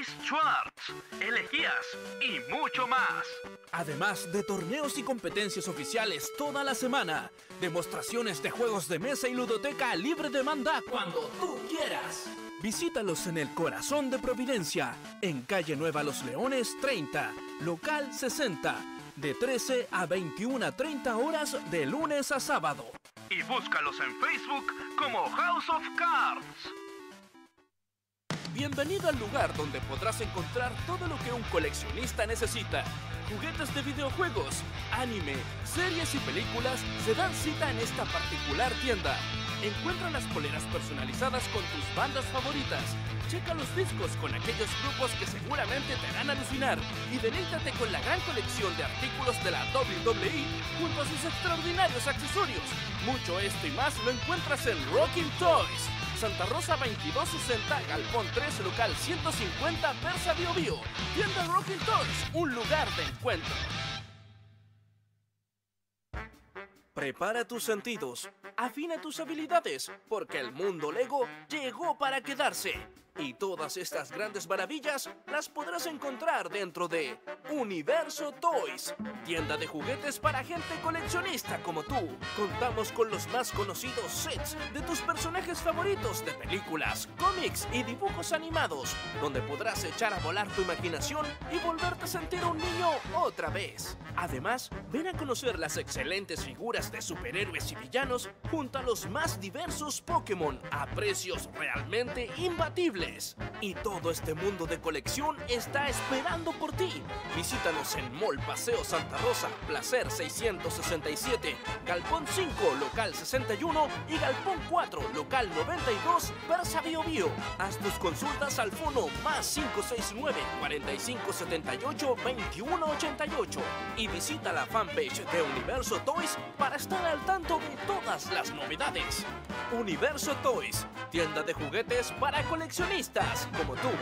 Toys Schwartz, elegías y mucho más. Además de torneos y competencias oficiales toda la semana, demostraciones de juegos de mesa y ludoteca libre demanda cuando tú quieras. Visítalos en el corazón de Providencia, en Calle Nueva Los Leones 30, local 60, de 13 a 21:30 horas de lunes a sábado. Y búscalos en Facebook como House of Cards. Bienvenido al lugar donde podrás encontrar todo lo que un coleccionista necesita. Juguetes de videojuegos, anime, series y películas se dan cita en esta particular tienda. Encuentra las poleras personalizadas con tus bandas favoritas. Checa los discos con aquellos grupos que seguramente te harán alucinar. Y deleítate con la gran colección de artículos de la WWE junto a sus extraordinarios accesorios. Mucho esto y más lo encuentras en Rockin' Toys. Santa Rosa 2260, Galpón 3, local 150, Persa Bio Bio. Tienda Rockin' Toys, un lugar de encuentro. Prepara tus sentidos, afina tus habilidades, porque el mundo Lego llegó para quedarse. Y todas estas grandes maravillas las podrás encontrar dentro de Universo Toys, tienda de juguetes para gente coleccionista como tú. Contamos con los más conocidos sets de tus personajes favoritos de películas, cómics y dibujos animados, donde podrás echar a volar tu imaginación y volverte a sentir un niño otra vez. Además, ven a conocer las excelentes figuras de superhéroes y villanos junto a los más diversos Pokémon a precios realmente imbatibles. Y todo este mundo de colección está esperando por ti. Visítanos en Mall Paseo Santa Rosa, Placer 667, Galpón 5, local 61 y Galpón 4, local 92, Persa Bio Bio. Haz tus consultas al fono +569 4578 2188 y visita la fanpage de Universo Toys para estar al tanto de todas las novedades. Universo Toys, tienda de juguetes para coleccionistas como tú.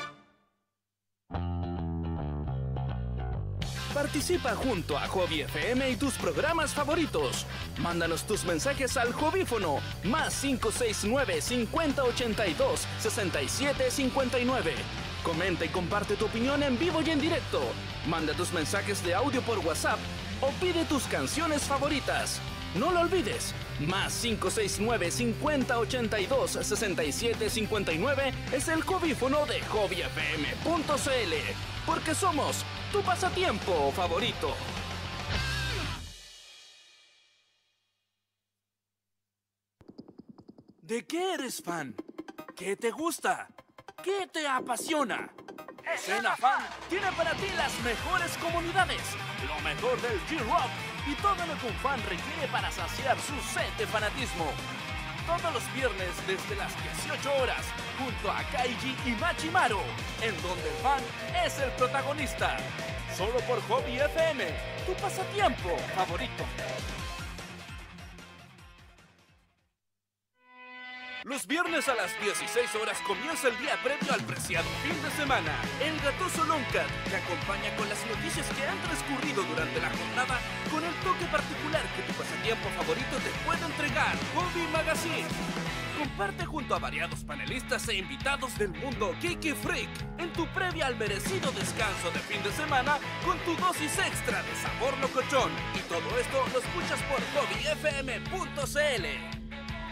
Participa junto a Hobby FM y tus programas favoritos. Mándanos tus mensajes al Hobbyfono +569 5082 6759. Comenta y comparte tu opinión en vivo y en directo. Manda tus mensajes de audio por WhatsApp o pide tus canciones favoritas. No lo olvides, +569 5082 6759 es el Hobbyfono de hobbyfm.cl, porque somos tu pasatiempo favorito. ¿De qué eres fan? ¿Qué te gusta? ¿Qué te apasiona? Escena Fan tiene para ti las mejores comunidades, lo mejor del G-Rock y todo lo que un fan requiere para saciar su sed de fanatismo. Todos los viernes desde las 18 horas, junto a Kaiji y Machimaru, en donde el fan es el protagonista. Solo por Hobby FM, tu pasatiempo favorito. Los viernes a las 16 horas comienza el día previo al preciado fin de semana. El Gatoso Longcat te acompaña con las noticias que han transcurrido durante la jornada con el toque particular que tu pasatiempo favorito te puede entregar. Hobby Magazine. Comparte junto a variados panelistas e invitados del mundo Geeky Freak en tu previa al merecido descanso de fin de semana con tu dosis extra de sabor locochón. Y todo esto lo escuchas por hobbyfm.cl.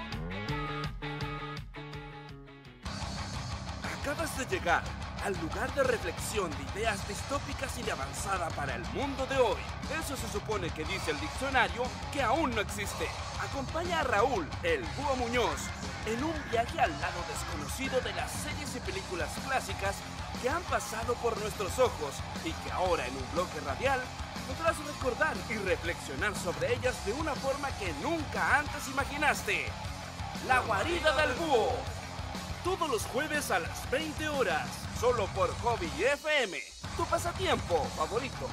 Acabas de llegar al lugar de reflexión de ideas distópicas y de avanzada para el mundo de hoy. Eso se supone que dice el diccionario que aún no existe. Acompaña a Raúl, el Búho Muñoz, en un viaje al lado desconocido de las series y películas clásicas que han pasado por nuestros ojos y que ahora en un bloque radial podrás recordar y reflexionar sobre ellas de una forma que nunca antes imaginaste. La Guarida del Búho. Todos los jueves a las 20 horas, solo por Hobby FM, tu pasatiempo favorito.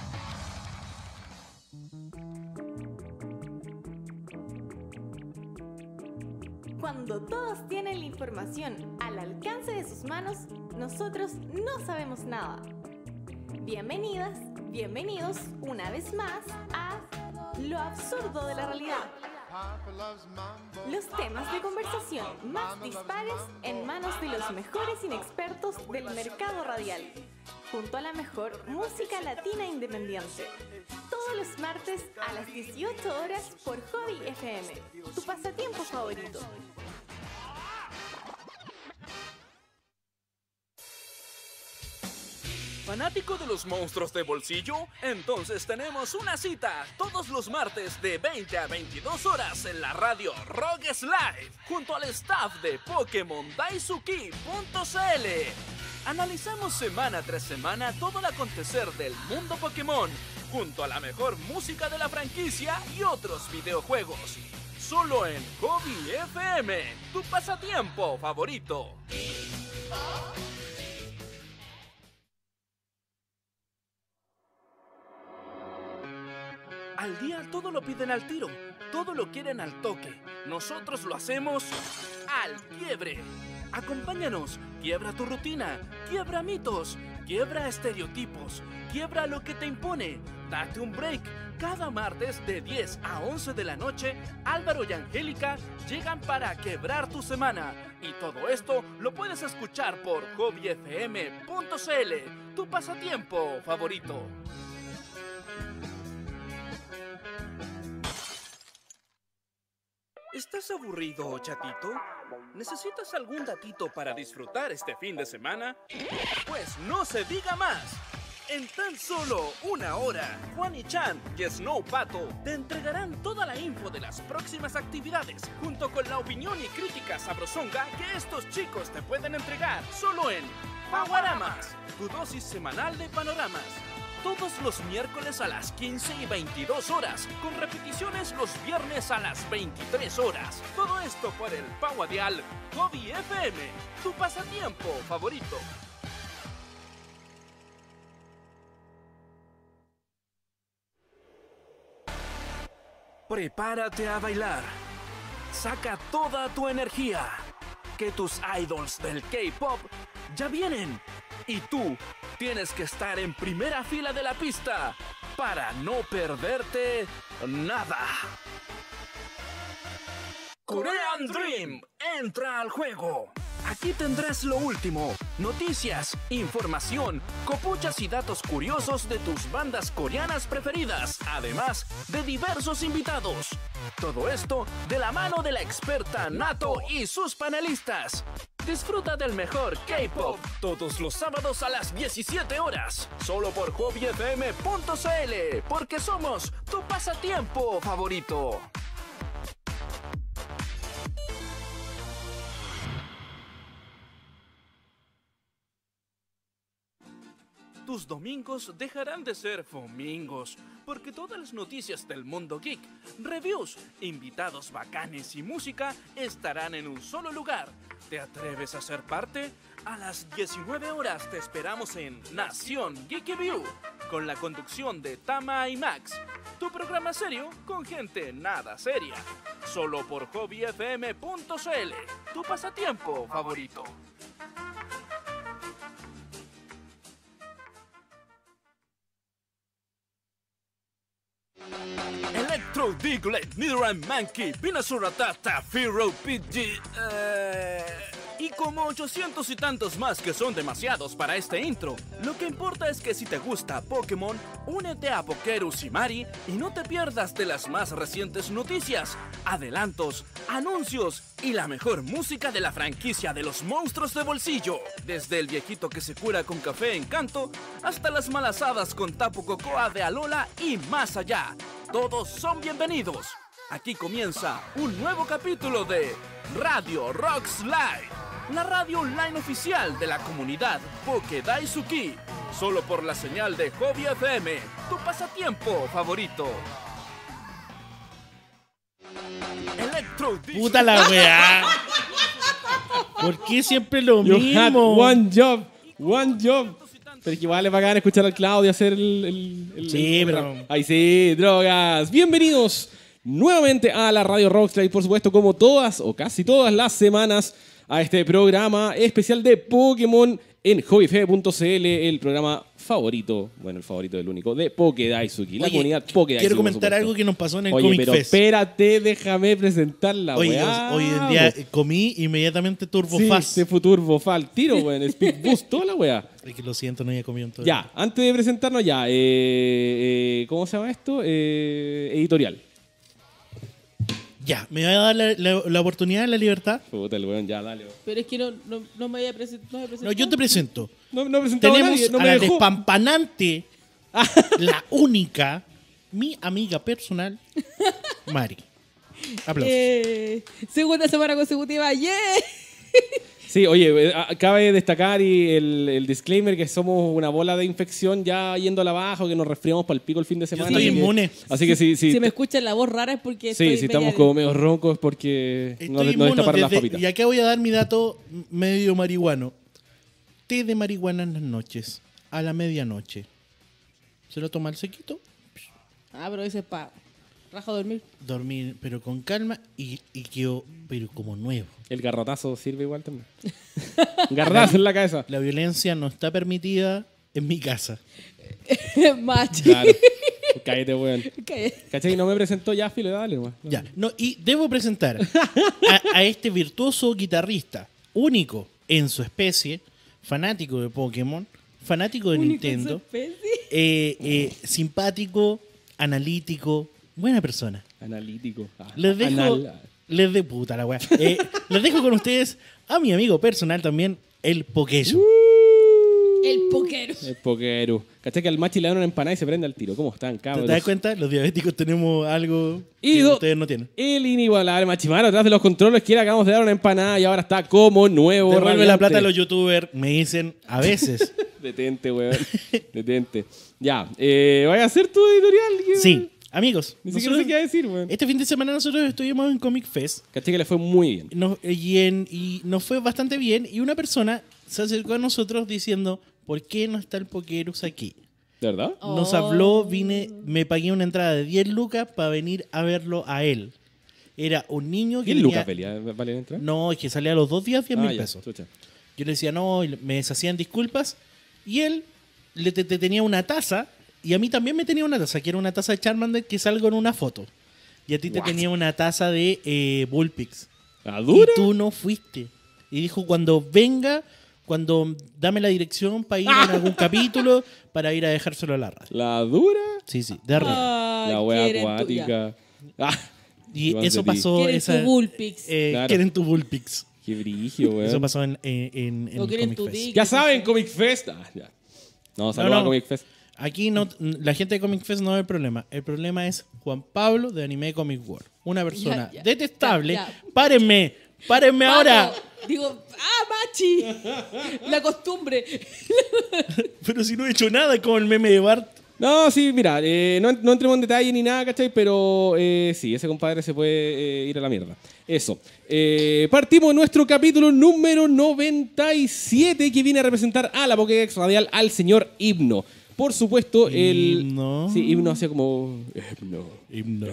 Cuando todos tienen la información al alcance de sus manos, nosotros no sabemos nada. Bienvenidas, bienvenidos una vez más a Lo Absurdo de la Realidad. Los temas de conversación más dispares en manos de los mejores inexpertos del mercado radial, junto a la mejor música latina independiente. Todos los martes a las 18 horas por Hobby FM, tu pasatiempo favorito. ¿Fanático de los monstruos de bolsillo? Entonces tenemos una cita todos los martes de 20 a 22 horas en la radio Rogues Live, junto al staff de Pokémon Daisuki.cl. Analizamos semana tras semana todo el acontecer del mundo Pokémon, junto a la mejor música de la franquicia y otros videojuegos. Solo en Hobby FM, tu pasatiempo favorito. Al día todo lo piden al tiro, todo lo quieren al toque. Nosotros lo hacemos al quiebre. Acompáñanos, quiebra tu rutina, quiebra mitos, quiebra estereotipos, quiebra lo que te impone. Date un break. Cada martes de 10 a 11 de la noche, Álvaro y Angélica llegan para quebrar tu semana. Y todo esto lo puedes escuchar por hobbyfm.cl, tu pasatiempo favorito. ¿Estás aburrido, chatito? ¿Necesitas algún datito para disfrutar este fin de semana? Pues no se diga más. En tan solo una hora, Juan y Chan y Snow Pato te entregarán toda la info de las próximas actividades, junto con la opinión y crítica sabrosonga que estos chicos te pueden entregar solo en Powerramas, tu dosis semanal de panoramas. Todos los miércoles a las 15 y 22 horas, con repeticiones los viernes a las 23 horas. Todo esto por el Pauadial Hobby FM, tu pasatiempo favorito. Prepárate a bailar. Saca toda tu energía. Que tus idols del K-pop ya vienen. Y tú tienes que estar en primera fila de la pista para no perderte nada. Korean Dream entra al juego. Aquí tendrás lo último, noticias, información, copuchas y datos curiosos de tus bandas coreanas preferidas, además de diversos invitados. Todo esto de la mano de la experta Nato y sus panelistas. Disfruta del mejor K-pop todos los sábados a las 17 horas, solo por hobbyfm.cl, porque somos tu pasatiempo favorito. Tus domingos dejarán de ser fomingos, porque todas las noticias del mundo geek, reviews, invitados bacanes y música estarán en un solo lugar. ¿Te atreves a ser parte? A las 19 horas te esperamos en Nación Geeky View, con la conducción de Tama y Max. Tu programa serio con gente nada seria. Solo por hobbyfm.cl, tu pasatiempo favorito. Electro Diglett, Nidoran Monkey, Venusaur Tata, Fearow Pidgey, y como 800 y tantos más que son demasiados para este intro. Lo que importa es que si te gusta Pokémon, únete a Pokerus y Mari y no te pierdas de las más recientes noticias, adelantos, anuncios y la mejor música de la franquicia de los monstruos de bolsillo. Desde el viejito que se cura con café Encanto hasta las malasadas con Tapu Cocoa de Alola y más allá. Todos son bienvenidos. Aquí comienza un nuevo capítulo de Radio Rocks Live, la radio online oficial de la comunidad Pokédaisuki, solo por la señal de Hobby FM, tu pasatiempo favorito. Puta la weá. ¿Por qué siempre lo You mismo? had one job. Pero es que igual es bacán escuchar al Claudio hacer Sí, el pero- programa. Ahí sí, drogas. Bienvenidos nuevamente a la Radio Rockstar y por supuesto como todas o casi todas las semanas a este programa especial de Pokémon en hobbyfe.cl, el programa favorito, bueno, el favorito del único, de Pokedaisuki, la Oye, comunidad Pokedaisuki. Quiero por comentar supuesto. algo que nos pasó en el Oye, Comic pero Fest. espérate, déjame presentar la Oye, weá. hoy en día comí inmediatamente Turbo Sí, Fast. se fue Turbo Fall, tiro, weón, Speed Boost, toda la weá. Es que lo siento, no había comido en todo. Ya, antes de presentarnos ya, ¿cómo se llama esto? Editorial. Ya, me va a dar la oportunidad, la libertad. Puta, el weón, ya, dale. Weón. Pero es que no me había presentado. No, yo te presento. No he presentado a Tenemos nadie, no a me la dejó. despampanante, la única, mi amiga personal, Mari. Aplausos. Segunda semana consecutiva, ¡yeah! Sí, oye, cabe destacar y el disclaimer que somos una bola de infección ya yendo a la baja, que nos resfriamos para el pico el fin de semana. estoy así que- inmune. Así que sí, Si me escuchan la voz rara es porque sí, estoy si estamos media- como medio roncos es porque Estoy nos inmuno destaparon las desde- papitas. Y acá voy a dar mi dato medio marihuano. Té de marihuana en las noches, a la medianoche. ¿Se lo toma el sequito? Ah, pero ese es para raja dormir. Dormir, pero con calma y quedó, pero como nuevo. El garrotazo sirve igual también. Garrotazo en la cabeza. La violencia no está permitida en mi casa. Macho. Claro. Cállate, weón. Cállate. ¿Cachai? No me presentó ya, filo, dale, weón. Ya, no, y debo presentar a este virtuoso guitarrista, único en su especie, fanático de Pokémon, fanático de Único en su Nintendo, especie. simpático, analítico, buena persona. Analítico. Les dejo, les de puta la weá. Les dejo con ustedes a mi amigo personal también, el Pokeyo. El poquero. El poquero. ¿Cachai? Que al machi le dan una empanada y se prende al tiro. ¿Cómo están, ¿Te cabros? das cuenta? Los diabéticos tenemos algo Y que do- ustedes no tienen. El inigualable Machimaro atrás de los controles que le acabamos de dar una empanada y ahora está como nuevo. Devuelve la radiante. plata a los youtubers, me dicen a veces. Detente, weón. Detente. Ya. ¿Vaya a hacer tu editorial? Sí, amigos. Ni siquiera sé qué decir, weón. Este fin de semana nosotros estuvimos en Comic Fest Caché que le fue muy bien. y nos fue bastante bien. Y una persona se acercó a nosotros diciendo: ¿por qué no está el Pokerus aquí? ¿De verdad? Nos habló, me pagué una entrada de 10 lucas para venir a verlo a él. Era un niño que ¿Quién tenía- Lucas Pelia? ¿Vale la entrada? No, es que salía a los 2 días 10 mil ya, pesos. chucha. Yo le decía no, y me deshacían disculpas. Y él te tenía una taza, y a mí también me tenía una taza, que era una taza de Charmander que salgo en una foto. Y a ti te What? tenía una taza de Bullpix. ¿La dura? Y tú no fuiste. Y dijo, cuando venga, cuando dame la dirección para ir en algún capítulo, para ir a dejárselo a la radio. ¿La dura? Sí, de arriba. Ay, La wea quieren tu- acuática. Ah, Y Iván eso de ti. pasó. Quieren tu Bullpix. Claro. Quieren tu Bullpix. Qué brigio, weón. Eso pasó en O quieren Comic tu Fest. dick. Ya saben, Comic Fest. Ah, ya. No, saludos No, a Comic Fest. Aquí no, la gente de Comic Fest no es el problema. El problema es Juan Pablo de Anime Comic World. Una persona Ya, ya, detestable. ya. Párenme ahora. Pato, digo, Machi. La costumbre. Pero si no he hecho nada con el meme de Bart. No, sí, mira, no entremos en detalle ni nada, ¿cachai? Pero sí, ese compadre se puede ir a la mierda. Eso. Partimos nuestro capítulo número 97 que viene a representar a la Pokédex Radial al señor Himno. Por supuesto, el... Himno. Sí, Himno hacía como... Himno.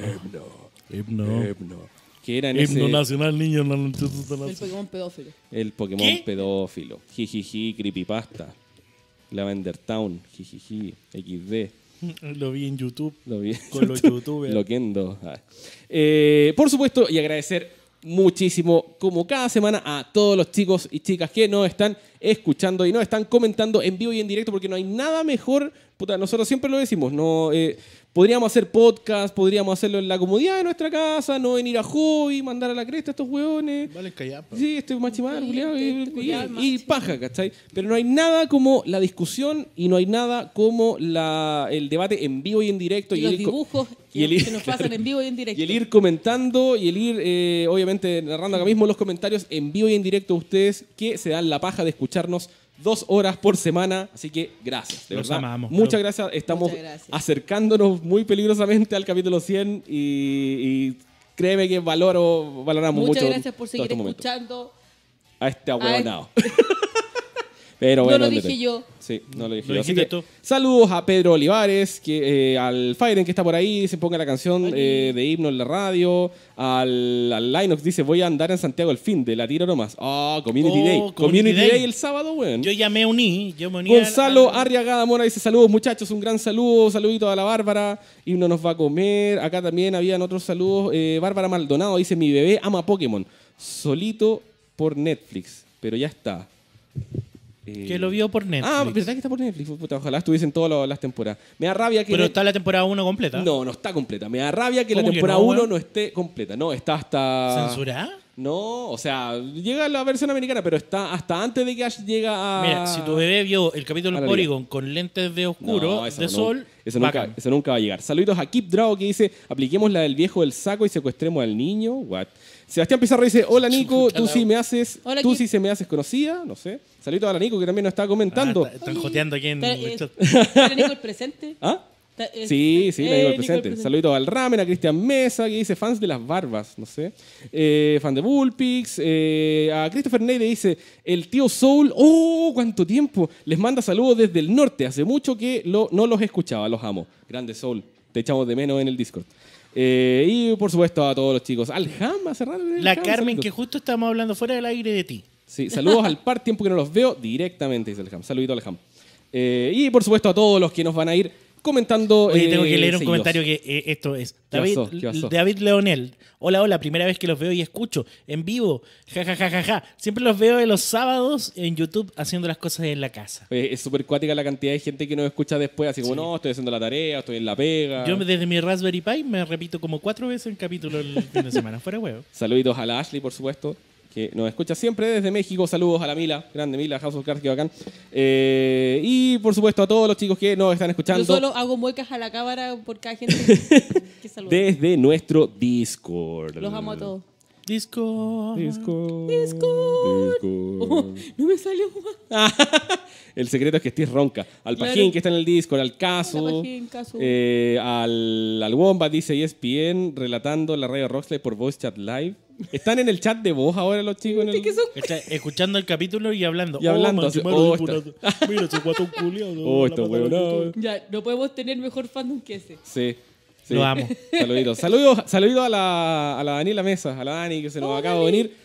Que era en Himno ese... nacional, niño. El Pokémon pedófilo. El Pokémon ¿Qué? pedófilo. Jijiji, creepypasta. Lavender Town. Jijiji, XD. Lo vi en YouTube. Lo vi. Con los youtubers. Loquendo. Ah. Por supuesto, y agradecer muchísimo, como cada semana, a todos los chicos y chicas que nos están escuchando y nos están comentando en vivo y en directo, porque no hay nada mejor. Puta, nosotros siempre lo decimos, no podríamos hacer podcast, podríamos hacerlo en la comodidad de nuestra casa, no venir a Hobby, mandar a la cresta a estos hueones. Vale, callar. Sí, estoy machimado, Sí, culiao, culiao, y machi. paja, ¿cachai? Pero no hay nada como la discusión y no hay nada como el debate en vivo y en directo. Y los el co- dibujos y el ir- que nos pasan en vivo y en directo. y el ir comentando y el ir, obviamente, narrando acá mismo los comentarios en vivo y en directo a ustedes que se dan la paja de escucharnos 2 horas por semana. Así que gracias, de Los verdad. amamos. Muchas gracias. Estamos Muchas gracias. acercándonos muy peligrosamente al capítulo 100 y créeme que valoramos Muchas mucho gracias por todos seguir estos momentos. escuchando. A este ahueonado. Pero No bueno, lo el dije detalle. yo. Sí, no lo dije Lo yo. Así dijiste que, tú. saludos a Pedro Olivares, al Fairen que está por ahí, se ponga la canción de himno en la radio. Al Linux dice, voy a andar en Santiago el fin de la tiro nomás. Community Oh, Day. Community Community Day. Day el sábado, weón. Yo ya me uní. Yo me uní Gonzalo al- Arriagada Mora dice, saludos muchachos, un gran saludo, saludito a la Bárbara, himno nos va a comer. Acá también habían otros saludos. Bárbara Maldonado dice, mi bebé ama Pokémon, solito por Netflix, pero ya está. Que lo vio por Netflix. ¿Verdad que está por Netflix? Puta, ojalá estuviesen todas las temporadas. Me da rabia que... Pero está la temporada 1 completa. No está completa. Me da rabia que la ¿Cómo que temporada no, 1 weón? no esté completa. No, está hasta... ¿Censurada? No, o sea, llega la versión americana, pero está hasta antes de que Ash llega a... Mira, si tu bebé vio el a capítulo la Porygon con lentes de oscuro, No, eso de no, sol, eso bacán. nunca va a llegar. Saluditos a Keep Draw que dice, apliquemos la del viejo del saco y secuestremos al niño. What? Sebastián Pizarro dice, hola Nico, tú sí me haces, Hola, tú Keep. sí se me haces conocida, no sé. Saluditos a la Nico que también nos está comentando. Están joteando aquí en el chat. ¿Está Nico el presente? ¿Ah? Está- Sí, la digo el Nico presente. Saluditos al Ramen, a Cristian Mesa, que dice fans de las barbas, no sé. Fan de Bullpix. A Christopher Ney le dice, el tío Soul, ¡oh, cuánto tiempo! Les manda saludos desde el norte. Hace mucho que no los escuchaba, los amo. Grande Soul, te echamos de menos en el Discord. Y por supuesto a todos los chicos. Al Ham, hace rato que no La el Ham, Carmen, saluditos. que justo estábamos hablando fuera del aire de ti. Sí, saludos al par, tiempo que no los veo directamente, dice el Ham. Saludito al Ham. Y por supuesto a todos los que nos van a ir comentando. Oye, tengo que leer un seguidos. comentario que esto es. ¿Qué pasó? ¿Qué pasó? David Leonel. Hola, primera vez que los veo y escucho en vivo. Ja, ja, ja, ja, ja. Siempre los veo en los sábados en YouTube haciendo las cosas en la casa. Es súper cuática la cantidad de gente que nos escucha después, así como, no, estoy haciendo la tarea, estoy en la pega. Yo desde mi Raspberry Pi me repito como 4 veces el capítulo el fin de semana. Fuera huevo. Saluditos a la Ashley, por supuesto, que nos escucha siempre desde México. Saludos a la Mila, grande Mila, House of Cards, que bacán. Y por supuesto a todos los chicos que nos están Yo escuchando solo hago muecas a la cámara por cada gente que saluda. desde nuestro Discord. Los amo a todos. Disco. Discord. Oh, no me salió más. El secreto es que estés ronca. Al Claro. Pajín, que está en el Discord, al Caso, Hola, Pajín, Caso. al Wombat, dice ESPN, relatando la radio Rockslide por Voice Chat Live. Están en el chat de voz ahora los chicos. En el... ¿Qué son? Escuchando el capítulo y hablando. Y hablando, man, así, qué malo oh, diputado. Mira, ese guatón culiado. Oh, la esto mataron huevonado. y todo. Ya, no podemos tener mejor fandom que ese. Sí. Sí. Lo amo. Saluditos. Saluditos a la Daniela Mesa, a la Dani que se nos acaba de venir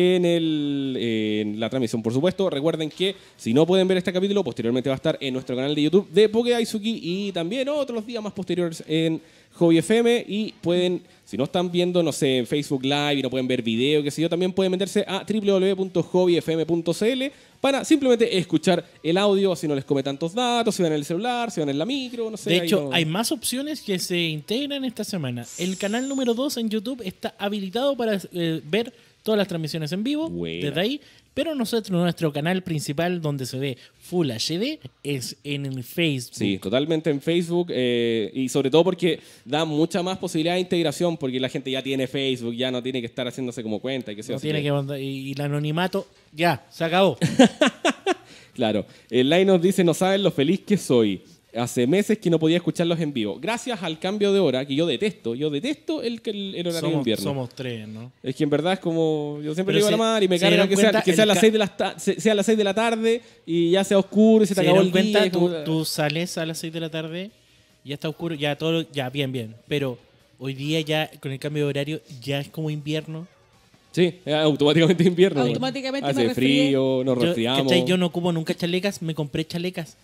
en la transmisión, por supuesto. Recuerden que si no pueden ver este capítulo, posteriormente va a estar en nuestro canal de YouTube de Poké Daisuki y también otros días más posteriores en Hobby FM. Y pueden, si no están viendo, no sé, en Facebook Live y no pueden ver video, qué sé yo, también pueden meterse a www.hobbyfm.cl para simplemente escuchar el audio, si no les come tantos datos, si van en el celular, si van en la micro, no sé. De ahí hecho, no- hay más opciones que se integran esta semana. El canal número 2 en YouTube está habilitado para ver todas las transmisiones en vivo Buena. desde ahí. Pero nuestro canal principal donde se ve Full HD es en el Facebook. Sí, totalmente en Facebook y sobre todo porque da mucha más posibilidad de integración porque la gente ya tiene Facebook, ya no tiene que estar haciéndose como cuenta y que sea No así tiene y el anonimato, ya, se acabó. Claro, el Line nos dice, no saben lo feliz que soy. Hace meses que no podía escucharlos en vivo. Gracias al cambio de hora, que yo detesto el horario de invierno. Somos 3, ¿no? Es que en verdad es como, yo siempre Pero digo a la se- madre y me se carga dieron que sea, cuenta, que sea a el las 6 de la tarde y ya sea oscuro y se te ¿Se acabó dieron el cuenta? día. y como- Tú sales a las 6 de la tarde, ya está oscuro, ya todo, ya bien. Pero hoy día ya con el cambio de horario ya es como invierno. Sí, automáticamente invierno. Automáticamente Hace me resfrié. frío, nos Yo, resfriamos. ¿cachai? Yo no ocupo nunca chalecas, me compré chalecas.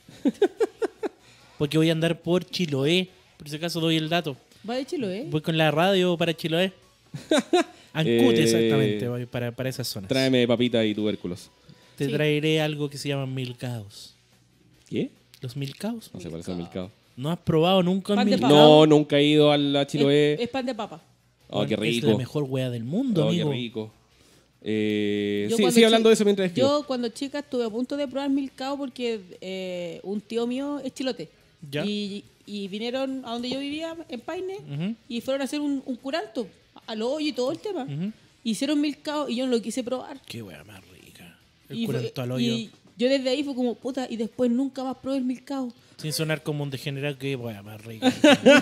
Porque voy a andar por Chiloé. Por si acaso doy el dato. Va de chilo, ¿eh? Voy con la radio para Chiloé. Ancute, Eh, exactamente, voy para esas zonas. Tráeme papita y tubérculos. Te Sí. traeré algo que se llama milcaos. ¿Qué? ¿Los milcaos? No sé cuáles son milcaos. ¿No has probado nunca un Pan de milcao? papa. No, nunca he ido a la Chiloé. Es pan de papa. Oh, qué Es la rico. mejor wea del mundo, Oh, qué amigo. rico. Yo Sí, cuando sigue hablando chi- de eso mientras escribo. Yo cuando chica estuve a punto de probar milcao porque un tío mío es chilote. Ya. Y vinieron a donde yo vivía, en Paine, Ujú. y fueron a hacer un curanto, al hoyo y todo el tema. Ujú. Hicieron milcao y yo no lo quise probar. Qué wea más rica. El Y, curanto al hoyo. y yo desde ahí fue como, puta, y después nunca más probé el milcao. Sin sonar como un degenerado, qué wea más rica.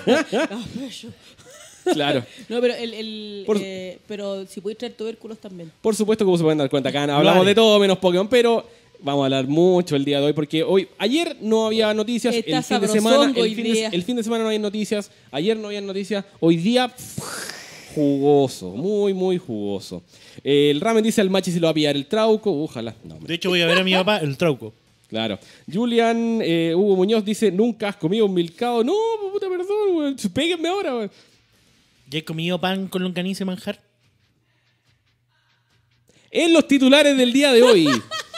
Claro. No, pero Por- pero si podéis traer tubérculos también. Por supuesto, como se pueden dar cuenta acá, hablamos haré. de todo menos Pokémon, pero Vamos a hablar mucho el día de hoy porque ayer no había noticias, Está el fin de sabrosongo semana, hoy día. el fin de semana no hay noticias, ayer no había noticias, hoy día jugoso, muy muy jugoso. El Ramen dice al Machi si lo va a pillar el trauco, ojalá. No, De hecho, voy a ver a mi papá el trauco. claro. Julian Hugo Muñoz dice, ¿nunca has comido un milcao? No, puta, perdón, weón. Péguenme ahora, weón. ¿Ya he comido pan con longaniza y manjar? En los titulares del día de hoy,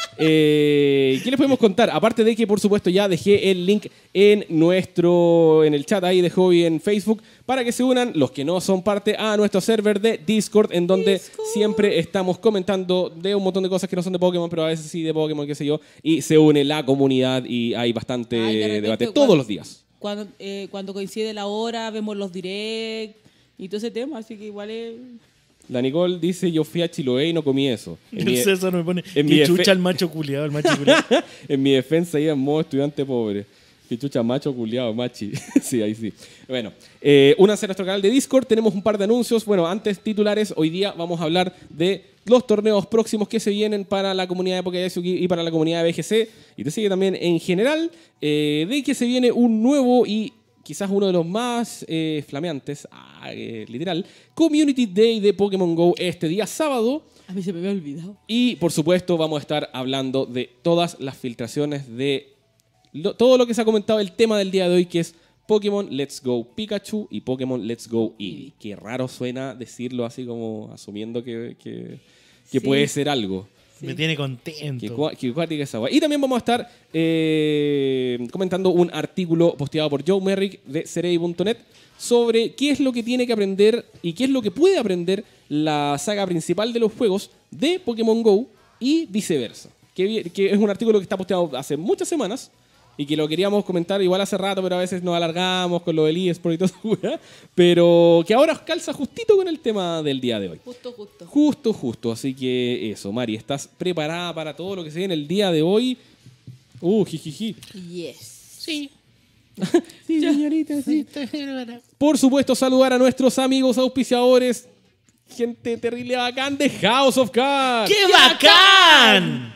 ¿qué les podemos contar? Aparte de que, por supuesto, ya dejé el link en el chat ahí de Hobby en Facebook para que se unan los que no son parte a nuestro server de Discord, en donde siempre estamos comentando de un montón de cosas que no son de Pokémon, pero a veces sí de Pokémon, qué sé yo, y se une la comunidad y hay bastante Ay, de repente, debate todos los días. Cuando coincide la hora, vemos los directs y todo ese tema, así que igual es... La Nicole dice, yo fui a Chiloé y no comí eso. El César me pone, en mi que chucha el macho culiado, el macho culiado. En mi defensa iba en modo estudiante pobre. Que chucha, macho culiado, machi. Sí, ahí sí. Bueno, únanse a nuestro canal de Discord. Tenemos un par de anuncios. Bueno, antes titulares. Hoy día vamos a hablar de los torneos próximos que se vienen para la comunidad de Pokédex y para la comunidad de BGC. Y te sigue también en general de que se viene un nuevo y quizás uno de los más flameantes, literal, Community Day de Pokémon GO este día sábado. A mí se me había olvidado. Y por supuesto vamos a estar hablando de todas las filtraciones de todo lo que se ha comentado, el tema del día de hoy, que es Pokémon Let's Go Pikachu y Pokémon Let's Go Eevee. Qué raro suena decirlo así como asumiendo que Sí. puede ser algo. Sí. Me tiene contento. Qué cuática esa guay. Y también vamos a estar comentando un artículo posteado por Joe Merrick de Cerei.net sobre qué es lo que tiene que aprender y qué es lo que puede aprender la saga principal de los juegos de Pokémon GO y viceversa. Que es un artículo que está posteado hace muchas semanas y que lo queríamos comentar igual hace rato, pero a veces nos alargamos con lo del eSport y todo eso, pero que ahora calza justito con el tema del día de hoy. Justo. Así que eso, Mari, ¿estás preparada para todo lo que se viene el día de hoy? Jijiji. Yes. Sí. Sí, señorita, sí. Por supuesto, saludar a nuestros amigos auspiciadores. Gente terrible bacán de House of Cards. ¡Qué bacán!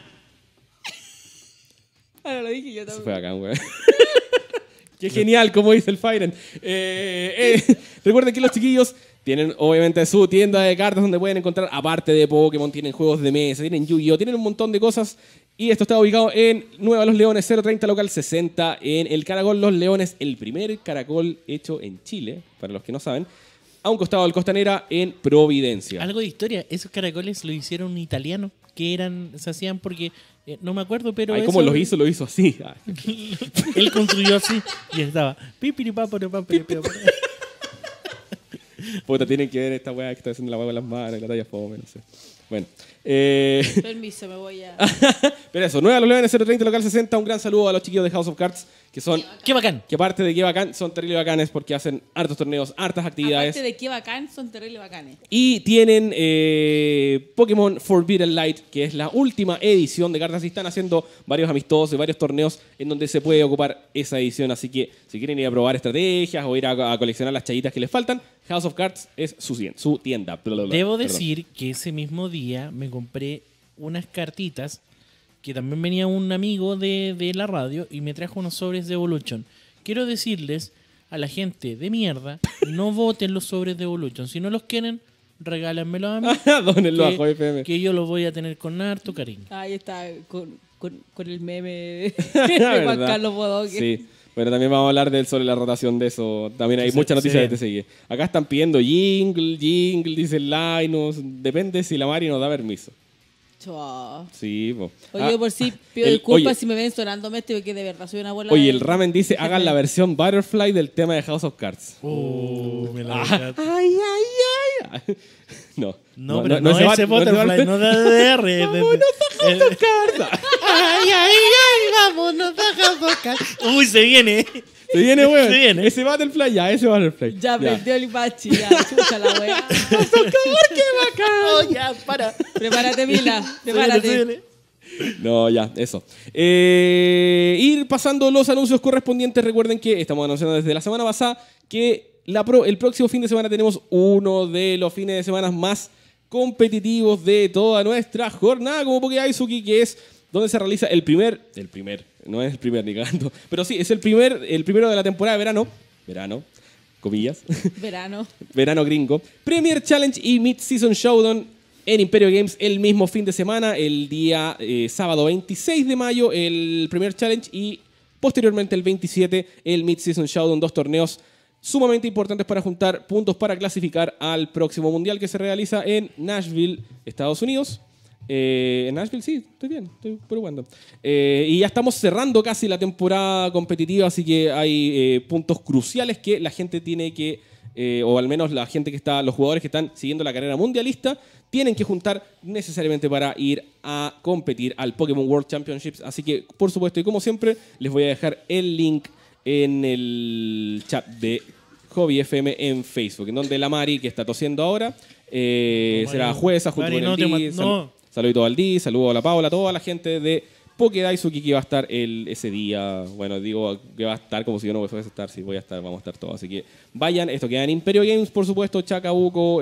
Ahora lo dije yo Eso también. fue bacán, güey. Qué genial, como dice el Firen. Recuerden que los chiquillos tienen obviamente su tienda de cartas donde pueden encontrar, aparte de Pokémon, tienen juegos de mesa, tienen Yu-Gi-Oh, tienen un montón de cosas. Y esto está ubicado en Nueva Los Leones, 030 local 60, en el Caracol Los Leones, el primer caracol hecho en Chile, para los que no saben, a un costado del Costanera en Providencia. Algo de historia. Esos caracoles lo hicieron un italiano que se hacían porque, no me acuerdo, pero Ay, ¿cómo eso- los hizo? Lo hizo así. Él construyó así y estaba pipiripapiripapiripapiri. Puta, tienen que ver esta weá que está haciendo la weá con las manos, la talla fome, no sé. Bueno. Permiso, me voy a... Pero eso, Nueva Los Leones 030 local 60. Un gran saludo a los chiquillos de House of Cards, que son, ¡Qué bacán! que aparte de que bacán, son terrible bacanes porque hacen hartos torneos, hartas actividades. Aparte de qué bacán, son terrible bacanes. Y tienen Pokémon Forbidden Light, que es la última edición de cartas. Y están haciendo varios amistosos y varios torneos en donde se puede ocupar esa edición. Así que si quieren ir a probar estrategias o ir a coleccionar las chayitas que les faltan, House of Cards es su tienda. Debo Perdón. decir que ese mismo día me compré unas cartitas que también venía un amigo de la radio y me trajo unos sobres de Evolution. Quiero decirles a la gente de mierda, no voten los sobres de Evolution. Si no los quieren, regálenmelos a mí. Dónenlo a Joy FM. que yo los voy a tener con harto cariño. Ahí está, con el meme de ¿Verdad? Juan Carlos Bodoque. Sí. Bueno, también vamos a hablar sobre la rotación de eso. También hay Sí, muchas se noticias ve. de TCG. Acá están pidiendo jingle, dice Linus. Depende si la Mari nos da permiso. Chua. Sí, po. Oye, por si pido el- disculpas oye, si me ven sonándome este, porque de verdad soy una abuela. Oye, el Ramen dice, hagan la versión Butterfly del tema de House of Cards. Me la Ah, dejaste. ay. No. No, pero no, ese ese Butterfly, no de DR. Vámonos a House of Cards. Ay, vámonos a buscar. Uy, se viene. Se viene, weón. Se viene. Ese Butterfly, ese Butterfly. Ya prendió el Ipachi, ya, chucha la wea. Oh, ya, para. Prepárate, Mila, Se viene, prepárate. se viene. No, ya, eso. Ir pasando los anuncios correspondientes. Recuerden que estamos anunciando desde la semana pasada que el próximo fin de semana tenemos uno de los fines de semana más competitivos de toda nuestra jornada como Poké Aizuki, que es donde se realiza no es el primer ni cagando, pero sí, es el primero de la temporada de verano, comillas, verano gringo, Premier Challenge y Mid-Season Showdown en Imperio Games el mismo fin de semana, el día sábado 26 de mayo, el Premier Challenge y posteriormente el 27 el Mid-Season Showdown, 2 torneos sumamente importantes para juntar puntos para clasificar al próximo mundial que se realiza en Nashville, Estados Unidos. En Nashville, sí, estoy bien, estoy probando. Y ya estamos cerrando casi la temporada competitiva, así que hay puntos cruciales que la gente tiene que, o al menos la gente que está, los jugadores que están siguiendo la carrera mundialista, tienen que juntar necesariamente para ir a competir al Pokémon World Championships. Así que, por supuesto, y como siempre, les voy a dejar el link en el chat de Hobby FM en Facebook, en donde la Mari, que está tosiendo ahora, será jueza junto Mari, con el Di. Saludito al Di, saludo a la Paula, a toda la gente de Pokedaisuki que va a estar ese día. Bueno, digo que va a estar como si yo no fuese a estar. Sí, voy a estar, vamos a estar todos. Así que vayan, esto queda en Imperio Games, por supuesto, Chacabuco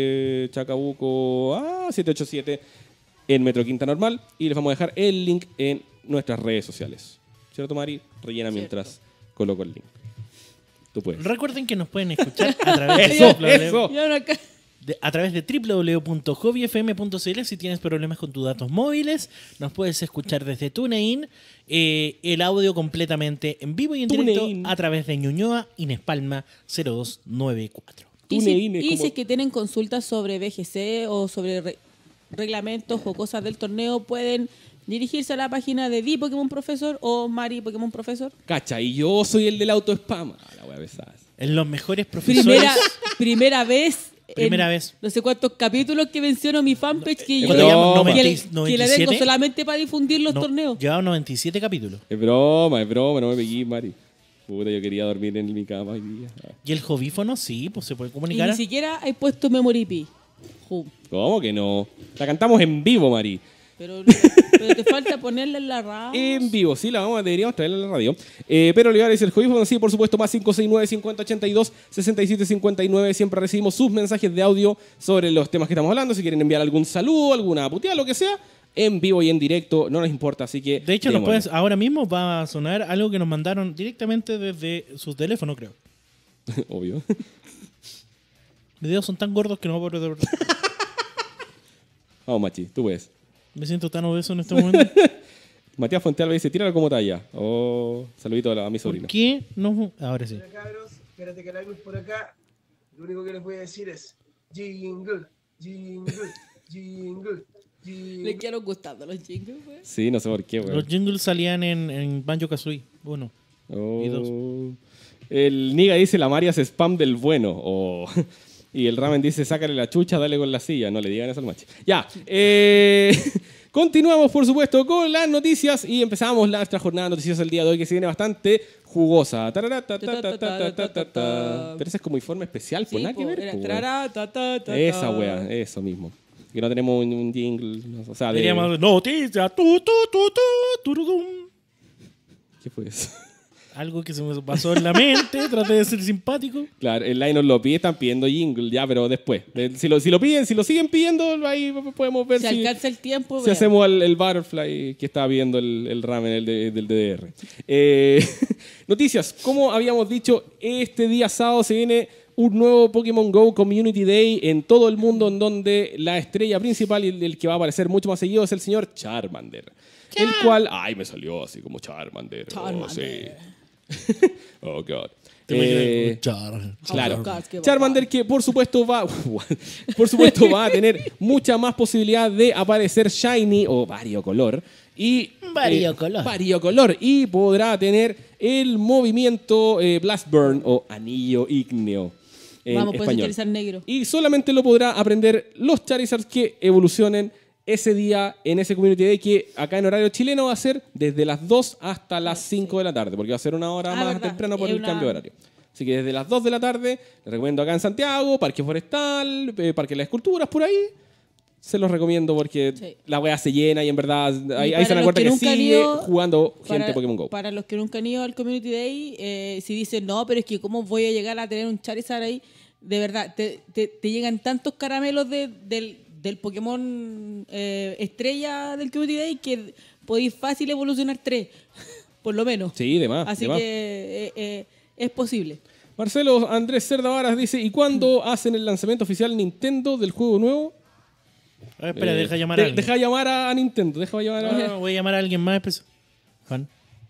787 en Metro Quinta Normal. Y les vamos a dejar el link en nuestras redes sociales. ¿Cierto, Mari? Rellena mientras coloco el link. Tú puedes. Recuerden que nos pueden escuchar a través de Eso. a través de www.hobbyfm.cl. Si tienes problemas con tus datos móviles, nos puedes escuchar desde TuneIn, el audio completamente en vivo y en directo a través de Ñuñoa, Inespalma 0294. Y si es que tienen consultas sobre BGC o sobre reglamentos o cosas del torneo, pueden dirigirse a la página de Di Pokémon Profesor o Mari Pokémon Profesor. Cacha, y yo soy el del auto spam. La wea pesada. En los mejores profesores. Primera vez. Vez. No sé cuántos capítulos que menciono mi fanpage que ¿Cuánto yo llevamos? que la tengo solamente para difundir los torneos. Llevamos 97 capítulos. Es broma, no me pegué, Mari. Puta, yo quería dormir en mi cama hoy día. ¿Y el jovífono? Sí, pues se puede Y comunicar. ni siquiera hay puesto Memory P. ¿Cómo que no? La cantamos en vivo, Mari. Pero te falta ponerla en la radio. En vivo, sí, deberíamos traerla en la radio. Pero Olivares y el Jovífono, sí, por supuesto, más 569-5082-6759. Siempre recibimos sus mensajes de audio sobre los temas que estamos hablando. Si quieren enviar algún saludo, alguna puteada, lo que sea, en vivo y en directo, no nos importa. Así que. De hecho, ahora mismo va a sonar algo que nos mandaron directamente desde su teléfono, creo. Obvio. Mis dedos son tan gordos que no puedo poder. Vamos, Machi, tú puedes. Me siento tan obeso en este momento. Matías Fuentealba dice, tíralo como talla. Oh, saludito a mi sobrina. ¿Por qué no? Ahora sí. Hola, cabros, espérate que la luz por acá. Lo único que les voy a decir es jingle, jingle, jingle, jingle. Le quedaron gustando los jingles, güey. Sí, no sé por qué, güey. Los jingles salían en Banjo-Kazooie 1 y 2. El Niga dice, la María hace spam del bueno. Oh. Y el Ramen dice, sácale la chucha, dale con la silla. No le digan eso al machi. Ya. Continuamos, por supuesto, con las noticias y empezamos nuestra jornada noticiosa del día de hoy, que se viene bastante jugosa. Pero ese es como informe especial, pues nada que ver. Esa wea, eso mismo. Que no tenemos un jingle. O sea, Diríamos noticias. ¿Qué fue eso? Algo que se me pasó en la mente, traté de ser simpático. Claro, el line nos lo pide, están pidiendo jingle, ya, pero después. Si lo siguen pidiendo, ahí podemos ver si alcanza el tiempo. Si hacemos el butterfly que estaba viendo el ramen del DDR. Noticias, como habíamos dicho, este día sábado se viene un nuevo Pokémon GO Community Day en todo el mundo, en donde la estrella principal y el que va a aparecer mucho más seguido es el señor Charmander. El cual, ay, me salió así como Charmander. Oh, sí. Oh, God. Claro. Charmander que por supuesto va a tener mucha más posibilidad de aparecer shiny o variocolor y variocolor y podrá tener el movimiento Blast Burn o anillo ígneo en puedes español. utilizar negro. Y solamente lo podrá aprender los Charizards que evolucionen ese día en ese Community Day, que acá en horario chileno va a ser desde las 2 hasta las 5 de la tarde, porque va a ser una hora más temprano por el cambio de horario. Así que desde las 2 de la tarde, les recomiendo acá en Santiago, Parque Forestal, Parque de las Esculturas, por ahí. Se los recomiendo porque la wea se llena y en verdad ahí se dan cuenta que sigue jugando gente Pokémon GO. Para los que nunca han ido al Community Day, si dicen, no, pero es que cómo voy a llegar a tener un Charizard ahí, de verdad, te llegan tantos caramelos del Pokémon estrella del Community Day que podéis fácil evolucionar 3, por lo menos. Sí, de más. Así de más. que es posible. Marcelo Andrés Cerda Varas dice, ¿y cuándo hacen el lanzamiento oficial Nintendo del juego nuevo? A ver, espera, deja llamar a alguien. Deja llamar a Nintendo, deja llamar a... No, voy a llamar a alguien más. Pues. Juan.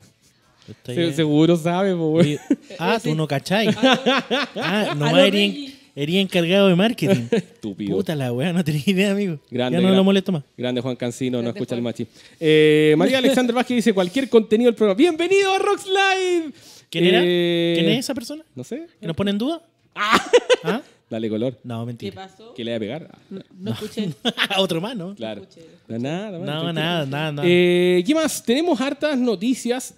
Está ahí. Seguro sabe, po, güey. Tú no cachai. Nomás ería encargado de marketing. Estúpido. Puta la weá, no tenía idea, amigo. Grande, ya no lo molesto más. Grande Juan Cancino, no Grande escucha el Juan. machi. María Alexander Vázquez dice, cualquier contenido del programa. ¡Bienvenido a Rocks Live! ¿Quién era? ¿Quién es esa persona? No sé. ¿Que nos pone en duda? ¿Ah? Dale color. No, ¿Qué mentira. pasó? ¿Qué le va a pegar? No escuché. Otro más, ¿no? Claro. escuché. Nada, No, nada. ¿Qué más? Tenemos hartas noticias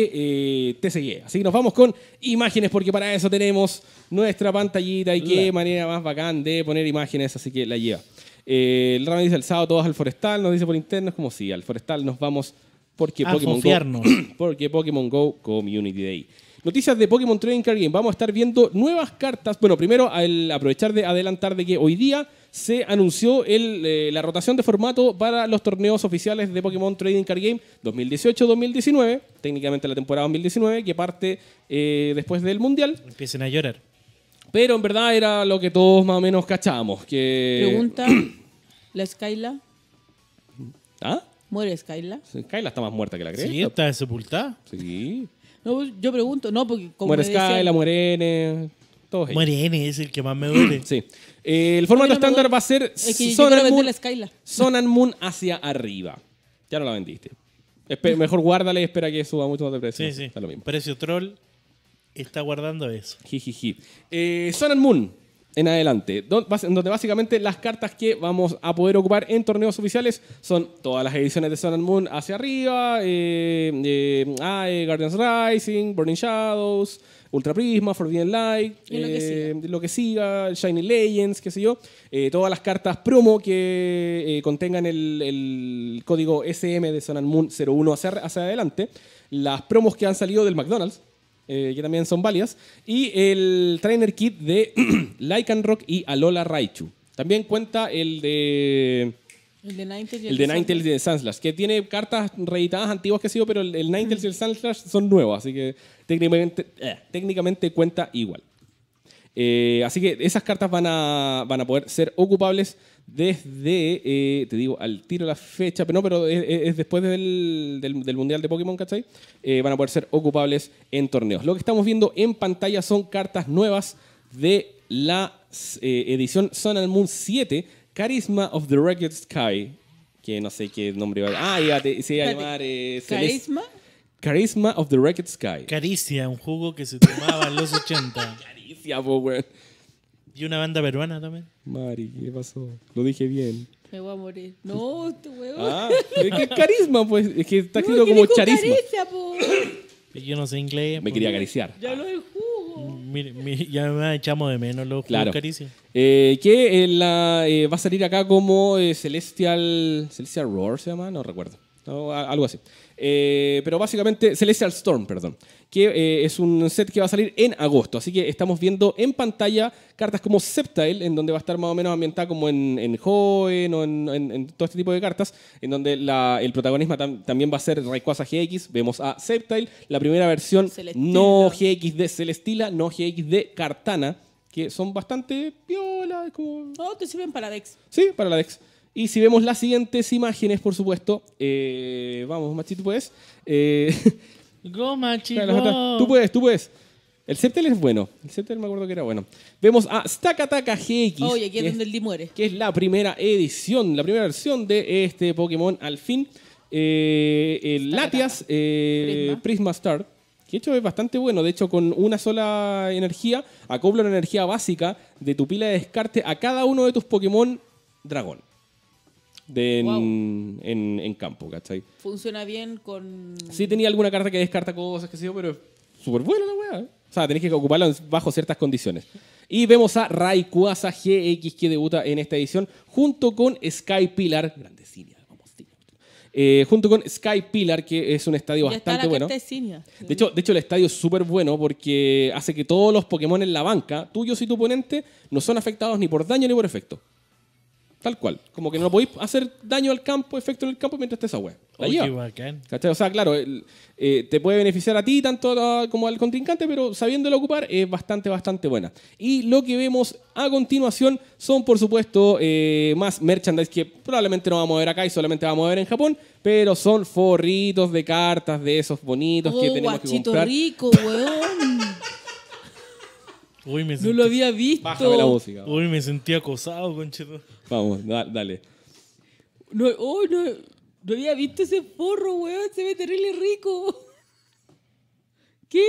de TCG. Así que nos vamos con imágenes, porque para eso tenemos nuestra pantallita. Y qué manera más bacán de poner imágenes, así que la lleva. El Rami dice, el sábado todos al Forestal. Nos dice por interno, es como si al Forestal nos vamos porque A Pokémon Go. fofiarnos. Porque Pokémon Go Community Day. Noticias de Pokémon Trading Card Game. Vamos a estar viendo nuevas cartas. Bueno, primero al aprovechar de adelantar de que hoy día se anunció la rotación de formato para los torneos oficiales de Pokémon Trading Card Game 2018-2019. Técnicamente la temporada 2019, que parte después del Mundial. Empiecen a llorar. Pero en verdad era lo que todos más o menos cachábamos. Que... Pregunta, ¿la Skyla? ¿Ah? ¿Muere Skyla? Kyla está más muerta que la cresta. Sí, está sepultada. Sí. No, yo pregunto, no, porque como Muere me decían- Skyla, muere N. Todos ellos. Muere N, es el que más me duele. Sí. El formato No, no, estándar no. va a ser Es que yo Sun quiero and vender Moon, la Skyla. Sun and Moon hacia arriba. Ya no la vendiste. Mejor guárdala y espera que suba mucho más de precio. Sí, sí. Está lo mismo. Precio troll está guardando eso. Jijiji. Sun and Moon en adelante, donde básicamente las cartas que vamos a poder ocupar en torneos oficiales son todas las ediciones de Sun and Moon hacia arriba, Guardians Rising, Burning Shadows, Ultra Prisma, Forbidden Light, Y lo que siga, Shiny Legends, qué sé yo. Todas las cartas promo que contengan el código SM de Sun and Moon 01 hacia adelante. Las promos que han salido del McDonald's, que también son válidas, y el Trainer Kit de Lycanroc y Alola Raichu. También cuenta el de Ninetales y el Sandslash, que tiene cartas reeditadas antiguas que ha sido, pero el Ninetales y el Sandslash son nuevos, así que técnicamente cuenta igual. Así que esas cartas van a poder ser ocupables desde, te digo, al tiro la fecha, pero es después del Mundial de Pokémon, ¿cachai? Van a poder ser ocupables en torneos. Lo que estamos viendo en pantalla son cartas nuevas de la edición Sun and Moon 7, Charisma of the Ragged Sky, que no sé qué nombre va a... se iba a llamar... ¿Carisma? Charisma of the Ragged Sky. Caricia, un jugo que se tomaba en los 80. Caricia, po, weón. Y una banda peruana también. Mari, ¿qué pasó? Lo dije bien. Me voy a morir. No, este huevo. Ah, es que carisma, pues. Es que está No, escrito que como dijo charisma. caricia, po. Yo no sé inglés. Me pues. quería acariciar. Ya lo del jugo. Ya me echamos de menos los jugos Claro. Caricia. Que va a salir acá como Celestial Roar, ¿se llama? No recuerdo. No, algo así. Pero básicamente, Celestial Storm, perdón. Que es un set que va a salir en agosto. Así que estamos viendo en pantalla cartas como Sceptile, en donde va a estar más o menos ambientada como en Hoenn o en todo este tipo de cartas, en donde el protagonismo también va a ser Rayquaza GX. Vemos a Sceptile, la primera versión Celestila. no GX de Celestila, no GX de Kartana, que son bastante piola, como... No, te sirven para Dex. Sí, para la Dex. Y si vemos las siguientes imágenes, por supuesto, vamos, Machito, ¿puedes? Goma, chico. Tú puedes. El Sceptile es bueno. El Sceptile me acuerdo que era bueno. Vemos a Stakataka GX. Oye, aquí es que donde el Di muere. que es la primera edición, la primera versión de este Pokémon al fin. El Latias Prisma Star, que de hecho es bastante bueno. De hecho, con una sola energía, acopla una energía básica de tu pila de descarte a cada uno de tus Pokémon dragón. En campo, ¿cachai? Funciona bien con... Sí tenía alguna carta que descarta cosas, qué sé yo, pero es súper buena la weá. O sea, tenés que ocuparla bajo ciertas condiciones. Y vemos a Rayquaza GX que debuta en esta edición junto con Sky Pillar. Grande Cinia, vamos, Cinia. Junto con Sky Pillar, que es un estadio Ya está bastante la bueno. carta de Cinia. De hecho, el estadio es súper bueno porque hace que todos los Pokémon en la banca, tuyos y tu oponente, no son afectados ni por daño ni por efecto. Tal cual. Como que no podéis hacer daño al campo, efecto en el campo mientras esté esa weá. La Oye, lleva. qué bacán. ¿Cachai? O sea, claro, te puede beneficiar a ti tanto como al contrincante, pero sabiéndolo ocupar es bastante, bastante buena. Y lo que vemos a continuación son, por supuesto, más merchandise que probablemente no vamos a ver acá y solamente vamos a ver en Japón, pero son forritos de cartas de esos bonitos que tenemos que guachito comprar. rico, weón. Uy, me No sentí, lo había visto. Bájame la música. uy, me sentí acosado, concheto. Vamos, dale. No, no había visto ese forro, weón. Se ve terrible rico. ¿Qué?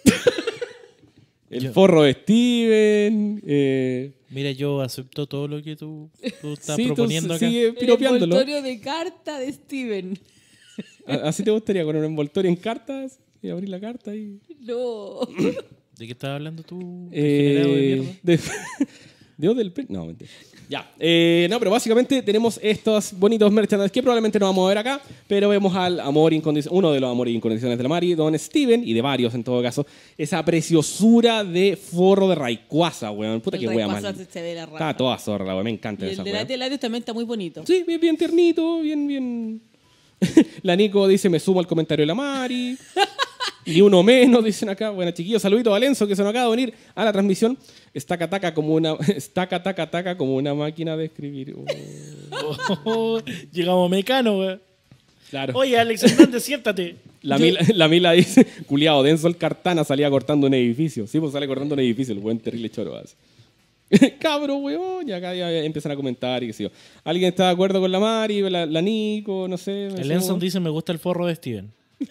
El forro de Steven. Mira, yo acepto todo lo que tú estás Sí, tú proponiendo acá. sigue El piropeándolo. envoltorio de carta de Steven. ¿Así te gustaría con un envoltorio en cartas? Y abrir la carta y... No. ¿De qué estás hablando tú? Degenerado de mierda. ¿De Odell Pre- No, mentira. Ya. No, pero básicamente tenemos estos bonitos merchandise que probablemente no vamos a ver acá, pero vemos al amor incondicional, uno de los amores incondicionales de la Mari, Don Steven, y de varios en todo caso, esa preciosura de forro de Rayquaza, weón. Puta que wea más. Se ve la raja. Está toda zorra, weón. Me encanta Y esa el de wea. Latios también está muy bonito. Sí, bien, bien tiernito, bien. La Nico dice, me sumo al comentario de la Mari. Ni uno menos, dicen acá. Bueno, chiquillos, saludito a Valenzo, que se nos acaba de venir a la transmisión. Estaca taca como una máquina de escribir. Llegamos mecano, weón. Claro. Oye, Alex Hernández, siéntate. La Mila dice, culiado, denso el Cartana salía cortando un edificio. Sí, pues sale cortando un edificio, el buen terrible choro. Así. Cabro, weón. Y acá ya empiezan a comentar y qué sé yo. ¿Alguien está de acuerdo con la Mari, la Nico, no sé? El Enson dice, me gusta el forro de Steven.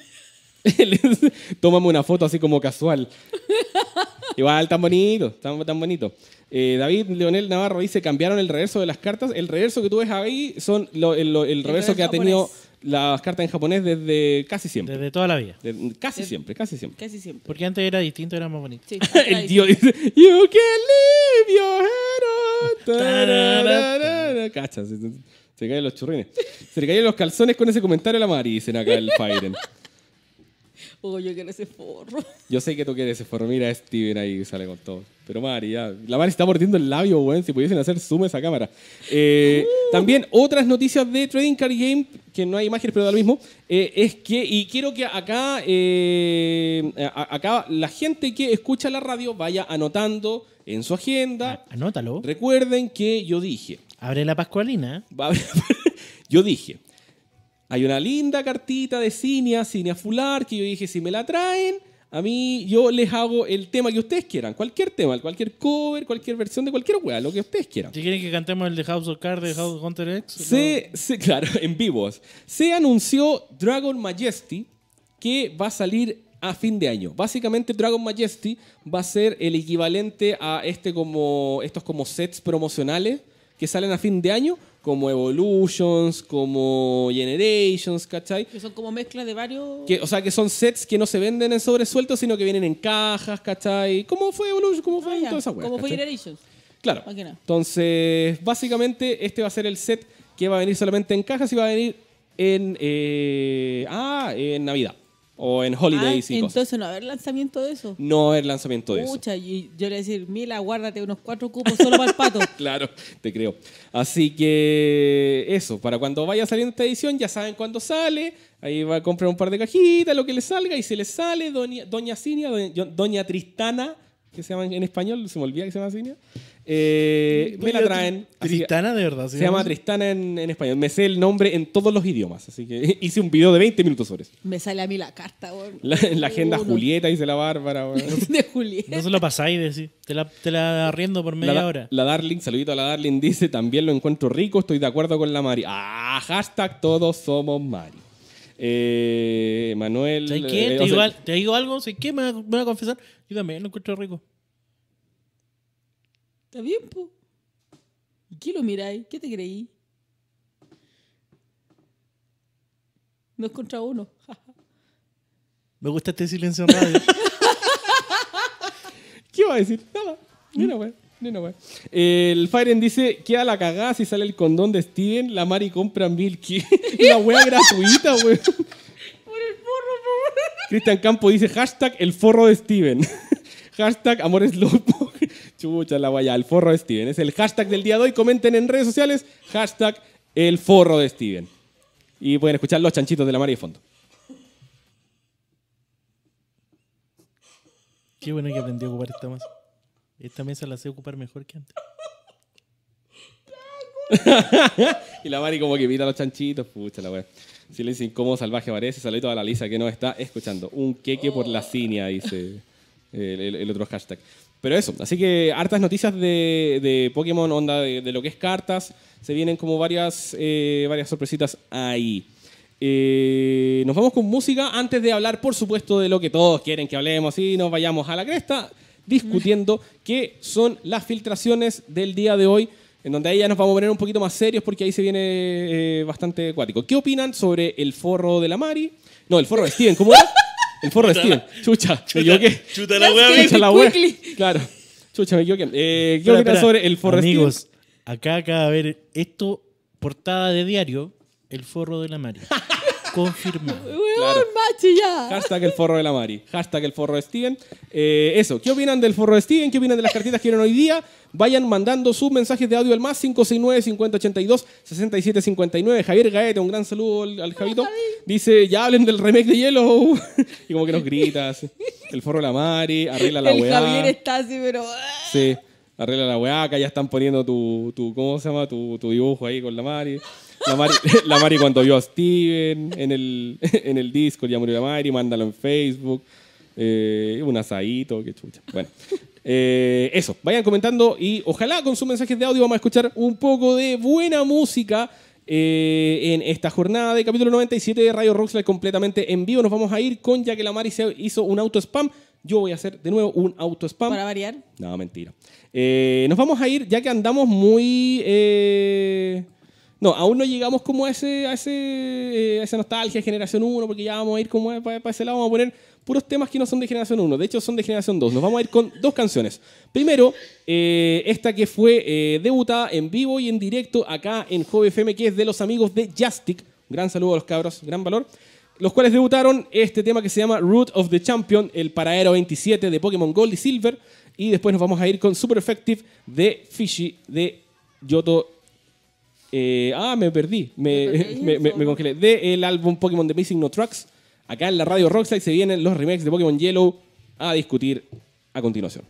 Tómame una foto así como casual. Igual, tan bonito, tan bonito. David Leonel Navarro dice, cambiaron el reverso de las cartas. El reverso que tú ves ahí son el reverso que ha tenido las cartas en japonés desde casi siempre. Desde toda la vida. Casi siempre. Casi siempre. Porque antes era distinto, era más bonito. Sí, El tío dice, you can leave your head on. Cacha, se caen los churrines. Se le caen los calzones con ese comentario a la Mari, dicen acá el Fairen. Oh, yo quiero ese forro. Yo sé que tú quieres ese forro. Mira a Steven ahí que sale con todo. Pero Mari, ya. La Mari está mordiendo el labio, weón. Si pudiesen hacer zoom a esa cámara. También otras noticias de Trading Card Game, que no hay imágenes, pero da lo mismo. Es que, y quiero que acá, acá la gente que escucha la radio vaya anotando en su agenda. Anótalo. Recuerden que yo dije. Abre la Pascualina. Yo dije. Hay una linda cartita de Cinia Fular, que yo dije, si me la traen, a mí yo les hago el tema que ustedes quieran. Cualquier tema, cualquier cover, cualquier versión de cualquier wea, lo que ustedes quieran. Si quieren que cantemos el de House of Cards de House of Hunter X. Claro, en vivos. Se anunció Dragon Majesty, que va a salir a fin de año. Básicamente Dragon Majesty va a ser el equivalente a estos como sets promocionales que salen a fin de año, como Evolutions, como Generations, ¿cachai? Que son como mezclas de varios... O sea, que son sets que no se venden en sobresueltos, sino que vienen en cajas, ¿cachai? ¿Cómo fue Evolution? ¿Cómo fue toda esa wea? Como fue ¿cachai? Generations. Claro. Más que nada. Entonces, básicamente, este va a ser el set que va a venir solamente en cajas y va a venir en Navidad. O en Holidays y cosas. Entonces no va a haber lanzamiento de eso. No va a haber lanzamiento de eso. Pucha, y yo le voy a decir, Mila, guárdate unos 4 cupos solo para el pato. Claro, te creo. Así que eso, para cuando vaya saliendo esta edición, ya saben cuándo sale. Ahí va a comprar un par de cajitas, lo que les salga. Y si les sale, Doña Cinia, Doña Tristana, que se llama en español, se me olvida que se llama Cinia. Me la traen. Tristana, de verdad. Se llama Tristana en español. Me sé el nombre en todos los idiomas. Así que hice un video de 20 minutos sobre eso. Me sale a mí la carta, weón. La agenda Julieta, dice la Bárbara. De Julieta. No se lo pasáis, decir. Te la arriendo por media hora. La Darling, saludito a la Darling, dice, también lo encuentro rico, estoy de acuerdo con la Mari. Hashtag todos somos Mari. Manuel... ¿Sabes qué? Te digo algo, ¿sabes qué? Me voy a confesar. Yo también lo encuentro rico. Está bien, po. ¿Y qué lo miráis? ¿Qué te creí? No es contra uno. Me gusta este silencio en radio. ¿Qué iba a decir? Nada. Ni una wea. El Firen dice, queda la cagada si sale el condón de Steven, la Mari compra Milky. La wea gratuita, wea. Por el forro, po. Cristian Campo dice, hashtag el forro de Steven. Hashtag amores locos. Chucha la guaya, el forro de Steven. Es el hashtag del día de hoy. Comenten en redes sociales, hashtag el forro de Steven. Y pueden escuchar los chanchitos de la Mari de fondo. Qué bueno que aprendí a ocupar esta mesa. Esta mesa la sé ocupar mejor que antes. Y la Mari como que mira a los chanchitos. Pucha la wea. Silencio incómodo, salvaje parece. Saludito a la Lisa que nos está escuchando. Un queque por la cinia, dice el otro hashtag. Pero eso, así que hartas noticias de Pokémon, onda de lo que es cartas. Se vienen como varias sorpresitas ahí. Nos vamos con música antes de hablar, por supuesto, de lo que todos quieren que hablemos y nos vayamos a la cresta discutiendo qué son las filtraciones del día de hoy, en donde ahí ya nos vamos a poner un poquito más serios porque ahí se viene bastante acuático. ¿Qué opinan sobre el forro de la Mari? No, el forro de Steven, ¿cómo era? El forro de Steven. Chucha, me equivoqué. Chuta la wea, Chucha la wea. Claro. Chucha, me equivoqué. ¿Qué opinan sobre el forro de Steven? Amigos, acá acaba de ver esto, portada de diario, el forro de la Mari. Confirmado. Claro. Macho, ya. Hashtag el forro de la Mari. Hashtag el forro de Steven. Eso. ¿Qué opinan del forro de Steven? ¿Qué opinan de las cartitas que vieron hoy día? Vayan mandando sus mensajes de audio al más 569-5082-6759. Javier Gaete, un gran saludo al Javito. Dice, ya hablen del remake de Yellow. Y como que nos gritas. El forro de la Mari. Arregla la El weá. Javier está así, pero... Sí. Arregla la weá. Acá ya están poniendo tu ¿cómo se llama? Tu dibujo ahí con la Mari. La Mari cuando vio a Steven en el Discord, ya murió la Mari, mándalo en Facebook. Un asadito, qué chucha. Bueno, eso, vayan comentando y ojalá con sus mensajes de audio vamos a escuchar un poco de buena música en esta jornada de capítulo 97 de Radio Rockslide completamente en vivo. Nos vamos a ir con, ya que la Mari se hizo un auto spam, yo voy a hacer de nuevo un auto spam. Para variar. No, mentira. Nos vamos a ir, ya que andamos muy... No, aún no llegamos como a esa nostalgia de Generación 1, porque ya vamos a ir como para ese lado, vamos a poner puros temas que no son de Generación 1, de hecho son de Generación 2. Nos vamos a ir con dos canciones. Primero, esta que fue debutada en vivo y en directo acá en Jove FM, que es de los amigos de Justic. Un gran saludo a los cabros, gran valor. Los cuales debutaron este tema que se llama Root of the Champion, el Paraero 27 de Pokémon Gold y Silver. Y después nos vamos a ir con Super Effective de Fishy de Yoto. Me perdí. Me congelé. Del álbum Pokémon The Missing No Tracks. Acá en la Radio Rockslide se vienen los remakes de Pokémon Yellow a discutir a continuación.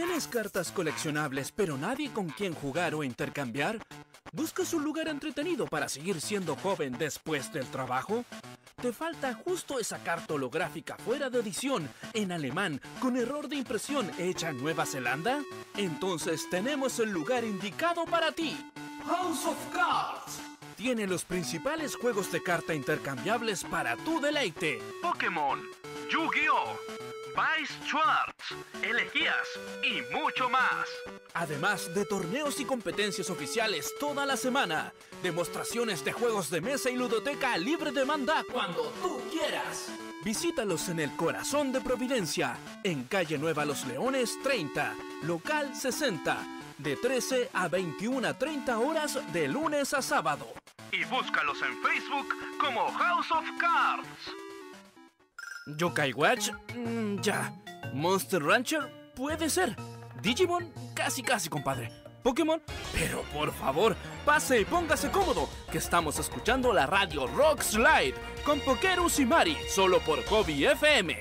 ¿Tienes cartas coleccionables pero nadie con quien jugar o intercambiar? ¿Buscas un lugar entretenido para seguir siendo joven después del trabajo? ¿Te falta justo esa carta holográfica fuera de edición, en alemán, con error de impresión hecha en Nueva Zelanda? Entonces tenemos el lugar indicado para ti. House of Cards tiene los principales juegos de carta intercambiables para tu deleite. Pokémon, Yu-Gi-Oh!, Vice Schwartz, elegías y mucho más. Además de torneos y competencias oficiales toda la semana, demostraciones de juegos de mesa y ludoteca libre demanda cuando tú quieras. Visítalos en el corazón de Providencia, en calle Nueva Los Leones 30, local 60, de 13 a 21:30 horas de lunes a sábado. Y búscalos en Facebook como House of Cards. Yokai Watch, ya. Monster Rancher, puede ser. Digimon, casi, compadre. Pokémon, pero por favor, pase y póngase cómodo, que estamos escuchando la radio Rock Slide con Pokerus y Mari, solo por Hobby FM.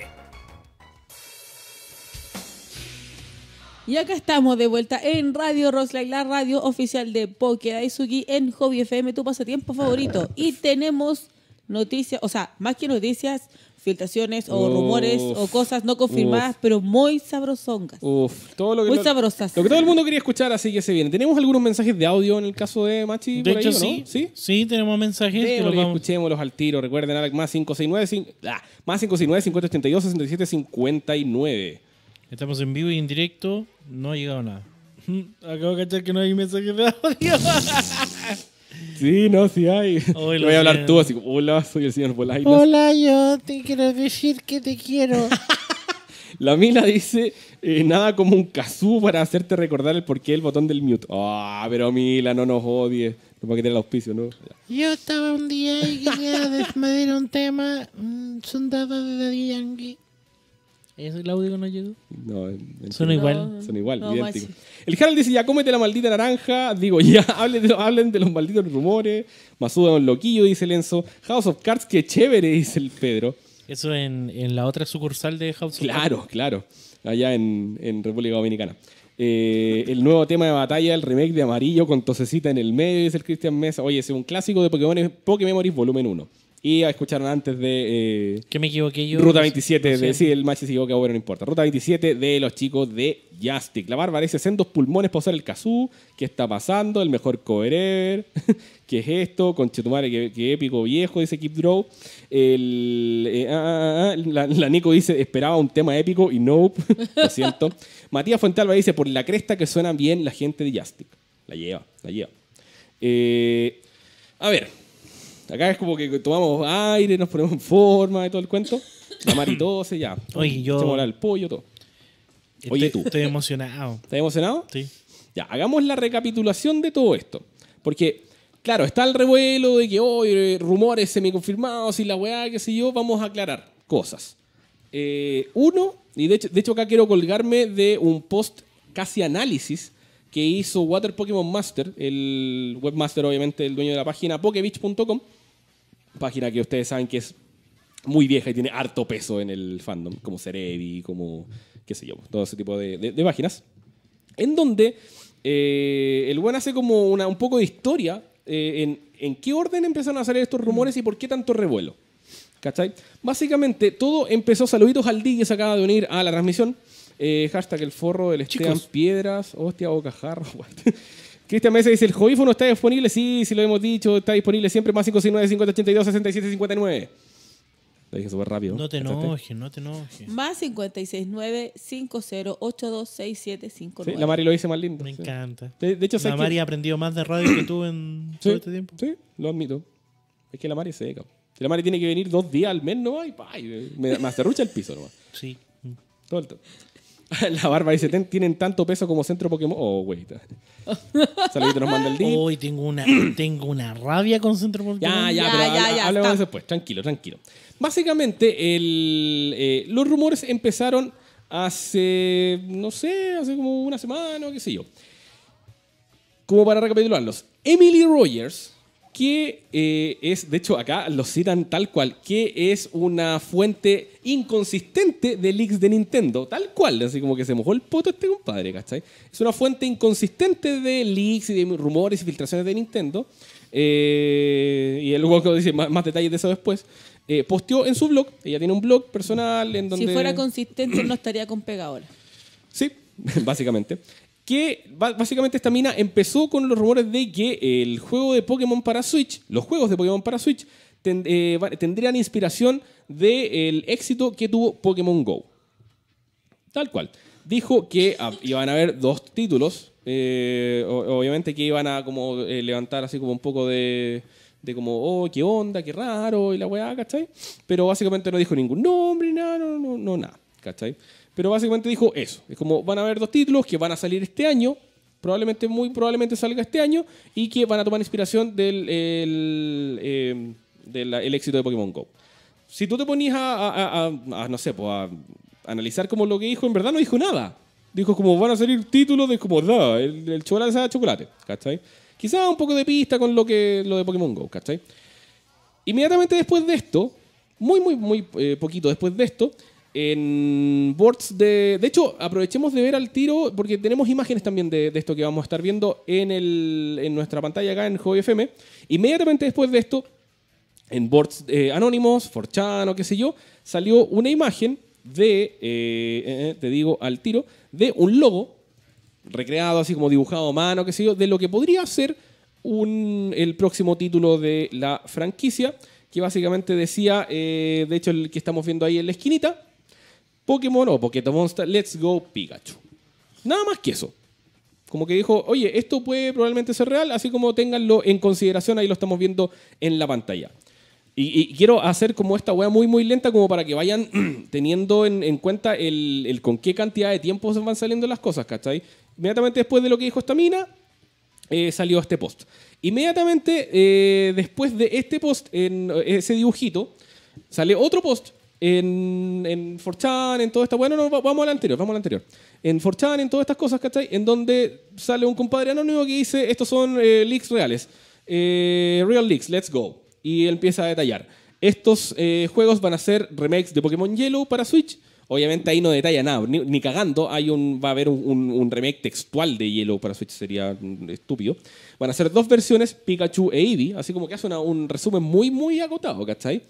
Y acá estamos de vuelta en Radio Roslike, la radio oficial de Poké Daisuki en Hobby FM, tu pasatiempo favorito. Y tenemos noticias, o sea, más que noticias, filtraciones o rumores o cosas no confirmadas, pero muy sabrosongas. Todo lo que muy sabrosas. Lo que todo el mundo quería escuchar, así que se viene. ¿Tenemos algunos mensajes de audio en el caso de Machi? De por hecho, ahí, ¿no? sí. Sí, tenemos mensajes. Que los vamos... Escuchémoslos al tiro. Recuerden, Alex, más 569 5082 67 59. Estamos en vivo y en directo. No ha llegado nada. Acabo de cachar que no hay mensajes de audio. Sí, no, sí hay. Voy a hablar tú así como, hola, soy el señor Bolainas. Hola, yo te quiero decir que te quiero. La Mila dice, nada como un kazoo para hacerte recordar el porqué del botón del mute. Pero Mila, no nos odies. No para que tener el auspicio, ¿no? Yo estaba un día y quería desmadrar un tema. Sondado de Daddy Yankee. ¿Es el audio que no llegó? No, suena igual. Son igual, no, idéntico. El Harold dice, ya cómete la maldita naranja. Digo, ya, hablen de los malditos rumores. Masuda un loquillo, dice Lenzo. House of Cards, qué chévere, dice el Pedro. Eso en la otra sucursal de House of Cards. Claro. Allá en República Dominicana. El nuevo tema de batalla, el remake de Amarillo con tosecita en el medio, dice el Cristian Mesa. Oye, ese es un clásico de Pokémemories Volumen 1. Y escucharon antes de... ¿Qué me equivoqué yo? Ruta 27. Sí, el Machi se equivocó, bueno, no importa. Ruta 27 de los chicos de Jastic. La Bárbara dice, sendos pulmones para usar el kazoo. ¿Qué está pasando? El mejor cover ever. ¿Qué es esto? Conchetumare, qué épico viejo, dice Keep Draw. La Nico dice, esperaba un tema épico y nope. Lo siento. Matías Fuentalba dice, por la cresta que suena bien la gente de Jastic. La lleva. A ver... Acá es como que tomamos aire, nos ponemos en forma y todo el cuento. La Mari tose, ya. Oye, yo... Echamos el pollo, todo. Oye, tú. Estoy emocionado. ¿Estás emocionado? Sí. Ya, hagamos la recapitulación de todo esto. Porque, claro, está el revuelo de que hoy rumores semiconfirmados y la weá, qué sé yo, vamos a aclarar cosas. Uno, y de hecho acá quiero colgarme de un post casi análisis que hizo Water Pokémon Master, el webmaster obviamente, el dueño de la página Pokebitch.com, página que ustedes saben que es muy vieja y tiene harto peso en el fandom, como Cerebi, como qué sé yo, todo ese tipo de páginas, en donde el buen hace como un poco de historia en qué orden empezaron a salir estos rumores y por qué tanto revuelo. ¿Cachai? Básicamente todo empezó, saluditos al D que se acaba de unir a la transmisión. Hashtag el forro del Esteban Piedras. Hostia, bocajarro. Cristian Mesa dice, ¿el Jovifo está disponible? Sí, lo hemos dicho. Está disponible siempre. Más 569-5082-6759. Lo dije súper rápido. No te enojes. Más 569-5082-6759. Sí, la Mari lo dice más lindo. Me encanta. De hecho, la Mari ha aprendido más de radio que tú en todo este tiempo. Sí, lo admito. Es que la Mari es seca. Si la Mari tiene que venir 2 días al mes, no hay. Me acerrucha el piso nomás. Sí. Todo el tiempo. La Barba dice, tienen tanto peso como centro Pokémon. Oh, güey. Saludito nos manda el día. Hoy tengo una rabia con centro Pokémon. Ya, hablemos de eso después. Tranquilo. Básicamente, los rumores empezaron hace como una semana o qué sé yo. Como para recapitularlos. Emily Rogers, que es, de hecho acá lo citan tal cual, que es una fuente inconsistente de leaks de Nintendo, tal cual, así como que se mojó el poto este compadre, ¿cachai? Es una fuente inconsistente de leaks y de rumores y filtraciones de Nintendo, y el luego dice más detalles de eso después. Posteó en su blog, ella tiene un blog personal en donde... Si fuera consistente no estaría con pegadora. Sí, básicamente. Que básicamente esta mina empezó con los rumores de que el juego de Pokémon para Switch, los juegos de Pokémon para Switch, tendrían inspiración del éxito que tuvo Pokémon GO. Tal cual. Dijo que iban a haber 2 títulos, obviamente que iban a como levantar así como un poco de como, oh, qué onda, qué raro, y la weá, ¿cachai? Pero básicamente no dijo ningún nombre, nada, no, nada, ¿cachai? Pero básicamente dijo eso. Es como van a haber 2 títulos que van a salir este año, muy probablemente salga este año, y que van a tomar inspiración del éxito de Pokémon GO. Si tú te ponías no sé, pues a analizar como lo que dijo, en verdad no dijo nada. Dijo como van a salir títulos de como el chocolate sabe a chocolate, ¿cachai? Quizás un poco de pista con lo de Pokémon GO, ¿cachai? Inmediatamente después de esto, muy poquito después de esto, en boards de hecho, aprovechemos de ver al tiro, porque tenemos imágenes también de esto que vamos a estar viendo en nuestra pantalla acá en Hobby FM. Inmediatamente después de esto, en boards anónimos, 4chan o qué sé yo, salió una imagen te digo al tiro, de un logo recreado, así como dibujado a mano, qué sé yo, de lo que podría ser el próximo título de la franquicia, que básicamente decía, de hecho el que estamos viendo ahí en la esquinita, Pokémon o Pokémon Monster Let's Go Pikachu. Nada más que eso. Como que dijo, oye, esto puede probablemente ser real, así como ténganlo en consideración, ahí lo estamos viendo en la pantalla. Y quiero hacer como esta weá muy lenta, como para que vayan teniendo en cuenta el con qué cantidad de tiempo se van saliendo las cosas, ¿cachai? Inmediatamente después de lo que dijo esta mina, salió este post. Inmediatamente después de este post, en ese dibujito, sale otro post en 4chan, en toda esta... Bueno, no, vamos al anterior. En 4chan, en todas estas cosas, ¿cachai? En donde sale un compadre anónimo que dice, estos son leaks reales. Real leaks, let's go. Y él empieza a detallar. Estos juegos van a ser remakes de Pokémon Yellow para Switch. Obviamente ahí no detalla nada, ni cagando. Va a haber un remake textual de Yellow para Switch, sería estúpido. Van a ser 2 versiones, Pikachu e Eevee, así como que hace un resumen muy agotado, ¿cachai?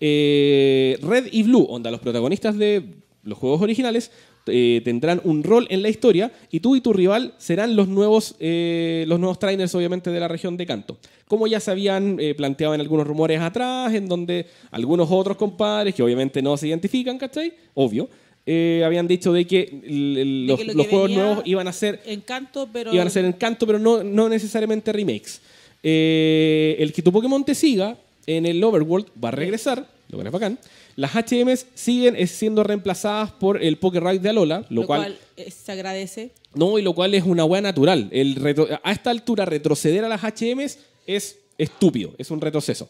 Red y Blue, onda, los protagonistas de los juegos originales, tendrán un rol en la historia y tú y tu rival serán los nuevos trainers, obviamente, de la región de Kanto. Como ya se habían planteado en algunos rumores atrás, en donde algunos otros compadres, que obviamente no se identifican, ¿cachai? Obvio. Habían dicho de que los juegos nuevos iban a ser en Kanto, pero no necesariamente remakes. El que tu Pokémon te siga en el Overworld va a regresar, lo que es bacán. Las HMs siguen siendo reemplazadas por el Pokéride de Alola, lo cual se agradece. No, y lo cual es una hueá natural. A esta altura, retroceder a las HMs es estúpido, es un retroceso.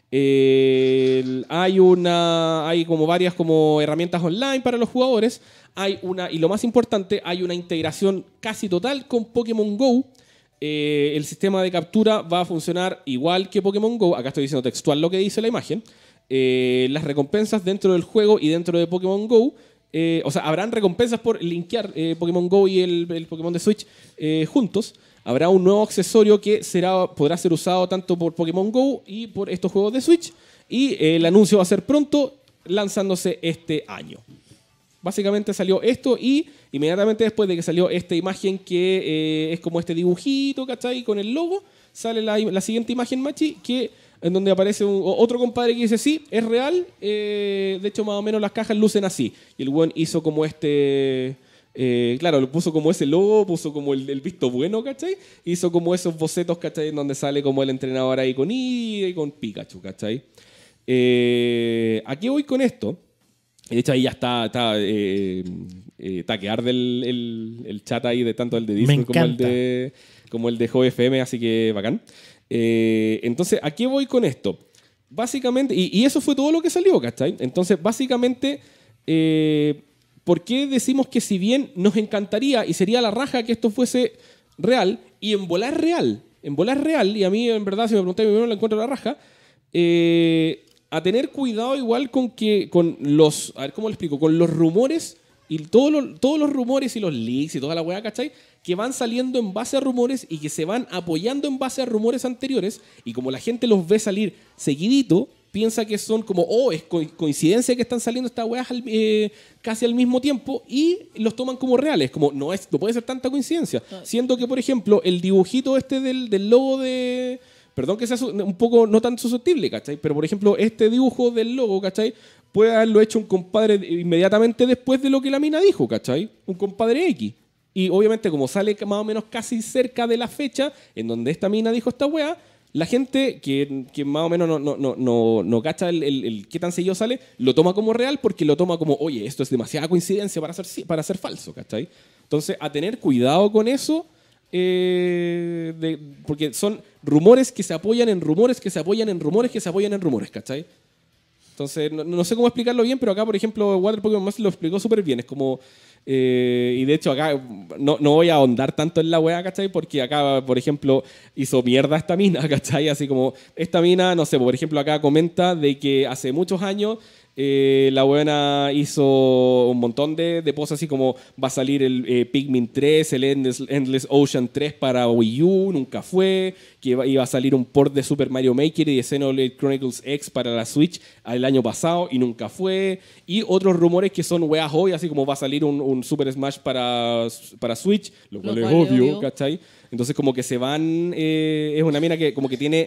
Hay como varias como herramientas online para los jugadores. Y lo más importante, hay una integración casi total con Pokémon GO. El sistema de captura va a funcionar igual que Pokémon GO. Acá estoy diciendo textual lo que dice la imagen. Las recompensas dentro del juego y dentro de Pokémon GO, habrán recompensas por linkear Pokémon GO y el Pokémon de Switch juntos. Habrá un nuevo accesorio que podrá ser usado tanto por Pokémon GO y por estos juegos de Switch. Y el anuncio va a ser pronto, lanzándose este año. Básicamente salió esto y inmediatamente después de que salió esta imagen que es como este dibujito, ¿cachai? Con el logo, sale la siguiente imagen, Machi, en donde aparece otro compadre que dice, sí, es real. De hecho, más o menos las cajas lucen así. Y el buen hizo como claro, lo puso como ese logo, puso como el visto bueno, ¿cachai? Hizo como esos bocetos, ¿cachai? En donde sale como el entrenador ahí con Eevee y con Pikachu, ¿cachai? ¿A qué voy con esto? De hecho, ahí ya está que arde el chat ahí de tanto el de Discord como el de Hobby FM, así que bacán. Entonces, ¿a qué voy con esto? Básicamente, y eso fue todo lo que salió, ¿cachai? Entonces, básicamente, ¿por qué decimos que si bien nos encantaría y sería la raja que esto fuese real y en volar real? en volar real, y a mí en verdad si me preguntáis primero la encuentro la raja, a tener cuidado igual con los, a ver cómo le explico, con los rumores y todos los rumores y los leaks y toda la weá, ¿cachai? Que van saliendo en base a rumores y que se van apoyando en base a rumores anteriores, y como la gente los ve salir seguidito, piensa que son como, es coincidencia que están saliendo estas weas casi al mismo tiempo, y los toman como reales, como no puede ser tanta coincidencia. Siendo que, por ejemplo, el dibujito del logo de... Perdón que sea un poco no tan susceptible, ¿cachai? Pero, por ejemplo, este dibujo del logo, ¿cachai? Puede haberlo hecho un compadre inmediatamente después de lo que la mina dijo, ¿cachai? Un compadre X. Y obviamente, como sale más o menos casi cerca de la fecha en donde esta mina dijo esta wea, la gente que más o menos no cacha el qué tan seguido sale, lo toma como real porque lo toma como, oye, esto es demasiada coincidencia para ser falso, ¿cachai? Entonces, a tener cuidado con eso, porque son rumores que se apoyan en rumores, que se apoyan en rumores, que se apoyan en rumores, ¿cachai? Entonces, no sé cómo explicarlo bien, pero acá, por ejemplo, Water Pokémon Master lo explicó súper bien. Es como... y de hecho acá no voy a ahondar tanto en la weá, ¿cachai? Porque acá, por ejemplo, hizo mierda esta mina, ¿cachai? Así como esta mina, no sé, por ejemplo, acá comenta de que hace muchos años la buena hizo un montón de cosas así como va a salir el Pikmin 3, el Endless Ocean 3 para Wii U, nunca fue, que iba a salir un port de Super Mario Maker y de Xenoblade Chronicles X para la Switch el año pasado y nunca fue, y otros rumores que son weas obvias, así como va a salir un Super Smash para Switch, lo cual es obvio, ¿cachai? Entonces como que se van, es una mina que como que tiene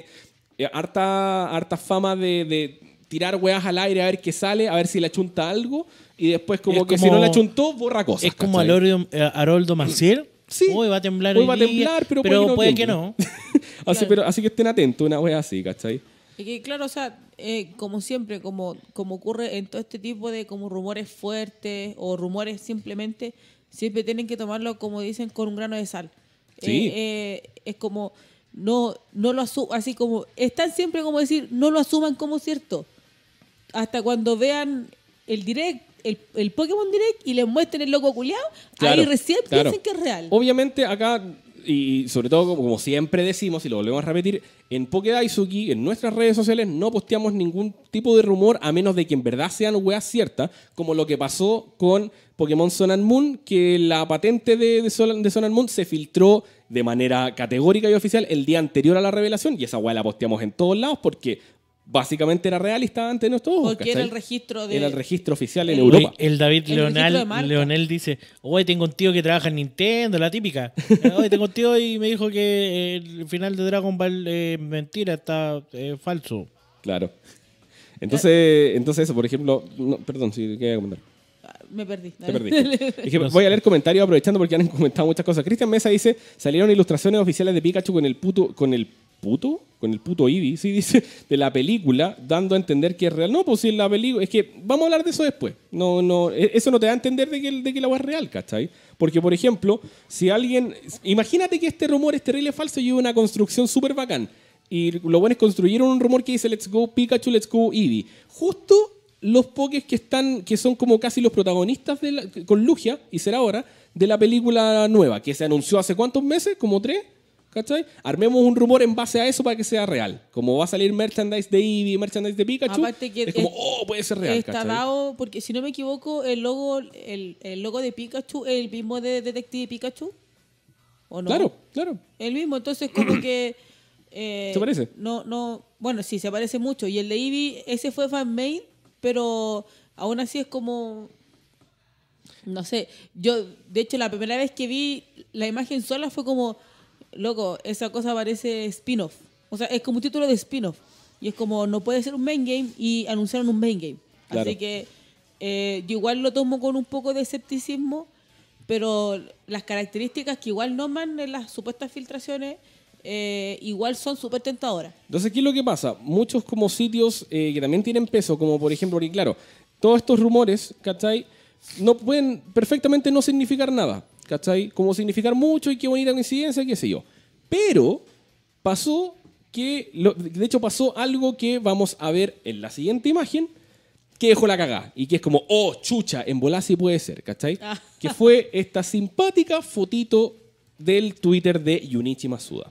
harta fama de tirar weas al aire a ver qué sale, a ver si le achunta algo, y después como que si no le achuntó, borra cosas. Es como ¿cachai? Haroldo Maciel. Sí. Hoy va a temblar Hoy va a temblar, pero puede que no. Así que estén atentos, una wea así, ¿cachai? Y que claro, o sea, como siempre, como ocurre en todo este tipo de como rumores fuertes o rumores simplemente, siempre tienen que tomarlo, como dicen, con un grano de sal. Sí. Es como, no lo asuman, así como, están siempre como decir, no lo asuman como cierto. Hasta cuando vean el direct, el Pokémon Direct y les muestren el logo culiao, Claro, ahí recién claro. piensen que es real. Obviamente acá, y sobre todo como siempre decimos y lo volvemos a repetir, en Pokédaisuki, en nuestras redes sociales no posteamos ningún tipo de rumor a menos de que en verdad sean weas ciertas, como lo que pasó con Pokémon Sun and Moon, que la patente de Sun and Moon se filtró de manera categórica y oficial el día anterior a la revelación, y esa wea la posteamos en todos lados porque básicamente era real y estaba ante nuestros ojos. Porque era el registro de... Era el registro oficial en Europa. El David El registro de marca. Leonel dice, hoy tengo un tío que trabaja en Nintendo, la típica. Hoy tengo un tío y me dijo que el final de Dragon Ball es mentira, está falso. Claro. Entonces eso, por ejemplo... No, perdón, si quería comentar. Me perdí. Te perdí. Dije, voy a leer comentarios aprovechando porque han comentado muchas cosas. Cristian Mesa dice, salieron ilustraciones oficiales de Pikachu con el puto Eevee, sí, dice, de la película, dando a entender que es real. No, pues si la película... Es que vamos a hablar de eso después. Eso no te da a entender de que la wea es real, ¿cachai? Porque, por ejemplo, si alguien... Imagínate que este rumor es terrible falso y es una construcción súper bacán. Y lo bueno es construyeron un rumor que dice Let's go Pikachu, Let's go Eevee. Justo los pokés que son como casi los protagonistas con Lugia, y será ahora, de la película nueva, que se anunció hace ¿cuántos meses? ¿Como 3? ¿Cachai? Armemos un rumor en base a eso para que sea real. Como va a salir merchandise de Eevee, merchandise de Pikachu, aparte que es como, puede ser real, está ¿cachai? dado, porque si no me equivoco, el logo de Pikachu es el mismo de Detective Pikachu, ¿o no? Claro. El mismo, entonces como que... ¿Se parece? No, bueno, sí, se parece mucho. Y el de Eevee, ese fue fan-made, pero aún así es como... No sé, yo, de hecho, la primera vez que vi la imagen sola fue como... Loco, esa cosa parece spin-off. O sea, es como un título de spin-off. Y es como, no puede ser un main game y anunciaron un main game. Claro. Así que yo igual lo tomo con un poco de escepticismo, pero las características que igual nombran en las supuestas filtraciones igual son súper tentadoras. Entonces, ¿qué es lo que pasa? Muchos como sitios que también tienen peso, como por ejemplo, porque claro, todos estos rumores, ¿cachai? No pueden perfectamente no significar nada, ¿cachai? Como significar mucho y qué bonita coincidencia, qué sé yo. Pero pasó de hecho pasó algo que vamos a ver en la siguiente imagen, que dejó la cagada. Y que es como, chucha, en volá sí puede ser, ¿cachai? Que fue esta simpática fotito del Twitter de Junichi Masuda.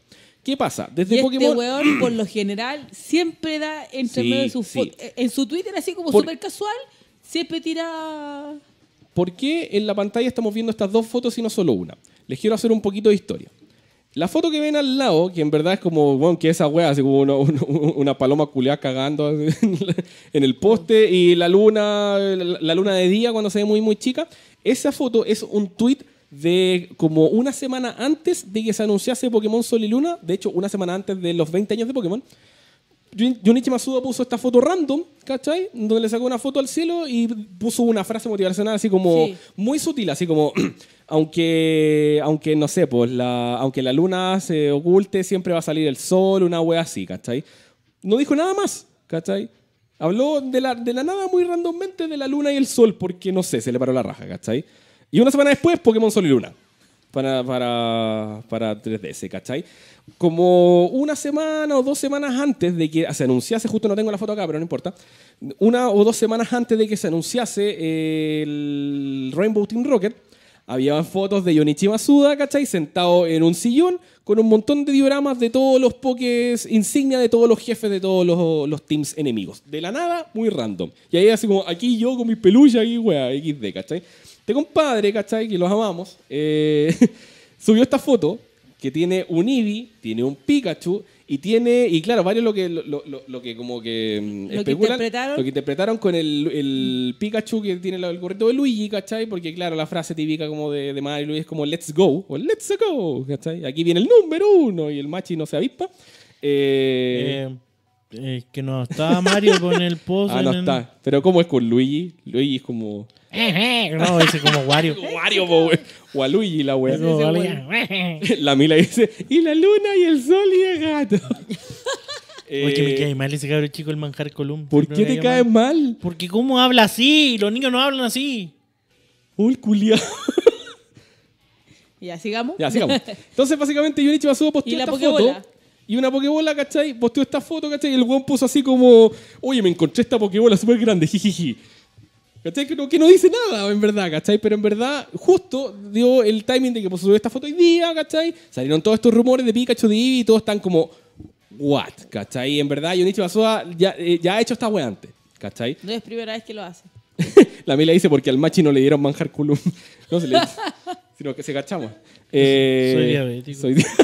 ¿Qué pasa? Y Desde este Pokémon... weón, por lo general, siempre da entre Sí, medio de sus sí. fotos. En su Twitter, así como Por- súper casual, siempre tira... ¿Por qué en la pantalla estamos viendo estas dos fotos y no solo una? Les quiero hacer un poquito de historia. La foto que ven al lado, que en verdad es como, bueno, que esa wea, así como una paloma culeada cagando en el poste, y la luna de día cuando se ve muy, muy chica, esa foto es un tweet de como una semana antes de que se anunciase Pokémon Sol y Luna, de hecho, una semana antes de los 20 años de Pokémon. Junichi Masuda puso esta foto random, ¿cachai? Donde le sacó una foto al cielo y puso una frase motivacional así como Sí. muy sutil, así como aunque no sé, pues aunque la luna se oculte, siempre va a salir el sol, una wea así, ¿cachai? No dijo nada más, ¿cachai? Habló de la nada muy randommente de la luna y el sol, porque no sé, se le paró la raja, ¿cachai? Y una semana después, Pokémon Sol y Luna. Para 3DS, ¿cachai? Como una semana o 2 semanas antes de que se anunciase, justo no tengo la foto acá, pero no importa, 1 o 2 semanas antes de que se anunciase el Rainbow Team Rocket, había fotos de Junichi Masuda, ¿cachai? Sentado en un sillón con un montón de dioramas de todos los Pokés insignia, de todos los jefes de todos los teams enemigos. De la nada, muy random. Y ahí así como, aquí yo con mis peluches, aquí, wea, XD, ¿cachai? Este compadre, ¿cachai? Que los amamos, subió esta foto que tiene un Eevee, tiene un Pikachu y claro, varios lo que como que especulan, lo que interpretaron con el Pikachu que tiene el gorrito de Luigi, ¿cachai? Porque claro, la frase típica como de Mario y Luigi es como let's go, o let's go, ¿cachai? Aquí viene el número 1 y el machi no se avispa. Que no está Mario con el post. No está. Pero ¿cómo es con Luigi? Luigi es como... No, ese como Wario. Wario, po, wey. O a Luigi la wea. Como Wario. La Mila dice, y la luna y el sol y el gato. Oye, que me cae mal ese cabrón chico, el manjar Column. ¿Por qué te cae mal? Porque ¿cómo habla así? Los niños no hablan así. Uy, culiao. Ya, sigamos. Ya, sigamos. Entonces, básicamente, Junichi Masuda posteó ¿Y la esta Pokébola? foto. Y una Pokébola, ¿cachai? Posteó esta foto, ¿cachai? Y el weón puso así como, oye, me encontré esta Pokébola súper grande, jijiji. ¿Cachai? Que no dice nada, en verdad, ¿cachai? Pero en verdad, justo dio el timing de que puso esta foto hoy día, ¿cachai? Salieron todos estos rumores de Pikachu, de Eevee, y todos están como, what? ¿Cachai? Y en verdad, Junichi Masuda ya ha hecho esta wea antes, ¿cachai? No es primera vez que lo hace. La Mila dice porque al machi no le dieron manjar culum. No se le sino que se cachamos. Soy diabético.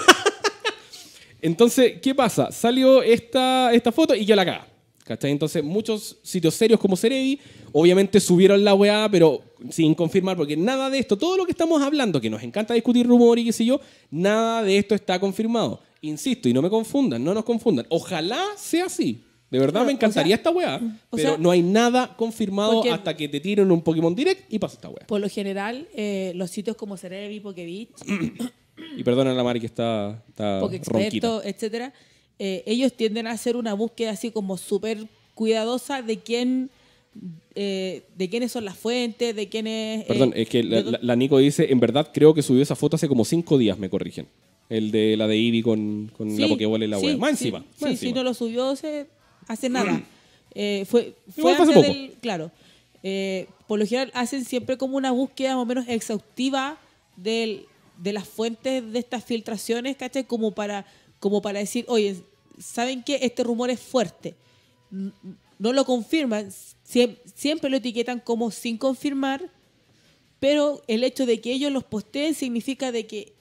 Entonces, ¿qué pasa? Salió esta foto y yo la caga. ¿Cachai? Entonces, muchos sitios serios como Cerebi, obviamente subieron la weá, pero sin confirmar, porque nada de esto, todo lo que estamos hablando, que nos encanta discutir rumor y qué sé yo, nada de esto está confirmado. Insisto, y no me confundan, no nos confundan. Ojalá sea así. De verdad me encantaría esta weá, pero no hay nada confirmado hasta que te tiren un Pokémon Direct y pasa esta weá. Por lo general, los sitios como Cerebi, Pokebit, Y perdona a la Mari que está ronquita. Pokeexperto, etcétera, ellos tienden a hacer una búsqueda así como súper cuidadosa de quiénes son las fuentes, de quiénes... Perdón, es que la Nico dice, en verdad creo que subió esa foto hace como 5 días, me corrigen. La de Eevee con la Pokébola y la weá. Más encima. Sí, no lo subió hace nada. Fue Igual fue hace antes poco. Claro. Por lo general hacen siempre como una búsqueda más o menos exhaustiva de las fuentes de estas filtraciones, ¿cachai? Como para decir, oye, ¿saben qué? Este rumor es fuerte. No lo confirman, siempre lo etiquetan como sin confirmar, pero el hecho de que ellos los posteen significa de que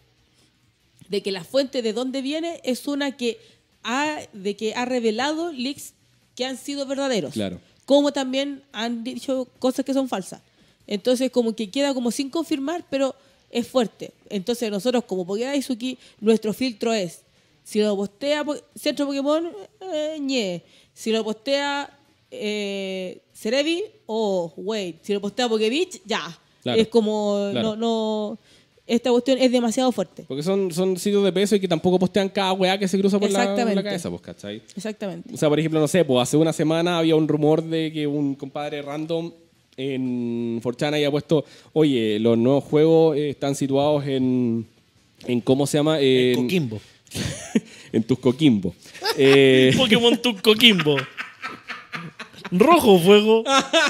la fuente de dónde viene es una que ha revelado leaks que han sido verdaderos. Claro. Como también han dicho cosas que son falsas. Entonces, como que queda como sin confirmar, pero es fuerte. Entonces, nosotros como Pokédex Daisuki, nuestro filtro es, si lo postea Centro Pokémon, ñe. Si lo postea Cerebi, wait. Si lo postea Pokebitch, ya. Claro. Es como, Claro. no, esta cuestión es demasiado fuerte. Porque son sitios de peso y que tampoco postean cada weá que se cruza por la cabeza, pues, ¿cachai? Exactamente. O sea, por ejemplo, no sé, pues hace una semana había un rumor de que un compadre random en 4chan había puesto, oye, los nuevos juegos están situados en ¿cómo se llama? Coquimbo. En tus Coquimbo. Pokémon Coquimbo. Rojo fuego.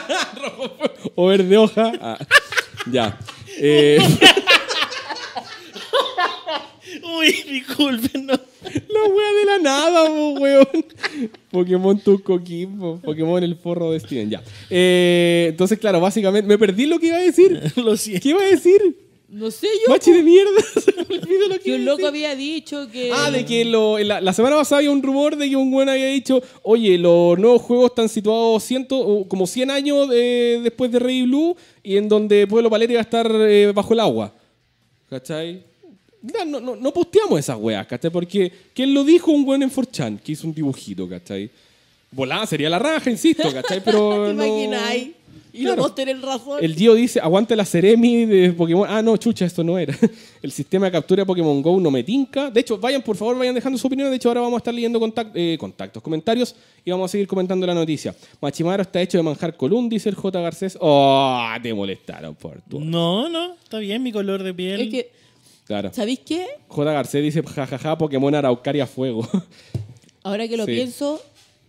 O verde hoja. Ya. Uy, disculpen, no. La una wea de la nada, po, weón. Pokémon Tuco Kimbo, Pokémon el forro de Steven, ya. Entonces, claro, básicamente, me perdí lo que iba a decir. Lo siento. ¿Qué iba a decir? No sé yo. Machi de mierda. Se me olvidó lo que Que iba un a loco decir. había dicho que... De que la semana pasada había un rumor de que un buen había dicho, oye, los nuevos juegos están situados como 100 años después de Rey Blue y en donde Pueblo Palete va a estar bajo el agua. ¿Cachai? No posteamos esas weas, ¿cachai? Porque ¿quién lo dijo? Un buen en 4chan, que hizo un dibujito, ¿cachai? Volada sería la raja, insisto, ¿cachai? Pero ¿Te no... imagináis? Y Claro. los dos tienen razón. El Dio dice, aguante la Ceremi de Pokémon. Ah, no, chucha, esto no era. El sistema de captura de Pokémon GO no me tinca. De hecho, por favor, vayan dejando su opinión. De hecho, ahora vamos a estar leyendo contactos, comentarios y vamos a seguir comentando la noticia. Machimaro está hecho de manjar colún, dice el J. Garcés. Oh, te molestaron por tu... No, está bien mi color de piel. Es que, Claro. ¿sabéis qué? J. Garcés dice, jajaja, Pokémon Araucaria Fuego. Ahora que lo Sí. pienso,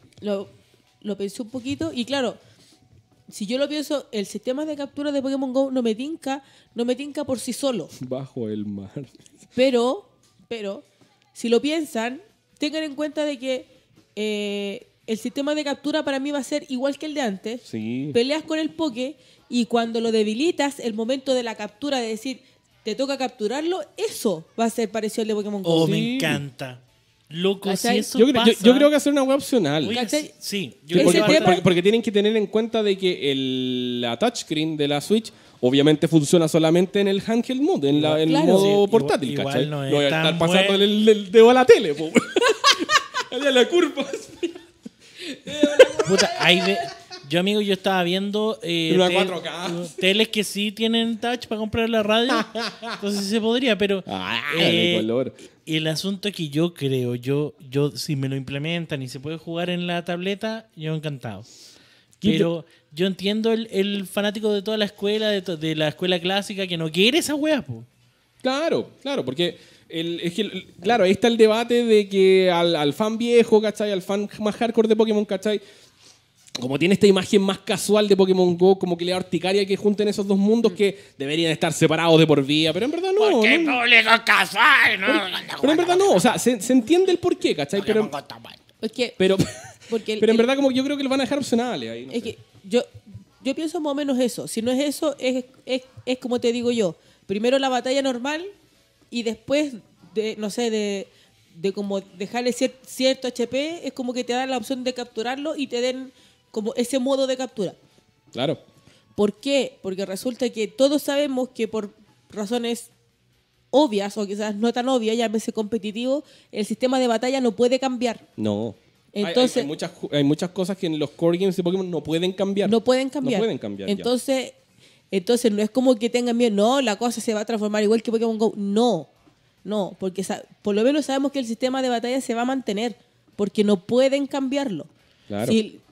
lo pensé un poquito y claro, si yo lo pienso, el sistema de captura de Pokémon GO no me tinca por sí solo. Bajo el mar. Pero, si lo piensan, tengan en cuenta de que el sistema de captura para mí va a ser igual que el de antes. Sí. Peleas con el Poké y cuando lo debilitas, el momento de la captura, de decir, te toca capturarlo, eso va a ser parecido al de Pokémon GO. Oh, Sí. me encanta. Loco, ¿Cachai? si eso Yo pasa... creo que va a ser una web opcional. Oye, ¿Cachai? sí, Sí, yo creo Ese que va a tema- estar- porque tienen que tener en cuenta de que la touchscreen de la Switch obviamente funciona solamente en el handheld mode, en el Claro. modo Sí, portátil, igual ¿cachai? no es voy a tan estar pasando buen- el dedo a la tele, po. Allá la curva. Puta, yo, amigo, yo estaba viendo Una 4K. teles que sí tienen touch para comprar la radio. Entonces sí se podría, pero de color. el asunto es que yo creo, yo si me lo implementan y se puede jugar en la tableta, yo encantado. Pero yo entiendo el fanático de toda la escuela, de la escuela clásica, que no quiere esa wea, po. Claro, porque claro, ahí está el debate de que al fan viejo, ¿cachai? Al fan más hardcore de Pokémon, ¿cachai? Como tiene esta imagen más casual de Pokémon GO, como que le da horticaria que junten esos dos mundos que deberían estar separados de por vida, pero en verdad no. ¿no? público casual? Pero en verdad no, o sea, se entiende el porqué, ¿cachai? Es que, Pero porque en verdad como que yo creo que lo van a dejar opcionales ahí. No es sé. que yo pienso más o menos eso. Si no es eso, es como te digo yo. Primero la batalla normal y después de como dejarle cierto HP, es como que te dan la opción de capturarlo y te den como ese modo de captura. Claro. ¿Por qué? Porque resulta que todos sabemos que por razones obvias o quizás no tan obvias, llámese competitivo, el sistema de batalla no puede cambiar. No. Entonces- hay muchas cosas que en los core games de Pokémon no pueden cambiar. No pueden cambiar. No pueden cambiar, ya. Entonces no es como que tengan miedo, no, la cosa se va a transformar igual que Pokémon GO. No, porque por lo menos sabemos que el sistema de batalla se va a mantener, porque no pueden cambiarlo. Claro.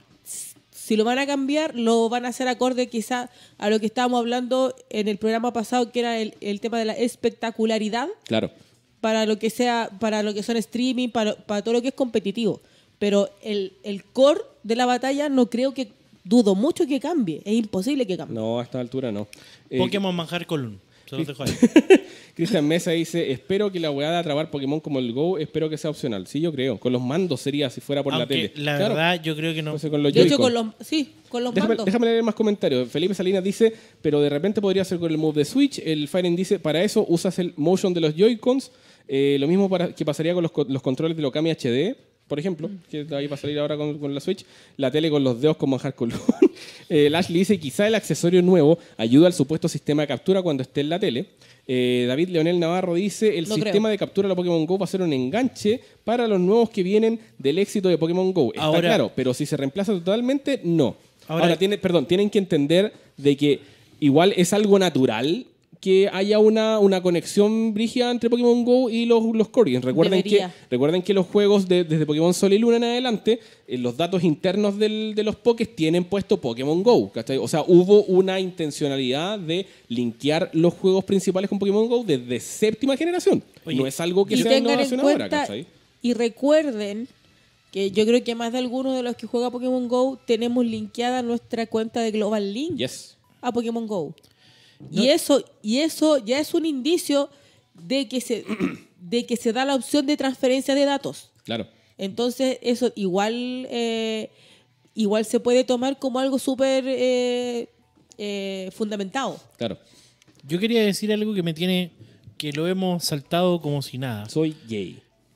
Si lo van a cambiar, lo van a hacer acorde quizá a lo que estábamos hablando en el programa pasado, que era el tema de la espectacularidad Claro. para lo que son streaming, para todo lo que es competitivo. Pero el core de la batalla no creo que, dudo mucho que cambie. Es imposible que cambie. No, a esta altura no. Pokémon Manjar Column. Se los dejo ahí. Cristian Mesa dice, espero que la weá de atrabar Pokémon como el Go, espero que sea opcional. Sí, yo creo. Con los mandos sería si fuera por la Aunque tele. la Claro, verdad, yo creo que no. puede ser con los De hecho, Joy-Con. con los Déjame, mandos. déjame leer más comentarios. Felipe Salinas dice, pero de repente podría ser con el move de Switch. El Firen dice, para eso usas el motion de los Joy-Cons. Lo mismo que pasaría con los controles de Okami HD, por ejemplo, que ahí va a salir ahora con la Switch. La tele con los dedos con manjar colón. Ashley dice, quizá el accesorio nuevo ayuda al supuesto sistema de captura cuando esté en la tele. David Leonel Navarro dice, el No sistema creo. de captura de Pokémon GO va a ser un enganche para los nuevos que vienen del éxito de Pokémon GO. Está Ahora- claro, pero si se reemplaza totalmente, no. Ahora- Tienen que entender de que igual es algo natural que haya una conexión brígida entre Pokémon GO y los core games. Recuerden que los juegos desde Pokémon Sol y Luna en adelante, los datos internos de los Pokés tienen puesto Pokémon GO, ¿cachai? O sea, hubo una intencionalidad de linkear los juegos principales con Pokémon GO desde séptima generación. Oye, no es algo que Y sea tengan en innovación ahora, cuenta ¿cachai? y recuerden que yo creo que más de algunos de los que juega Pokémon GO tenemos linkeada nuestra cuenta de Global Link Yes. a Pokémon GO. Y eso ya es un indicio de que se da la opción de transferencia de datos. Claro. Entonces, eso igual se puede tomar como algo súper fundamentado. Claro. Yo quería decir algo que lo hemos saltado como si nada. Soy gay.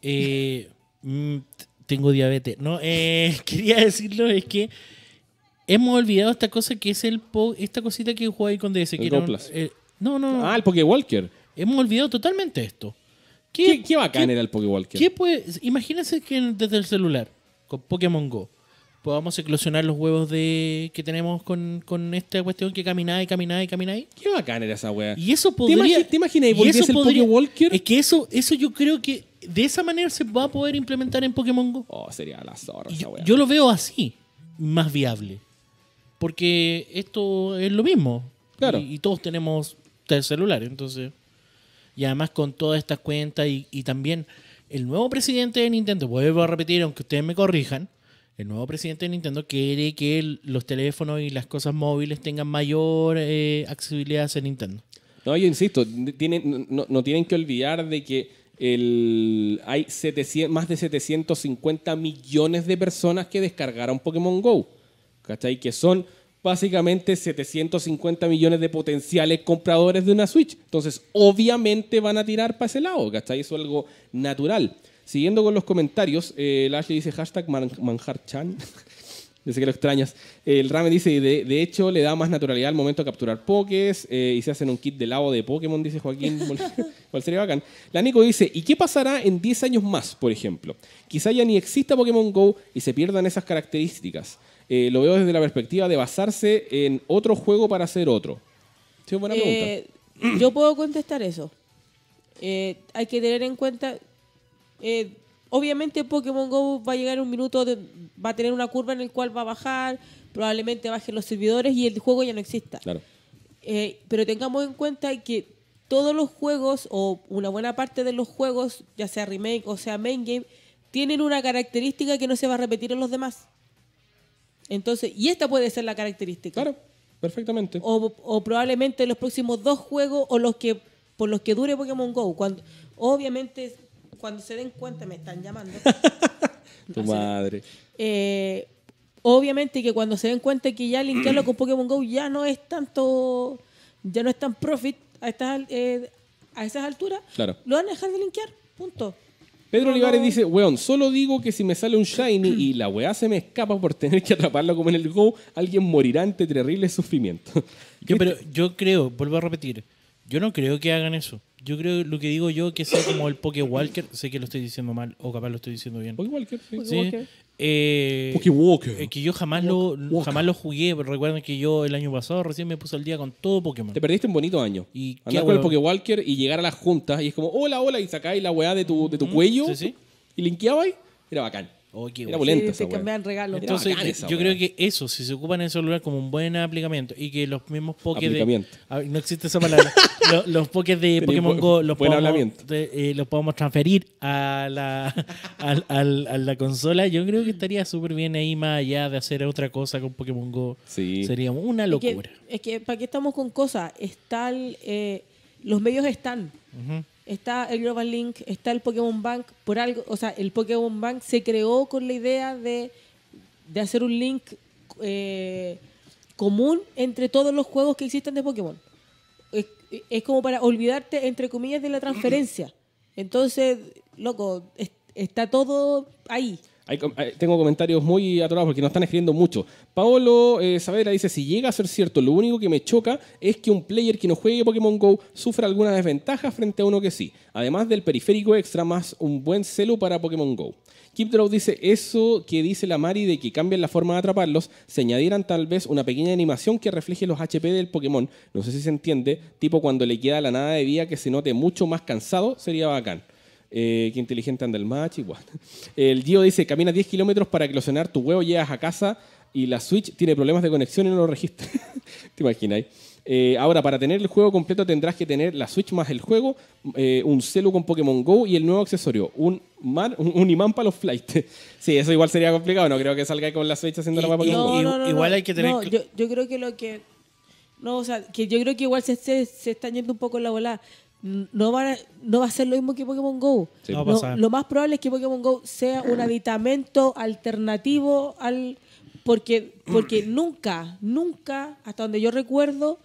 Tengo diabetes. No, quería decirlo, es que hemos olvidado esta cosa que es esta cosita que jugaba ahí con DS. Que El era Go Plus. no. Ah, el Pokewalker. Hemos olvidado totalmente esto. Qué bacán era el Pokewalker. Imagínense que desde el celular, con Pokémon Go, podamos eclosionar los huevos que tenemos con esta cuestión que camináis. Qué bacán era esa wea. Y eso podría... ¿Te imaginas y y volviese eso el podría- Pokewalker? Es que eso yo creo que de esa manera se va a poder implementar en Pokémon Go. Oh, sería la zorra Y esa wea. yo lo veo así, más viable. Porque esto es lo mismo. Claro. Y todos tenemos celular, entonces... Y además con todas estas cuentas y también el nuevo presidente de Nintendo, vuelvo a repetir, aunque ustedes me corrijan, el nuevo presidente de Nintendo quiere que los teléfonos y las cosas móviles tengan mayor accesibilidad hacia Nintendo. No, yo insisto, no tienen que olvidar de que hay más de 750 millones de personas que descargaron Pokémon GO. ¿Cachai? Que son básicamente 750 millones de potenciales compradores de una Switch. Entonces, obviamente van a tirar para ese lado, ¿cachai? Eso es algo natural. Siguiendo con los comentarios, Ashley dice hashtag manjarchan. Yo sé que lo extrañas. El Rame dice, de hecho, le da más naturalidad al momento de capturar pokés y se hacen un kit de lavo de Pokémon, dice Joaquín. ¿Cuál sería bacán? La Nico dice, ¿y qué pasará en 10 años más, por ejemplo? Quizá ya ni exista Pokémon GO y se pierdan esas características. Lo veo desde la perspectiva de basarse en otro juego para hacer otro. Sí, buena pregunta. Yo puedo contestar eso. Hay que tener en cuenta... obviamente Pokémon GO va a llegar un minuto, va a tener una curva en la cual va a bajar, probablemente bajen los servidores y el juego ya no exista. Claro. Pero tengamos en cuenta que todos los juegos, o una buena parte de los juegos, ya sea remake o sea main game, tienen una característica que no se va a repetir en los demás. Entonces, y esta puede ser la característica. Claro, perfectamente. O probablemente los próximos 2 juegos o por los que dure Pokémon GO. Obviamente, cuando se den cuenta, me están llamando. Tu madre. Obviamente que cuando se den cuenta que ya linkearlo con Pokémon GO ya no es tan profit a esas alturas, Claro. lo van a dejar de linkear. Punto. Pedro No, Olivares no. dice, weón, solo digo que si me sale un Shiny y la weá se me escapa por tener que atraparlo como en el Go, alguien morirá ante terrible sufrimiento. Pero yo creo, vuelvo a repetir, yo no creo que hagan eso. Yo creo, lo que digo yo, que sea como el Pokewalker, sé que lo estoy diciendo mal, o capaz lo estoy diciendo bien. Pokewalker, sí. Sí. Pokewalker. Que yo jamás lo jugué, pero recuerden que yo el año pasado recién me puse al día con todo Pokémon. Te perdiste un bonito año. Y qué Andar con el huevo. Pokewalker y llegar a las juntas y es como, hola, hola, y sacáis la weá de tu cuello Sí, sí. y linkeabais. Era bacán. Oh, qué Era bueno. polenta Sí, esa te weá. cambian regalos. Era Entonces, bacán esa yo weá. creo que eso, si se ocupan el celular como un buen aplicamiento y que los mismos pokés Aplicamiento. no existe esa palabra. Los pokés de Tenía Pokémon Go los buen podemos, hablamiento. los podemos transferir a la consola. Yo creo que estaría súper bien ahí, más allá de hacer otra cosa con Pokémon Go. Sí. Sería una locura. Es que ¿para qué estamos con cosas? Los medios están. Ujú. Está el Global Link, está el Pokémon Bank, por algo, o sea, el Pokémon Bank se creó con la idea de hacer un link común entre todos los juegos que existen de Pokémon. Es como para olvidarte, entre comillas, de la transferencia. Entonces, loco, está todo ahí. Tengo comentarios muy atorados porque nos están escribiendo mucho. Paolo Savera dice, si llega a ser cierto, lo único que me choca es que un player que no juegue Pokémon GO sufra alguna desventaja frente a uno que sí. Además del periférico extra más un buen celu para Pokémon GO. Kipdraw dice, eso que dice la Mari de que cambian la forma de atraparlos, se añadieran tal vez una pequeña animación que refleje los HP del Pokémon. No sé si se entiende, tipo cuando le queda la nada de vida que se note mucho más cansado, sería bacán. Qué inteligente anda el match, igual. El Gio dice, caminas 10 kilómetros para eclosionar tu huevo, llegas a casa y la Switch tiene problemas de conexión y no lo registra. ¿Te imaginas? Ahora, para tener el juego completo tendrás que tener la Switch más el juego, un celu con Pokémon GO y el nuevo accesorio, un imán para los flights. Sí, eso igual sería complicado, no creo que salga con la Switch haciendo la para Pokémon GO. Igual hay que tener... No, yo creo que lo que... No, o sea, que yo creo que igual se están yendo un poco en la volada. no va a ser lo mismo que Pokémon GO. Sí. No va a pasar. Lo más probable es que Pokémon GO sea un aditamento alternativo porque nunca, hasta donde yo recuerdo,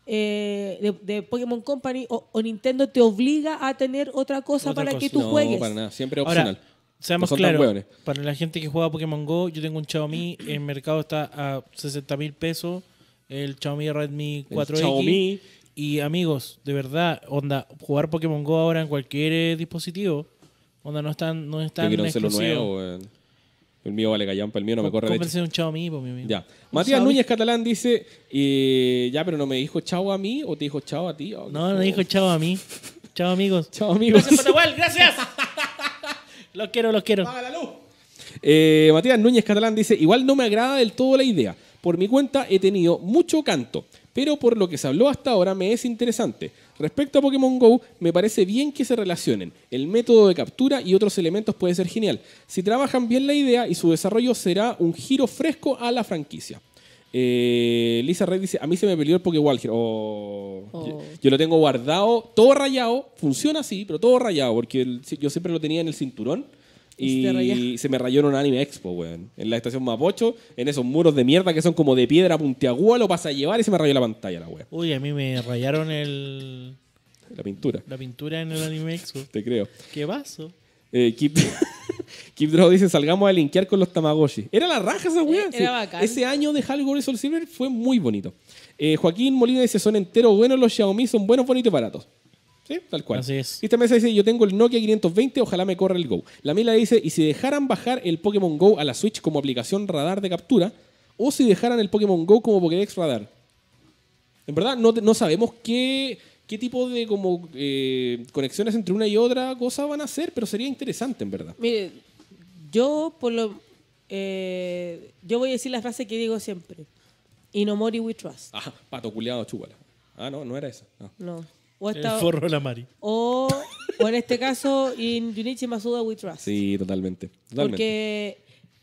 de Pokémon Company o Nintendo te obliga a tener otra cosa Otra para que cosa. tú No, juegues. para nada. Siempre Ahora, opcional. seamos No son tan claros, hueones. para la gente que juega Pokémon GO, yo tengo un Xiaomi, el mercado está a 60.000 pesos, el Xiaomi Redmi 4X. Xiaomi. Y amigos, de verdad, onda, jugar Pokémon GO ahora en cualquier dispositivo, onda, no es tan Yo quiero un celu exclusivo. nuevo, weón. El mío vale callampa, el mío no me corre de hecho. Cómprese un Xiaomi, pues, mi amigo. Ya. Matías Xiaomi. Núñez Catalán dice, ya, pero no me dijo chao a mí o te dijo chao a ti. Oh, qué No, no fome. dijo chao a mí. Chao, amigos. Chao, amigos. Gracias, Patagual, gracias. Los quiero, los quiero. ¡Apaga la luz! Matías Núñez Catalán dice, igual no me agrada del todo la idea. Por mi cuenta he tenido mucho canto, pero por lo que se habló hasta ahora me es interesante. Respecto a Pokémon GO, me parece bien que se relacionen. El método de captura y otros elementos puede ser genial. Si trabajan bien la idea y su desarrollo será un giro fresco a la franquicia. Lisa Red dice, a mí se me peleó el Pokewalker. Yo lo tengo guardado, todo rayado. Funciona así, pero todo rayado, porque yo siempre lo tenía en el cinturón. Y se me rayó en un Anime Expo, weón. En la estación Mapocho, en esos muros de mierda que son como de piedra puntiagúa, lo pasa a llevar y se me rayó la pantalla, la weón. Uy, a mí me rayaron La pintura, la pintura en el Anime Expo. te creo. ¿Qué vaso? Keep Draw dice, salgamos a linkear con los Tamagotchi. Era la raja esa weón. Era bacán. Ese año de Halo Gold Soul Silver fue muy bonito. Joaquín Molina dice, son enteros buenos los Xiaomi, son buenos, bonitos y baratos. Sí, tal cual. Así es. Y esta mesa dice, yo tengo el Nokia 520, ojalá me corra el Go. La Mila dice, y si dejaran bajar el Pokémon Go a la Switch como aplicación radar de captura, o si dejaran el Pokémon Go como Pokédex radar. En verdad, no sabemos qué tipo de como conexiones entre una y otra cosa van a hacer, pero sería interesante, en verdad. Mire, yo yo voy a decir la frase que digo siempre. Inomori we trust. Ajá, pato culiado, chúpala. Ah, no era esa. No. No. O, El forro de la Mari. o en este caso, in Junichi Masuda we trust. Sí, totalmente. Porque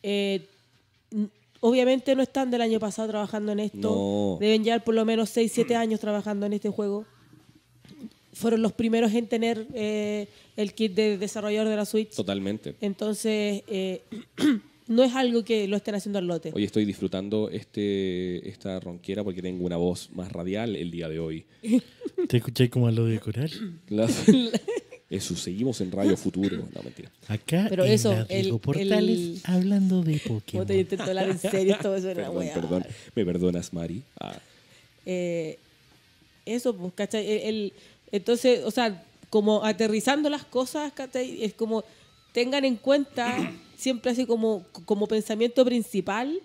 obviamente no están del año pasado trabajando en esto. No. Deben llevar por lo menos 6-7 años trabajando en este juego. Fueron los primeros en tener el kit de desarrollador de la Switch. Totalmente. Entonces, no es algo que lo estén haciendo al lote. Hoy estoy disfrutando esta ronquera porque tengo una voz más radial el día de hoy. ¿Te escuché como a lo de coral? Eso, seguimos en Radio Futuro. No, mentira. Acá Pero en eso, la Diego Portales, hablando de Como Pokémon. te intento hablar en serio, esto es una wea. Perdón. ¿Me perdonas, Mari? Eso, pues, ¿cachai? Entonces, o sea, como aterrizando las cosas, ¿cachai? Es como tengan en cuenta, siempre así como pensamiento principal,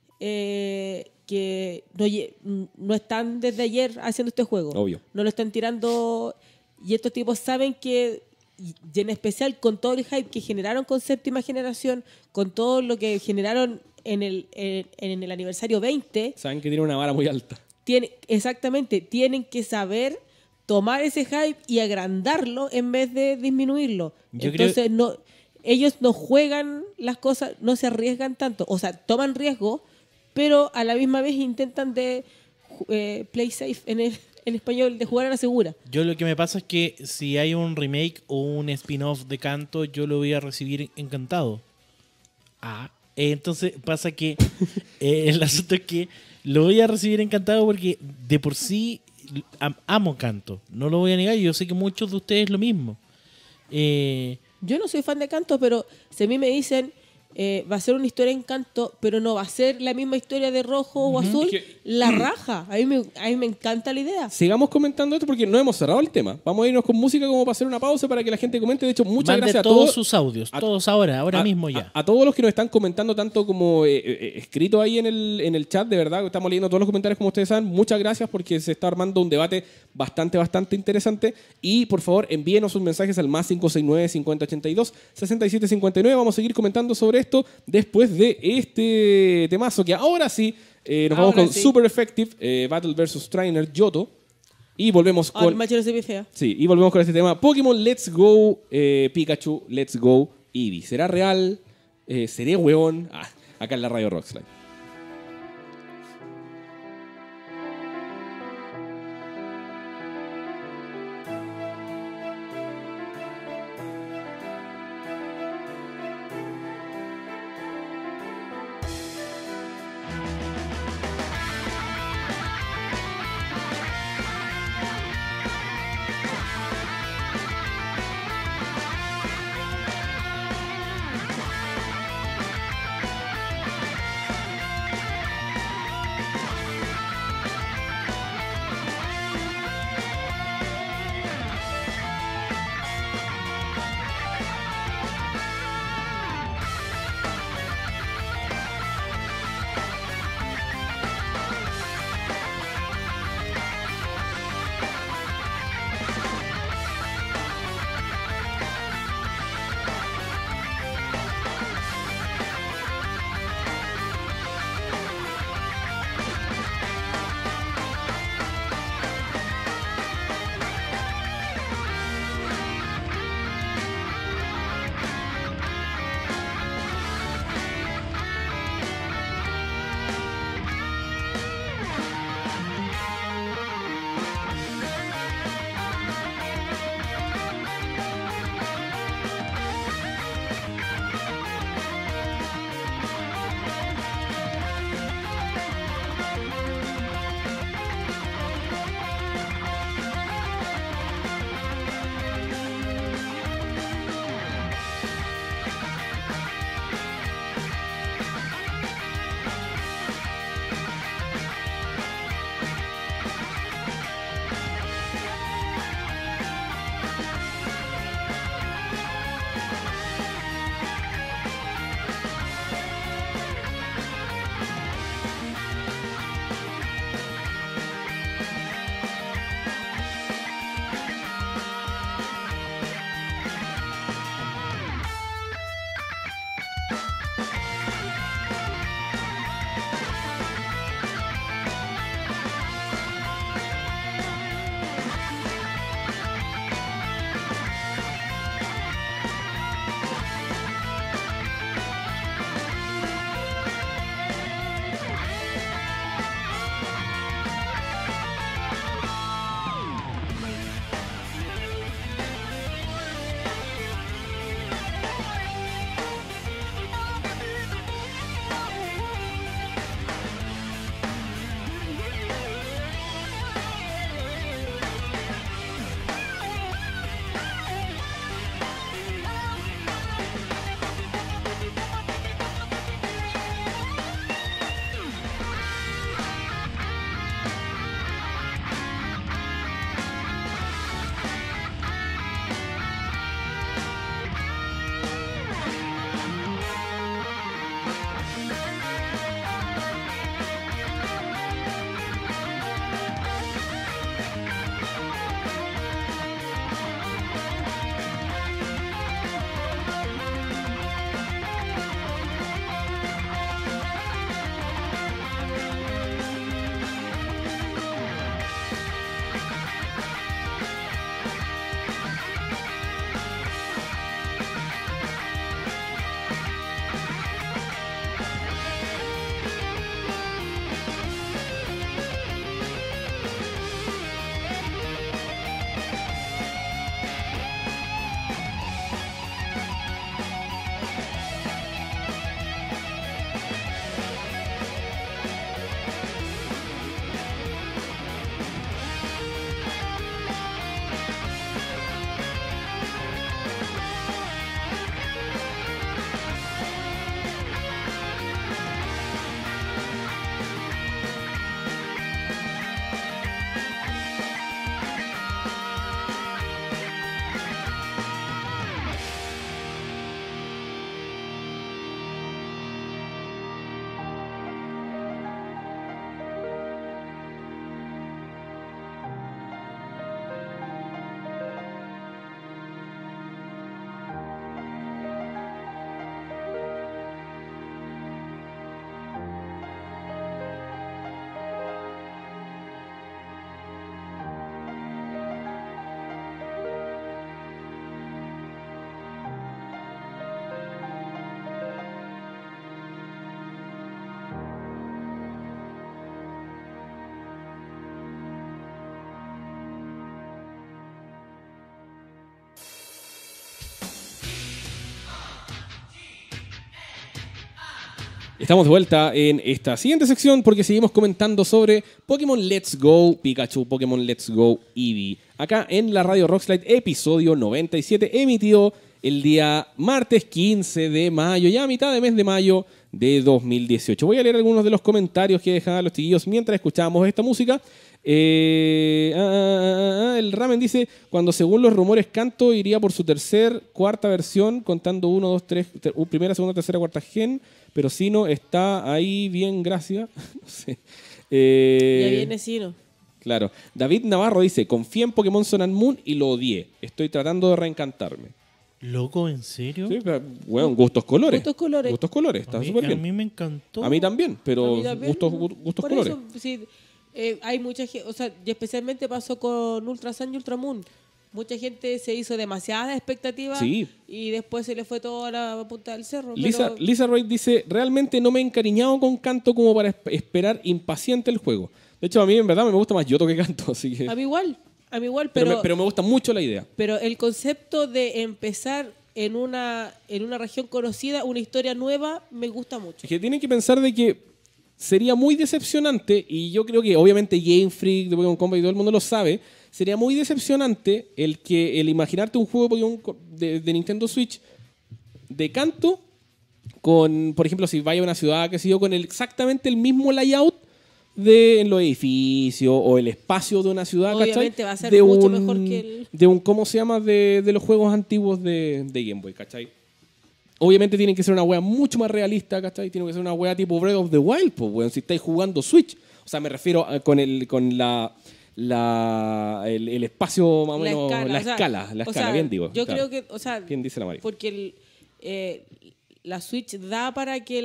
que no están desde ayer haciendo este juego. Obvio. No lo están tirando. Y estos tipos saben que, y en especial con todo el hype que generaron con séptima generación, con todo lo que generaron en el aniversario 20, Saben que tiene una vara muy alta. tienen que saber tomar ese hype y agrandarlo en vez de disminuirlo. Yo Entonces, ellos no juegan las cosas, no se arriesgan tanto. O sea, toman riesgo, pero a la misma vez intentan de play safe en español, de jugar a la segura. Yo lo que me pasa es que si hay un remake o un spin-off de Canto, yo lo voy a recibir encantado. Entonces pasa que el asunto es que lo voy a recibir encantado porque de por sí amo Canto. No lo voy a negar, yo sé que muchos de ustedes lo mismo. Yo no soy fan de Canto, pero si a mí me dicen va a ser una historia en Canto, pero no va a ser la misma historia de rojo o azul, la raja. A mí me encanta la idea. Sigamos comentando esto porque no hemos cerrado el tema. Vamos a irnos con música como para hacer una pausa para que la gente comente. De hecho, muchas Mande gracias a todos todos. sus audios, todos ahora mismo ya. A todos los que nos están comentando, tanto como escrito ahí en el chat, de verdad, estamos leyendo todos los comentarios como ustedes saben. Muchas gracias porque se está armando un debate bastante interesante. Y por favor, envíenos sus mensajes al más 569-5082-6759. Vamos a seguir comentando sobre esto después de este temazo que ahora sí nos vamos con Super Effective Battle vs Trainer Yoto. Y volvemos con. Macho no se ve fea. Sí, y volvemos con este tema. Pokémon Let's Go Pikachu, Let's Go Eevee. ¿Será real? ¿Seré hueón? Acá en la Radio Rockslide. Estamos de vuelta en esta siguiente sección porque seguimos comentando sobre Pokémon Let's Go Pikachu, Pokémon Let's Go Eevee. Acá en la Radio Rockslide, episodio 97, emitido el día martes 15 de mayo, ya a mitad de mes de mayo de 2018. Voy a leer algunos de los comentarios que dejaban los chiquillos mientras escuchábamos esta música. El Ramen dice: cuando según los rumores Kanto iría por su cuarta versión, contando 1, 2, 3, primera, segunda, tercera, cuarta gen, pero Sino está ahí bien, gracias. No sé. Ya viene Sino. Claro. David Navarro dice: confié en Pokémon Sun and Moon y lo odié. Estoy tratando de reencantarme. ¿Loco, en serio? Sí, pero, bueno, gustos colores. Gustos colores. Gustos colores, está súper A bien. mí me encantó. A mí también, pero A mí también. gustos Por colores. eso, sí, hay mucha gente, o sea, y especialmente pasó con Ultra Sun y Ultra Moon. Mucha gente se hizo demasiadas expectativas Sí. y después se le fue toda la punta del cerro. Lisa, pero- Lisa Wright dice: realmente no me he encariñado con Kanto como para esperar impaciente el juego. De hecho, a mí en verdad me gusta más Yoto que Kanto, así que... A mí igual, pero me gusta mucho la idea. pero el concepto de empezar en una región conocida, una historia nueva, me gusta mucho. Es que tienen que pensar de que sería muy decepcionante, y yo creo que obviamente Game Freak, de Pokémon Combat y todo el mundo lo sabe, sería muy decepcionante el imaginarte un juego de Pokémon de Nintendo Switch de Kanto con, por ejemplo, si vaya a una ciudad, qué sé yo, con exactamente el mismo layout en los edificios o el espacio de una ciudad, Obviamente ¿cachai? va a ser de mucho un, mejor que el- de un, ¿cómo se llama? De los juegos antiguos de Game Boy, ¿cachai? Obviamente tienen que ser una wea mucho más realista, ¿cachai? Tiene que ser una wea tipo Breath of the Wild, pues, weón, si estáis jugando Switch. O sea, me refiero con el espacio más o menos, la o sea, escala, bien digo. Yo claro. creo que, o sea, Bien dice la Mari. porque la Switch da para que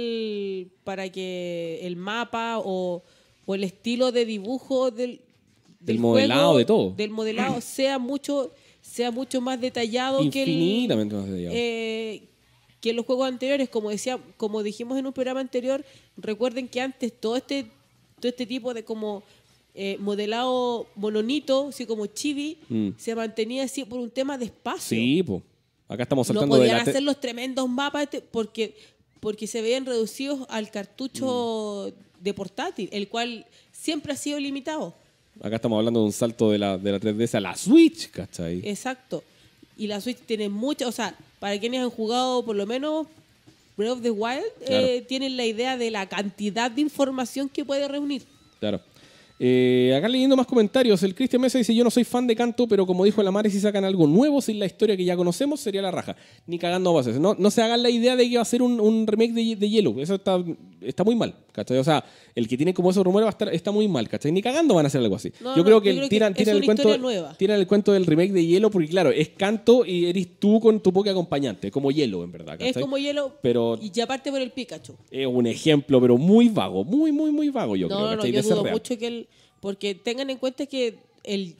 el mapa o el estilo de dibujo del modelado, juego, de todo. del modelado sea mucho más detallado Infinitamente más detallado. que los juegos anteriores. Como dijimos en un programa anterior, recuerden que antes todo este tipo de como modelado mononito, así como chibi, se mantenía así por un tema de espacio. Sí, pues. Acá estamos No saltando de podían la... hacer los tremendos mapas porque se veían reducidos al cartucho de portátil, el cual siempre ha sido limitado. Acá estamos hablando de un salto de la 3DS a la Switch, ¿cachai? Exacto. Y la Switch tiene mucha, o sea, para quienes han jugado por lo menos Breath of the Wild, Claro. tienen la idea de la cantidad de información que puede reunir. Claro. Acá leyendo más comentarios, el Cristian Mesa dice: yo no soy fan de Kanto, pero como dijo la Mare, si sacan algo nuevo sin la historia que ya conocemos, sería la raja. Ni cagando va a ser. No se hagan la idea de que va a ser un remake de Yellow. Eso está muy mal, ¿cachai? O sea, el que tiene como esos rumores está muy mal, ¿cachai? Ni cagando van a hacer algo así. Yo creo que tiran es el una cuento, historia nueva. tiran el cuento del remake de Yellow porque, claro, es Kanto y eres tú con tu Poké acompañante, como Yellow, en verdad, ¿cachai? Es como hielo, Pero y aparte por el Pikachu. es un ejemplo, pero muy vago, muy, muy, muy vago, yo creo, No, ¿cachai? yo De ser dudo real. mucho porque tengan en cuenta que el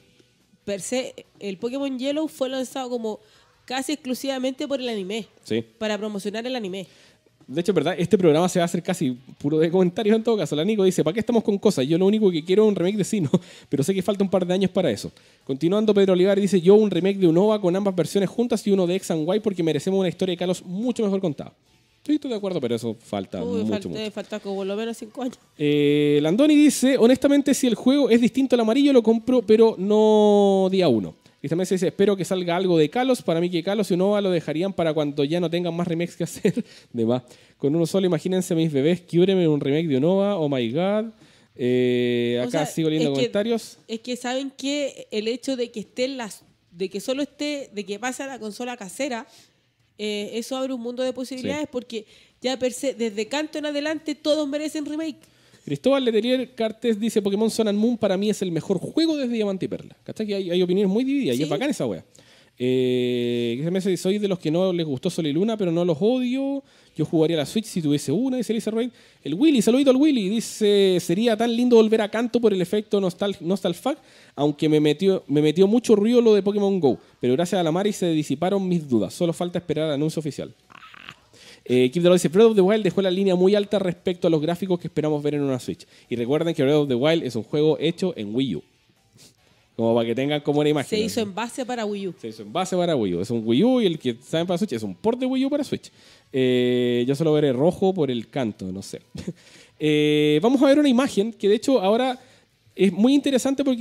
Pokémon Yellow fue lanzado como casi exclusivamente por el anime, Sí. para promocionar el anime. De hecho, es verdad, este programa se va a hacer casi puro de comentarios en todo caso. La Nico dice: ¿para qué estamos con cosas? Yo lo único que quiero es un remake de Sino, pero sé que falta un par de años para eso. Continuando, Pedro Olivar dice: yo un remake de Unova con ambas versiones juntas y uno de X and Y porque merecemos una historia de Kalos mucho mejor contada. Sí, estoy de acuerdo, pero eso falta mucho. Falta como por lo menos 5 años. Landoni dice: honestamente, si el juego es distinto al amarillo, lo compro, pero no día 1. Y también se dice: espero que salga algo de Kalos. Para mí que Kalos y Unova lo dejarían para cuando ya no tengan más remakes que hacer. De más. Con uno solo, imagínense mis bebés, quiúreme un remake de Unova. Oh my god. Acá O sea, sigo leyendo comentarios. Es que saben que el hecho de que de que pase a la consola casera, eso abre un mundo de posibilidades, Sí. porque ya per se, desde Kanto en adelante, todos merecen remake. Cristóbal Letelier Cartes dice: Pokémon Sun and Moon para mí es el mejor juego desde Diamante y Perla. ¿Cachai? Que hay opiniones muy divididas y Sí. es bacán esa wea. Soy de los que no les gustó Sol y Luna, pero no los odio. Yo jugaría la Switch si tuviese una, dice Lisa Rain. El Willy, saludito al Willy, dice: sería tan lindo volver a Kanto por el efecto Nostalfac, aunque me metió mucho ruido lo de Pokémon GO, pero gracias a la Mari se disiparon mis dudas. Solo falta esperar al anuncio oficial. Keep the Lord dice: Breath of the Wild dejó la línea muy alta respecto a los gráficos que esperamos ver en una Switch. Y recuerden que Breath of the Wild es un juego hecho en Wii U. Como para que tengan como una imagen. Se hizo en base para Wii U. Se hizo en base para Wii U. Es un Wii U y el que saben para Switch es un port de Wii U para Switch. Yo solo veré rojo por el canto, no sé. Vamos a ver una imagen que de hecho ahora es muy interesante porque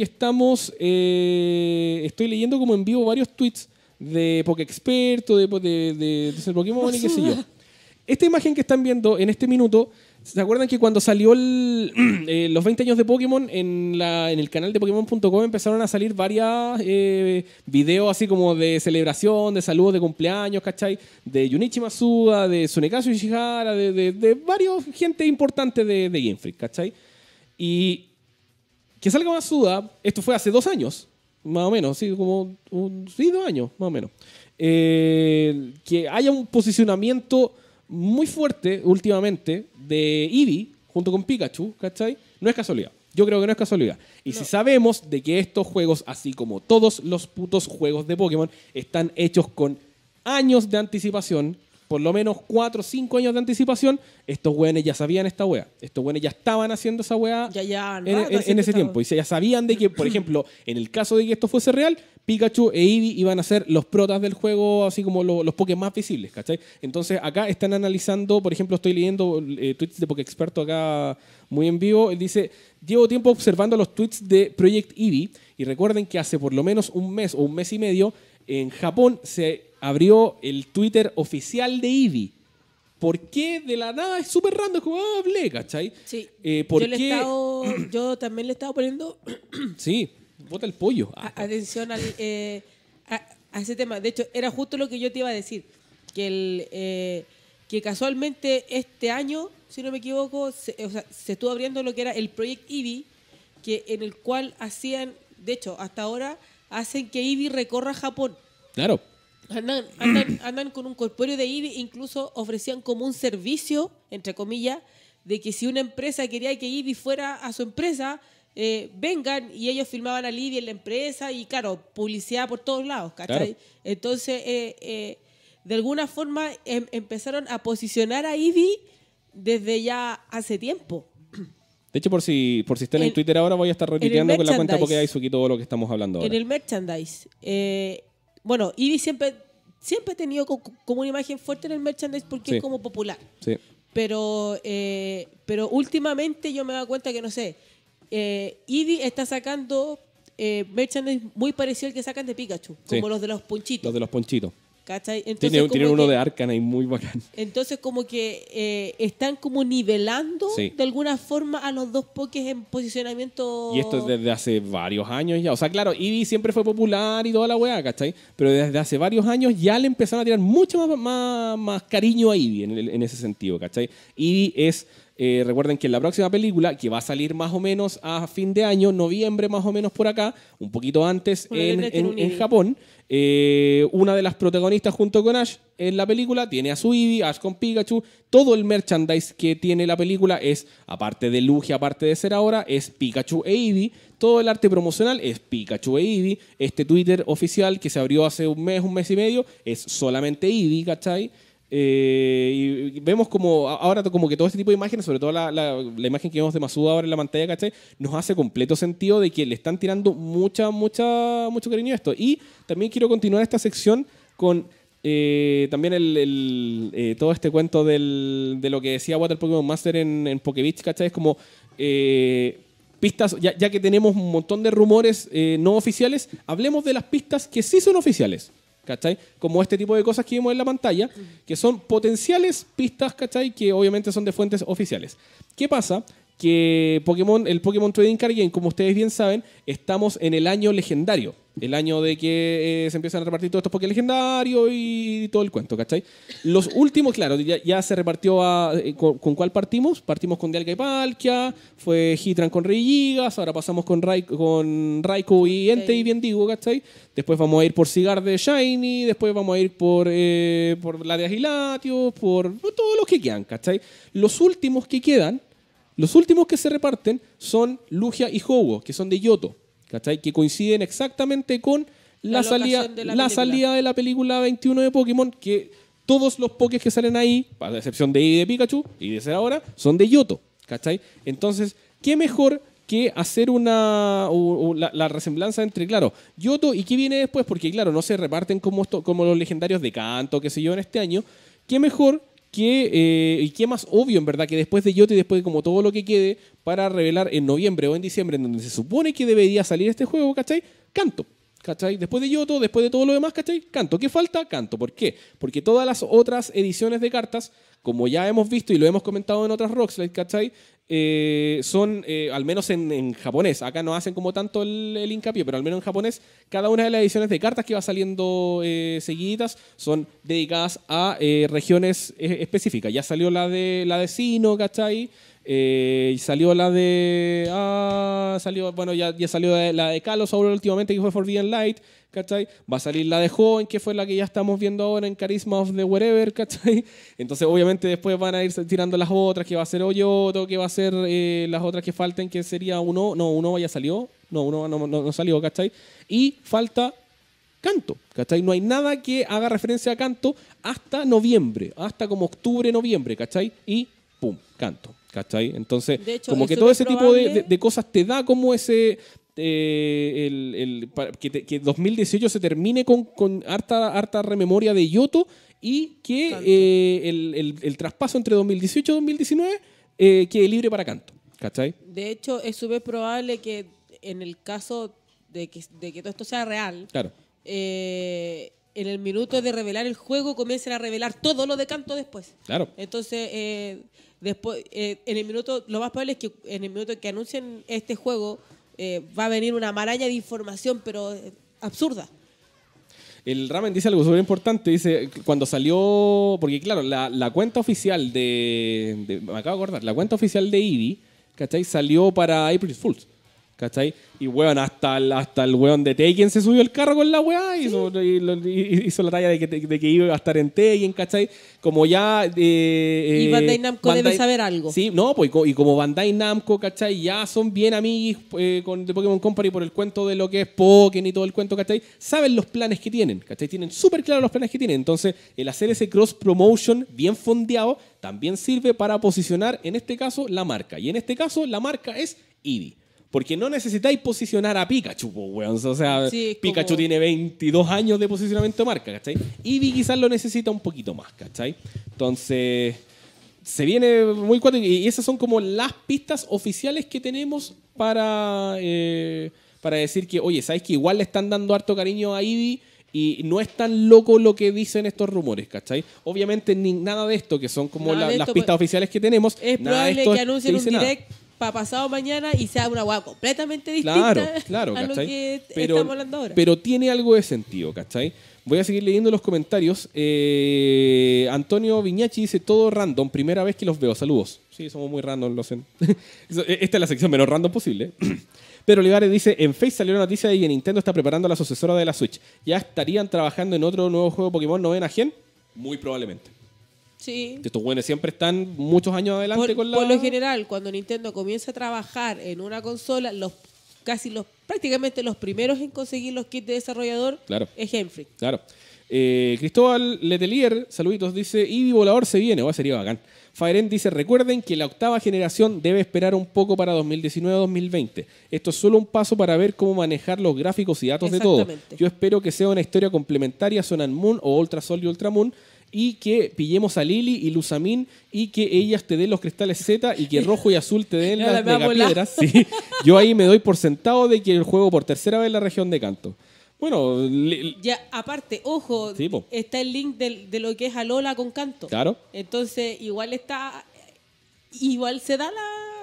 estoy leyendo como en vivo varios tweets de Pokéexperto, de Pokémon y qué sé yo. Esta imagen que están viendo en este minuto, ¿se acuerdan que cuando salió los 20 años de Pokémon en el canal de Pokémon.com empezaron a salir varios videos así como de celebración, de saludos de cumpleaños, ¿cachai? De Junichi Masuda, de Tsunekazu Ishihara, de varios gente importante de Game Freak, ¿cachai? Y que salga Masuda, esto fue hace 2 años, más o menos, sí, como 2 años, más o menos. Que haya un posicionamiento muy fuerte últimamente de Eevee junto con Pikachu, ¿cachai? No es casualidad. Yo creo que no es casualidad. Y si sabemos de que estos juegos, así como todos los putos juegos de Pokémon, están hechos con años de anticipación, por lo menos 4 o 5 años de anticipación, estos güeyes ya sabían esta wea. Estos güeyes ya estaban haciendo esa wea en ese tiempo. Y ya sabían de que, por ejemplo, en el caso de que esto fuese real, Pikachu e Eevee iban a ser los protas del juego, así como los Pokémon más visibles, ¿cachai? Entonces acá están analizando, por ejemplo, estoy leyendo tweets de Pokéexperto acá muy en vivo. Él dice, llevo tiempo observando los tweets de Project Eevee y recuerden que hace por lo menos un mes o un mes y medio en Japón se abrió el Twitter oficial de Eevee. ¿Por qué de la nada? Es súper random, como hablé, ¿cachai? Sí. ¿Por yo, qué? Yo también le estaba poniendo Sí, bota el pollo. atención a ese tema. De hecho, era justo lo que yo te iba a decir. Que casualmente este año, si no me equivoco, se estuvo abriendo lo que era el Project Eevee, en el cual hacían, de hecho, hasta ahora, hacen que Eevee recorra Japón. Claro. Andan con un corpóreo de Eevee, incluso ofrecían como un servicio, entre comillas, de que si una empresa quería que Eevee fuera a su empresa, vengan y ellos filmaban a Eevee en la empresa y claro, publicidad por todos lados, ¿cachai? Claro. Entonces, de alguna forma empezaron a posicionar a Eevee desde ya hace tiempo. De hecho, por si están en Twitter ahora, voy a estar retuiteando con la cuenta merchandise. Pokédaisuki todo lo que estamos hablando ahora. En el merchandise. Bueno, Eevee siempre ha tenido como una imagen fuerte en el merchandise porque Sí. es como popular. Sí. Pero últimamente yo me he dado cuenta que, no sé, Eevee está sacando merchandise muy parecido al que sacan de Pikachu, Sí. como los de los ponchitos. Los de los ponchitos. ¿Cachai? Entonces, Tiene como uno que- de Arcanine muy bacán. Entonces como que están como nivelando Sí. de alguna forma a los dos Pokés en posicionamiento. Y esto es desde hace varios años ya. O sea, claro, Eevee siempre fue popular y toda la weá, ¿cachai? Pero desde hace varios años ya le empezaron a tirar mucho más cariño a Eevee en ese sentido, ¿cachai? Eevee es... recuerden que en la próxima película, que va a salir más o menos a fin de año, noviembre más o menos por acá, un poquito antes Bueno, debería tener un en Eevee. Japón, una de las protagonistas junto con Ash en la película tiene a su Eevee, Ash con Pikachu. Todo el merchandise que tiene la película es, aparte de Lugia, aparte de ser ahora, es Pikachu e Eevee. Todo el arte promocional es Pikachu e Eevee. Este Twitter oficial que se abrió hace un mes y medio, es solamente Eevee, ¿cachai? Y vemos como ahora como que todo este tipo de imágenes, sobre todo la imagen que vemos de Masuda ahora en la pantalla, ¿cachai? Nos hace completo sentido de que le están tirando mucho cariño a esto. Y también quiero continuar esta sección con también todo este cuento de lo que decía Water Pokémon Master en Pokébits, ¿cachai? Es como pistas, ya que tenemos un montón de rumores no oficiales, hablemos de las pistas que sí son oficiales. ¿Cachai? Como este tipo de cosas que vimos en la pantalla, que son potenciales pistas, ¿cachai? Que obviamente son de fuentes oficiales. ¿Qué pasa? Que el Pokémon Trading Card Game, como ustedes bien saben, estamos en el año legendario. El año de que se empiezan a repartir todos estos Poké legendarios y todo el cuento, ¿cachai? Los últimos, claro, ya se repartió ¿con cuál partimos? Partimos con Dialga y Palkia, fue Heatran con Regigigas, ahora pasamos con Raikou y Entei y Viendigo, ¿cachai? Después vamos a ir por Cigar de Shiny, después vamos a ir por la de Agilatio, por todos los que quedan, ¿cachai? Los últimos que quedan, los últimos que se reparten son Lugia y Ho-Oh, que son de Yoto, ¿cachai? Que coinciden exactamente con la salida de la película 21 de Pokémon, que todos los Pokés que salen ahí, a la excepción de Eevee y de Pikachu, y de ser ahora, son de Yoto, ¿cachai? Entonces, ¿qué mejor que hacer la resemblanza entre, claro, Yoto y qué viene después, porque claro, no se reparten como los legendarios de Kanto, qué sé yo, en este año. Qué mejor y qué más obvio, en verdad, que después de Yoto y después de como todo lo que quede para revelar en noviembre o en diciembre, en donde se supone que debería salir este juego, ¿cachai? Kanto. ¿Cachai? Después de Yoto, después de todo lo demás, ¿cachai? Kanto. ¿Qué falta? Kanto. ¿Por qué? Porque todas las otras ediciones de cartas, como ya hemos visto y lo hemos comentado en otras Rockslide, ¿cachai? Son, al menos en japonés, acá no hacen como tanto el hincapié, pero al menos en japonés, cada una de las ediciones de cartas que va saliendo seguiditas son dedicadas a regiones específicas. Ya salió la de Sinnoh, ¿cachai? Salió la de... ya salió la de Kalos ahora últimamente, que fue Forbidden Light, ¿cachai? Va a salir la de Hoenn, que fue la que ya estamos viendo ahora en Charisma of the Wherever, ¿cachai? Entonces obviamente después van a ir tirando las otras, que va a ser Oyoto, que va a ser las otras que falten, que sería uno ya salió, uno no salió, ¿cachai? Y falta Kanto, ¿cachai? No hay nada que haga referencia a Kanto hasta noviembre, hasta como octubre, noviembre, ¿cachai? Y ¡pum! Kanto, ¿cachai? Entonces, De hecho, como es que todo ese tipo superprobable- de cosas te da como ese... que 2018 se termine con harta rememoria de Yoto y que Kanto. el traspaso entre 2018 y 2019 quede libre para Kanto, ¿cachai? De hecho, es súper probable que en el caso de que todo esto sea real, Claro. En el minuto de revelar el juego comiencen a revelar todo lo de Kanto después. Claro. Entonces, después, en el minuto, lo más probable es que en el minuto que anuncien este juego va a venir una maraña de información, pero absurda. El Ramen dice algo súper importante, dice, cuando salió, porque claro, la cuenta oficial me acabo de acordar, la cuenta oficial de Eevee, ¿cachai? Salió para April Fools, ¿cachai? Y weón, hasta el weón de Tekken se subió el carro con la weá y hizo la talla de que iba a estar en Tekken, ¿cachai? Como ya... Y Bandai Namco debe saber algo. Sí, no, pues y como Bandai Namco, ¿cachai? Ya son bien amigos de Pokémon Company por el cuento de lo que es Pokémon y todo el cuento, ¿cachai? Saben los planes que tienen, ¿cachai? Tienen súper claros los planes que tienen. Entonces, el hacer ese cross-promotion bien fondeado también sirve para posicionar, en este caso, la marca. Y en este caso, la marca es Eevee. Porque no necesitáis posicionar a Pikachu, po, weón. O sea, Sí, Pikachu como- tiene 22 años de posicionamiento de marca, ¿cachai? Eevee quizás lo necesita un poquito más, ¿cachai? Entonces, se viene muy cuático. Y esas son como las pistas oficiales que tenemos para decir que, oye, ¿sabes que igual le están dando harto cariño a Eevee? Y no es tan loco lo que dicen estos rumores, ¿cachai? Obviamente nada de esto, que son como Nada de las esto, pistas pues, oficiales que tenemos, Es nada de probable esto que te anuncien un dice nada. direct para pasado mañana y sea una hueá completamente distinta Claro, a lo ¿cachai? que estamos hablando ahora. Pero tiene algo de sentido, ¿cachai? Voy a seguir leyendo los comentarios. Antonio Viñachi dice, todo random, primera vez que los veo, saludos. Sí, somos muy random, lo sé. Esta es la sección menos random posible. Pero Olivares dice, en Face salió la noticia de que Nintendo está preparando la sucesora de la Switch. ¿Ya estarían trabajando en otro nuevo juego Pokémon novena gen? Muy probablemente. Sí. Estos buenos siempre están muchos años adelante con la... Por lo general, cuando Nintendo comienza a trabajar en una consola, prácticamente los primeros en conseguir los kits de desarrollador Claro. es Game Freak. Claro. Cristóbal Letelier, saluditos, dice, Eevee Volador se viene, sería bacán. Faeren dice, recuerden que la octava generación debe esperar un poco para 2019-2020. Esto es solo un paso para ver cómo manejar los gráficos y datos de todo. Exactamente. Yo espero que sea una historia complementaria a Sun and Moon o Ultra Sol y Ultra Moon y que pillemos a Lily y Luzamin y que ellas te den los cristales Z y que rojo y azul te den Ya las la me va a volar. megapiedras. Sí. Yo ahí me doy por sentado de que el juego por tercera vez en la región de Kanto. Bueno, Ya, aparte, ojo, Sí, po. está el link de lo que es Alola con Kanto. claro. Entonces, igual se da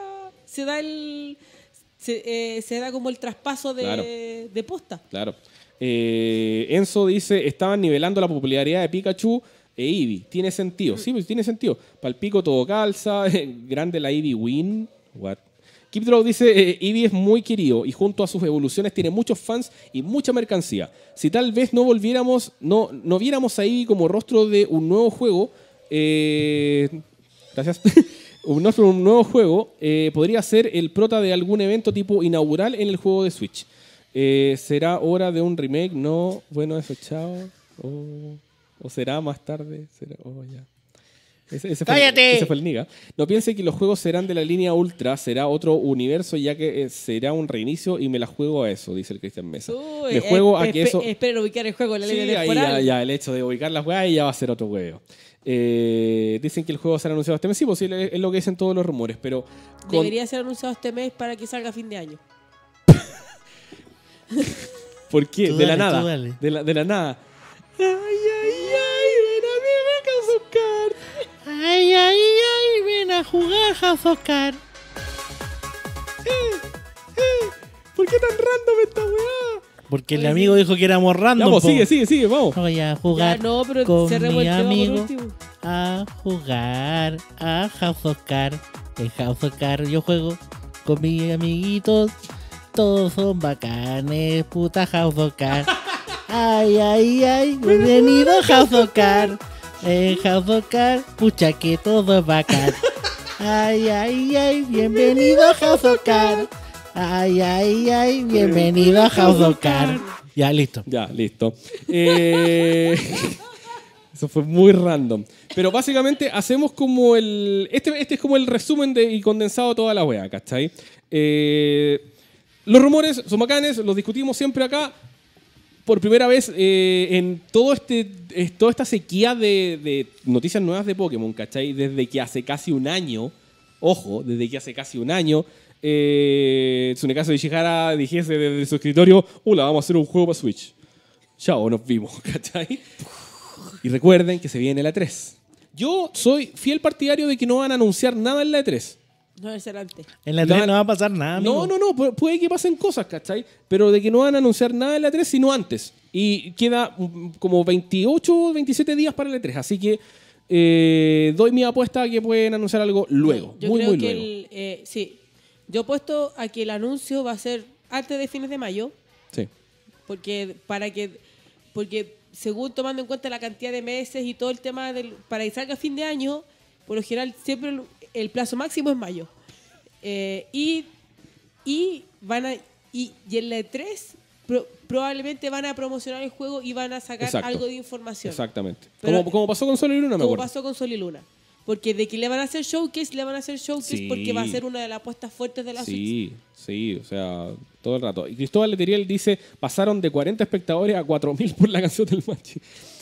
se da como el traspaso Claro. de posta. Claro. Enzo dice, estaban nivelando la popularidad de Pikachu e Eevee. Tiene sentido. Sí, pues tiene sentido. Palpico todo calza. Grande la Eevee Win. What? Keep Draw dice, Eevee es muy querido y junto a sus evoluciones tiene muchos fans y mucha mercancía. Si tal vez no viéramos a Eevee como rostro de un nuevo juego, gracias. Un nuevo juego podría ser el prota de algún evento tipo inaugural en el juego de Switch. ¿Será hora de un remake? No. Bueno, eso, chao. ¿O será más tarde? ¿Será? Oh, ya. ¡Cállate! Ese fue el Niga. No piense que los juegos serán de la línea Ultra, será otro universo, ya que será un reinicio y me la juego a eso, dice el Cristian Mesa. Uy, Me juego a que eso... Esperen ubicar el juego en la Sí, línea ahí temporal. ya, el hecho de ubicar las weas ya va a ser otro huevo. Dicen que el juego será anunciado este mes. Sí, pues sí, es lo que dicen todos los rumores, pero... Debería ser anunciado este mes para que salga a fin de año. ¿Por qué? Tú De la dale, nada. tú dale. De la nada. Ay, ven a mí, ven a Oscar. Ay, ay, ay, ven a jugar House of Cards. ¿Por qué tan random esta weá? Porque el amigo dijo que éramos random. Vamos, po. sigue, vamos. Voy a jugar Ya, no, pero con se mi revolteó por amigo último. a jugar a House of Cards. En House of Cards yo juego con mis amiguitos. Todos son bacanes, puta House of Cards. Ay, ay, ay, bienvenido a House of Cards. En House of Cards, pucha que todo es bacán. Ay, ay, ay, bienvenido a House of Cards. Ay, ay, ay, bienvenido a House of Cards. Ya, listo. Ya, listo. Eso fue muy random. Pero básicamente hacemos como el... Este es como el resumen y condensado de toda la wea, ¿cachai? Los rumores son bacanes, los discutimos siempre acá. Por primera vez en toda esta sequía de noticias nuevas de Pokémon, ¿cachai? Desde que hace casi un año, ojo, desde que hace casi un año, Tsunekazu Ishihara dijese desde su escritorio, hola, vamos a hacer un juego para Switch. Chao, nos vimos, ¿cachai? Y recuerden que se viene la E3. Yo soy fiel partidario de que no van a anunciar nada en la E3. No debe ser antes. En la 3 no va a pasar nada, amigo. No, puede que pasen cosas, ¿cachai? Pero de que no van a anunciar nada en la E3, sino antes. Y queda como 28, 27 días para la E3, así que doy mi apuesta a que pueden anunciar algo luego, Yo muy creo luego. que sí. Yo apuesto a que el anuncio va a ser antes de fines de mayo, Sí. porque según tomando en cuenta la cantidad de meses y todo el tema para que salga a fin de año, por lo general siempre el plazo máximo es mayo. Y en la E3 probablemente van a promocionar el juego y van a sacar Exacto. algo de información. Exactamente. Pero- Como pasó con Sol y Luna, me Como acuerdo. pasó con Sol y Luna. Porque de que le van a hacer showcase Sí. porque va a ser una de las apuestas fuertes de la Switch. Sí, o sea, todo el rato. Y Cristóbal Leteriel dice, pasaron de 40 espectadores a 4.000 por la canción del Machi.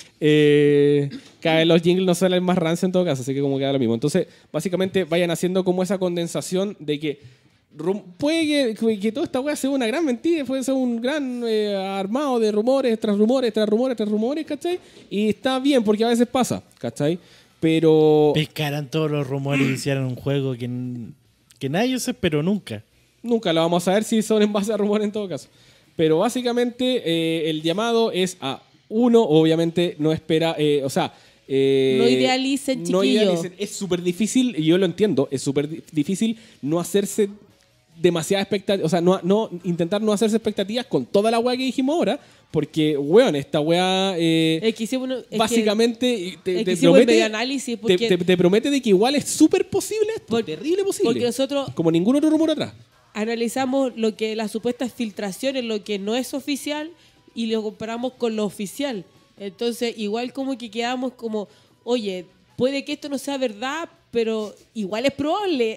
Cada vez los jingles no salen más rancio en todo caso, así que como queda lo mismo. Entonces, básicamente vayan haciendo como esa condensación de que puede que toda esta weá sea una gran mentira, puede ser un gran armado de rumores, tras rumores, tras rumores, tras rumores, ¿cachai? Y está bien, porque a veces pasa, ¿cachai? Pero Pescaran todos los rumores y hicieran un juego que nadie se esperó nunca. nunca lo vamos a ver si son en base a rumores en todo caso. Pero básicamente el llamado es a uno, obviamente no espera, No idealicen, no chiquillo. idealicen. Es súper difícil, y yo lo entiendo, es súper difícil no hacerse demasiadas expectativas, o sea, intentar no hacerse expectativas con toda la weá que dijimos ahora, porque, weón, esta weá básicamente te hicimos el promete, medio análisis porque, te promete de que igual es súper posible esto, terrible posible. porque nosotros Como ningún otro rumor atrás. analizamos lo que las supuestas filtraciones, lo que no es oficial, y lo comparamos con lo oficial. Entonces, igual como que quedamos como, oye, puede que esto no sea verdad, pero igual es probable.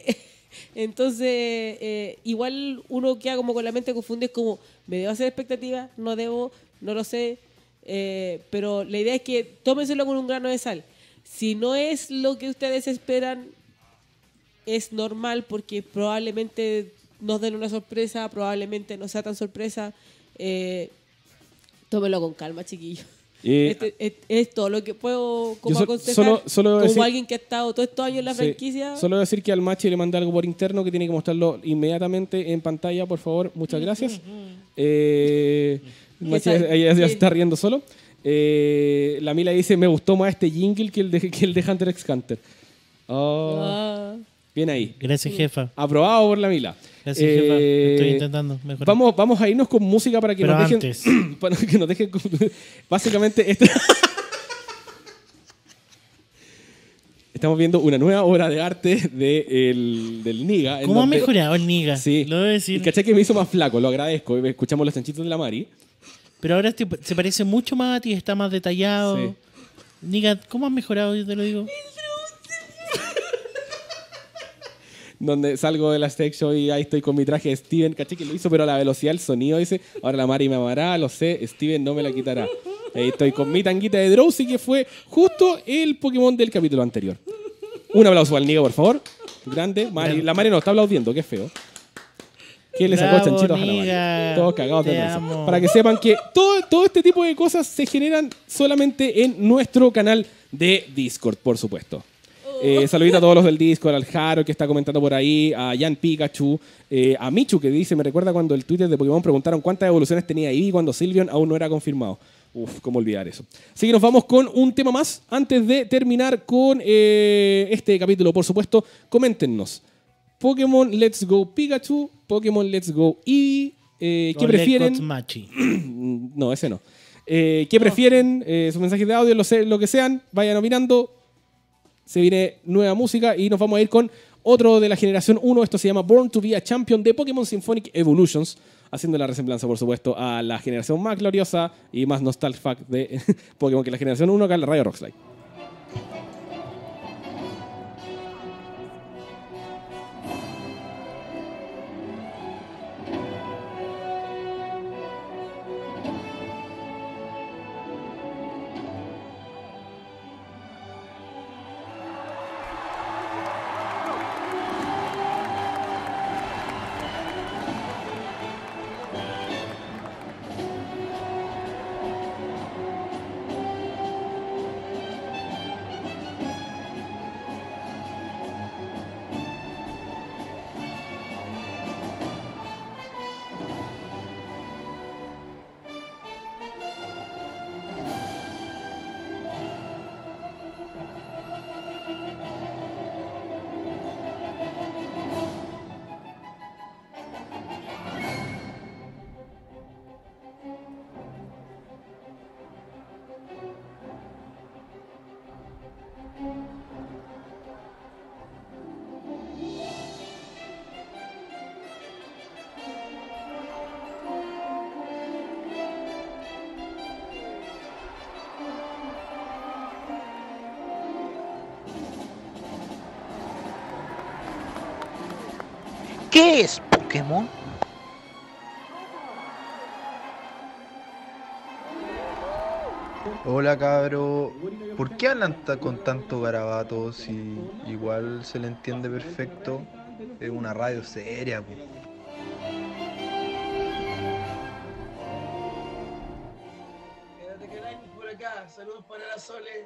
Entonces, igual uno queda como con la mente confundida, es como, ¿me debo hacer expectativas? ¿No debo? No lo sé. Pero la idea es que tómenselo con un grano de sal. Si no es lo que ustedes esperan, es normal porque probablemente nos den una sorpresa, probablemente no sea tan sorpresa. Tómelo con calma, chiquillos. Es todo lo que puedo como Yo aconsejar solo como decir- alguien que ha estado todos estos años en la Sí. franquicia. Solo decir que al Machi le mandé algo por interno que tiene que mostrarlo inmediatamente en pantalla, por favor. Muchas gracias. Machi ya se está riendo solo. La Mila dice, me gustó más este jingle que el de Hunter x Hunter. Oh, Ah, bien ahí. Gracias, jefa. Aprobado por la Mila. Gracias, jefa. Estoy intentando mejorar. Vamos a irnos con música para que Pero nos dejen... antes. para que nos dejen... Básicamente, estamos viendo una nueva obra de arte del Niga. en ¿Cómo ha donde- mejorado el Niga? Sí. Lo debo Y decir. caché que me hizo más flaco, lo agradezco. Escuchamos los chanchitos de la Mari. Pero ahora se parece mucho más a ti, está más detallado. Sí. Niga, ¿cómo has mejorado? Yo te lo digo. Donde salgo de la sex show y ahí estoy con mi traje de Steven, caché que lo hizo, pero a la velocidad del sonido, dice, ahora la Mari me amará, lo sé, Steven no me la quitará. Ahí estoy con mi tanguita de Drowsy, que fue justo el Pokémon del capítulo anterior. Un aplauso al Niga, por favor. Grande. La Mari nos está aplaudiendo, qué feo. ¿Quién le sacó Bravo, chanchitos a la Niga. Mari? Todos cagados de Te risa. amo. Para que sepan que todo este tipo de cosas se generan solamente en nuestro canal de Discord, por supuesto. Saludito a todos los del Discord, al Jaro que está comentando por ahí, a Jan Pikachu, a Michu que dice, me recuerda cuando el Twitter de Pokémon preguntaron cuántas evoluciones tenía Eevee cuando Sylveon aún no era confirmado. Uf, cómo olvidar eso. Así que nos vamos con un tema más antes de terminar con este capítulo, por supuesto. Coméntenos. Pokémon Let's Go Pikachu, Pokémon Let's Go Eevee, ¿qué prefieren? Machi. No, ese no. ¿Qué prefieren? Sus mensajes de audio, lo que sean, vayan opinando. Se viene nueva música y nos vamos a ir con otro de la generación 1. Esto se llama Born to be a Champion de Pokémon Symphonic Evolutions, haciendo la resemblanza, por supuesto, a la generación más gloriosa y más nostálgica de Pokémon que la generación 1 acá en la Radio Rockslide. ¿Qué es Pokémon? Hola cabro, ¿por qué hablan con tanto garabato si igual se le entiende perfecto? Es una radio seria, po. Quédate que hay por acá. Saludos para la Sole.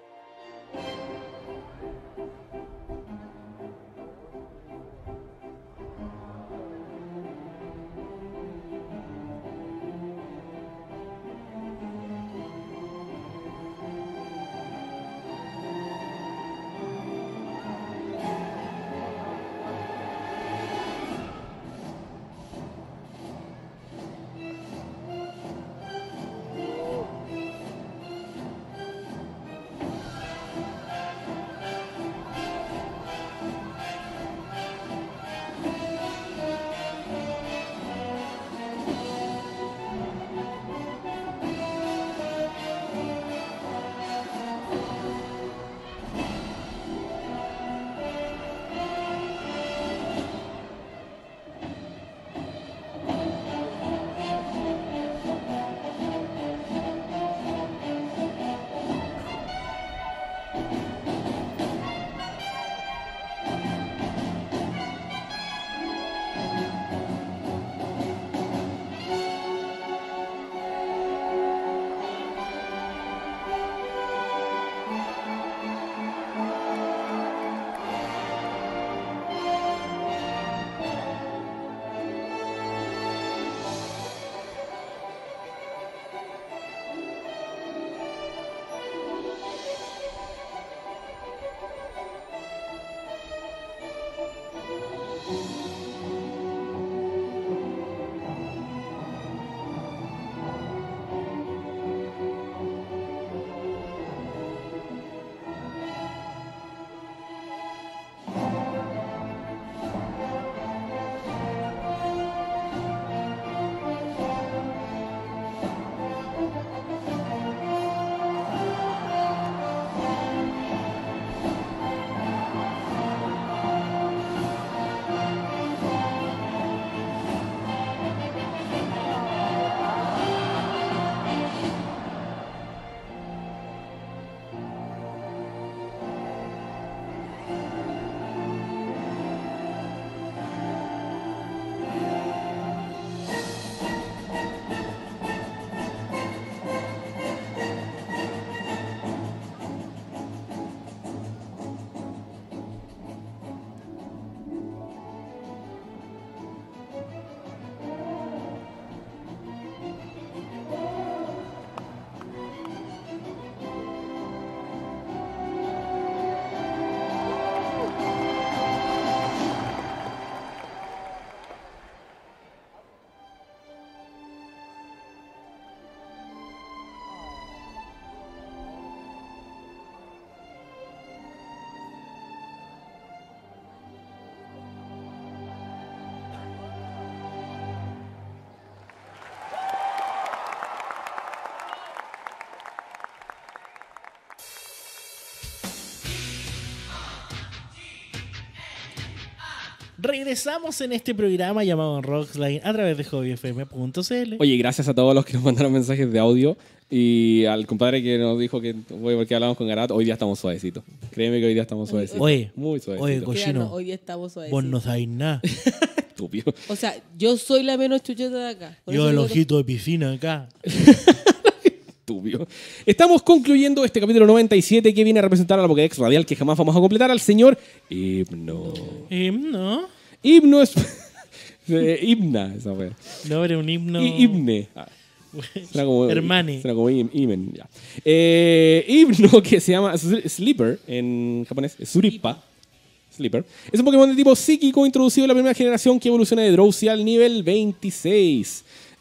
regresamos en este programa llamado Rockslide a través de hobbyfm.cl. Oye, gracias a todos los que nos mandaron mensajes de audio y al compadre que nos dijo que, oye, ¿por qué hablamos con Garabato? Hoy día estamos suavecitos. Créeme que hoy día estamos suavecitos. Oye, muy suavecitos. Oye, cochino, Hoy día estamos suavecitos. vos no sabés nada. Estúpido. O sea, yo soy la menos chucheta de acá. Por Yo eso el digo ojito de piscina acá. Estúpido. Estamos concluyendo este capítulo 97 que viene a representar a la Pokédex Radial que jamás vamos a completar al señor Himno. ¿Himno? Himno es... Himna, esa wea. No, era un himno. Himne. Suena como, Hermane. Suena como Imen, ya. Himno que se llama Sleeper en japonés, es Suripa. Sleeper. Es un Pokémon de tipo psíquico introducido en la primera generación que evoluciona de Drowsy al nivel 26.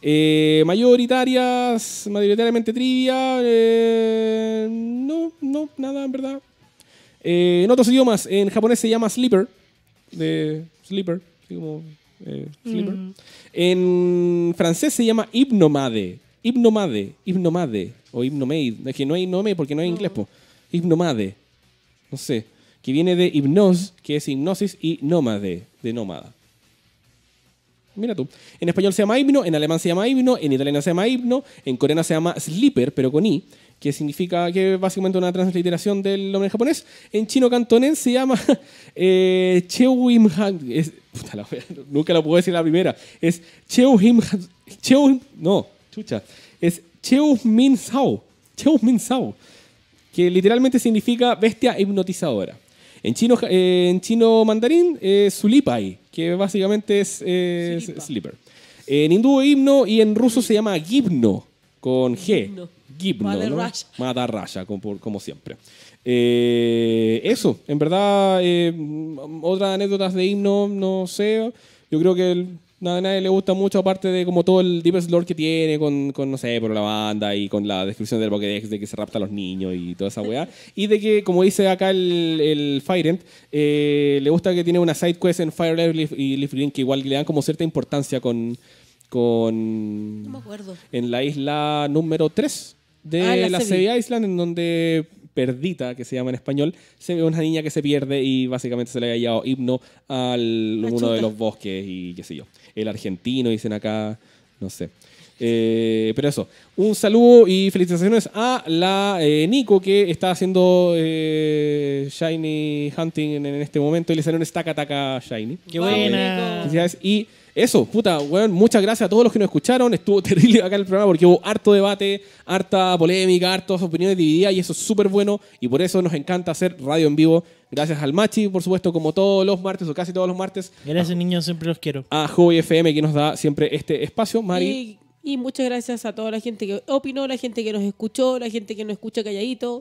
Mayoritariamente trivia. No, nada en verdad. En otros idiomas, en japonés se llama Sleeper. De Sleeper, así como Sleeper. En francés se llama Hypnomade. Hypnomade. O Hypnomade. Es que no hay nome porque no hay inglés, po. Hypnomade. No sé. Que viene de hipnos, que es hipnosis, y nómade, de nómada. Mira tú. En español se llama himno, en alemán se llama himno, en italiano se llama himno, en coreano se llama sleeper, pero con i, que significa que es básicamente una transliteración del nombre en japonés. En chino cantonés se llama Cheuhimhan. Nunca lo puedo decir la primera. Es Cheuhimhan. Es Cheuhminsao. Que literalmente significa bestia hipnotizadora. En chino mandarín, Sulipai, que básicamente es sleeper. En hindú, himno, y en ruso se llama Gibno, con G. Gibno, ¿no? Madarraya, como siempre. Eso, en verdad, otras anécdotas de himno, no sé. Yo creo que a nadie le gusta mucho, aparte de como todo el deepest lore que tiene con no sé, por la banda y con la descripción del Pokédex de que se rapta a los niños y toda esa weá. Y de que, como dice acá el Fyrant, le gusta que tiene una side quest en Fire Leaf y Leaf Green que igual le dan como cierta importancia no me acuerdo. En la isla número 3 de la Sevilla Island, en donde Perdita, que se llama en español, se ve una niña que se pierde y básicamente se le ha llevado himno a uno de los bosques y qué sé yo. El argentino, dicen acá, no sé. Pero eso, un saludo y felicitaciones a la Nico, que está haciendo Shiny Hunting en este momento y le salió un Stakataka Shiny. ¡Qué buena! Y eso, puta, weón, muchas gracias a todos los que nos escucharon. Estuvo terrible acá en el programa porque hubo harto debate, harta polémica, hartas opiniones divididas y eso es súper bueno y por eso nos encanta hacer radio en vivo. Gracias al Machi, por supuesto, como todos los martes o casi todos los martes. Gracias, niños, siempre los quiero. A Hobby FM, que nos da siempre este espacio. Mari. Y muchas gracias a toda la gente que opinó, la gente que nos escuchó, la gente que nos escucha calladito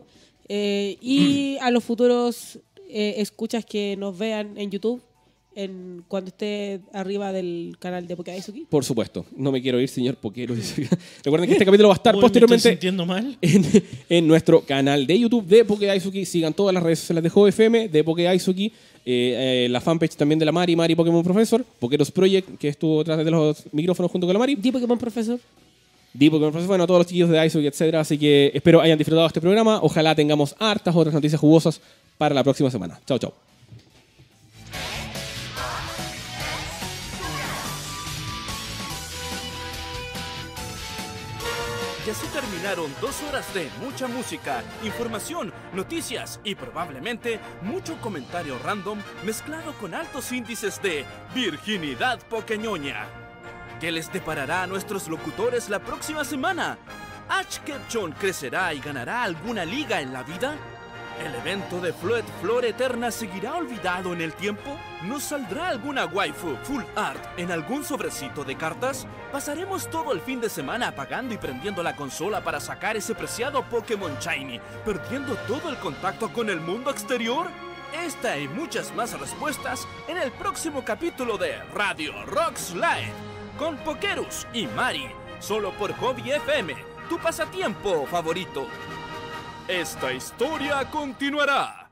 y a los futuros escuchas que nos vean en YouTube cuando esté arriba del canal de Pokédaisuki. Por supuesto, no me quiero ir, señor Pokero. Recuerden que este capítulo va a estar posteriormente ¿Me estoy sintiendo mal? en nuestro canal de YouTube de Pokédaisuki. Sigan todas las redes sociales de Hobby FM, de Pokédaisuki, la fanpage también de la Mari Pokémon Professor, Pokeros Project, que estuvo detrás de los micrófonos junto con la Mari. Pokémon Professor. Pokémon Professor, bueno, todos los chiquillos de Daisuki, etcétera. Así que espero hayan disfrutado este programa. Ojalá tengamos hartas otras noticias jugosas para la próxima semana. Chao, chao. Y así terminaron 2 horas de mucha música, información, noticias y probablemente mucho comentario random mezclado con altos índices de virginidad pokeñoña. ¿Qué les deparará a nuestros locutores la próxima semana? ¿Ash Ketchum crecerá y ganará alguna liga en la vida? ¿El evento de Flood Flor Eterna seguirá olvidado en el tiempo? ¿Nos saldrá alguna waifu full art en algún sobrecito de cartas? ¿Pasaremos todo el fin de semana apagando y prendiendo la consola para sacar ese preciado Pokémon Shiny, perdiendo todo el contacto con el mundo exterior? Esta y muchas más respuestas en el próximo capítulo de Radio Rockslide con Pokerus y Mari, solo por Hobby FM, tu pasatiempo favorito. Esta historia continuará.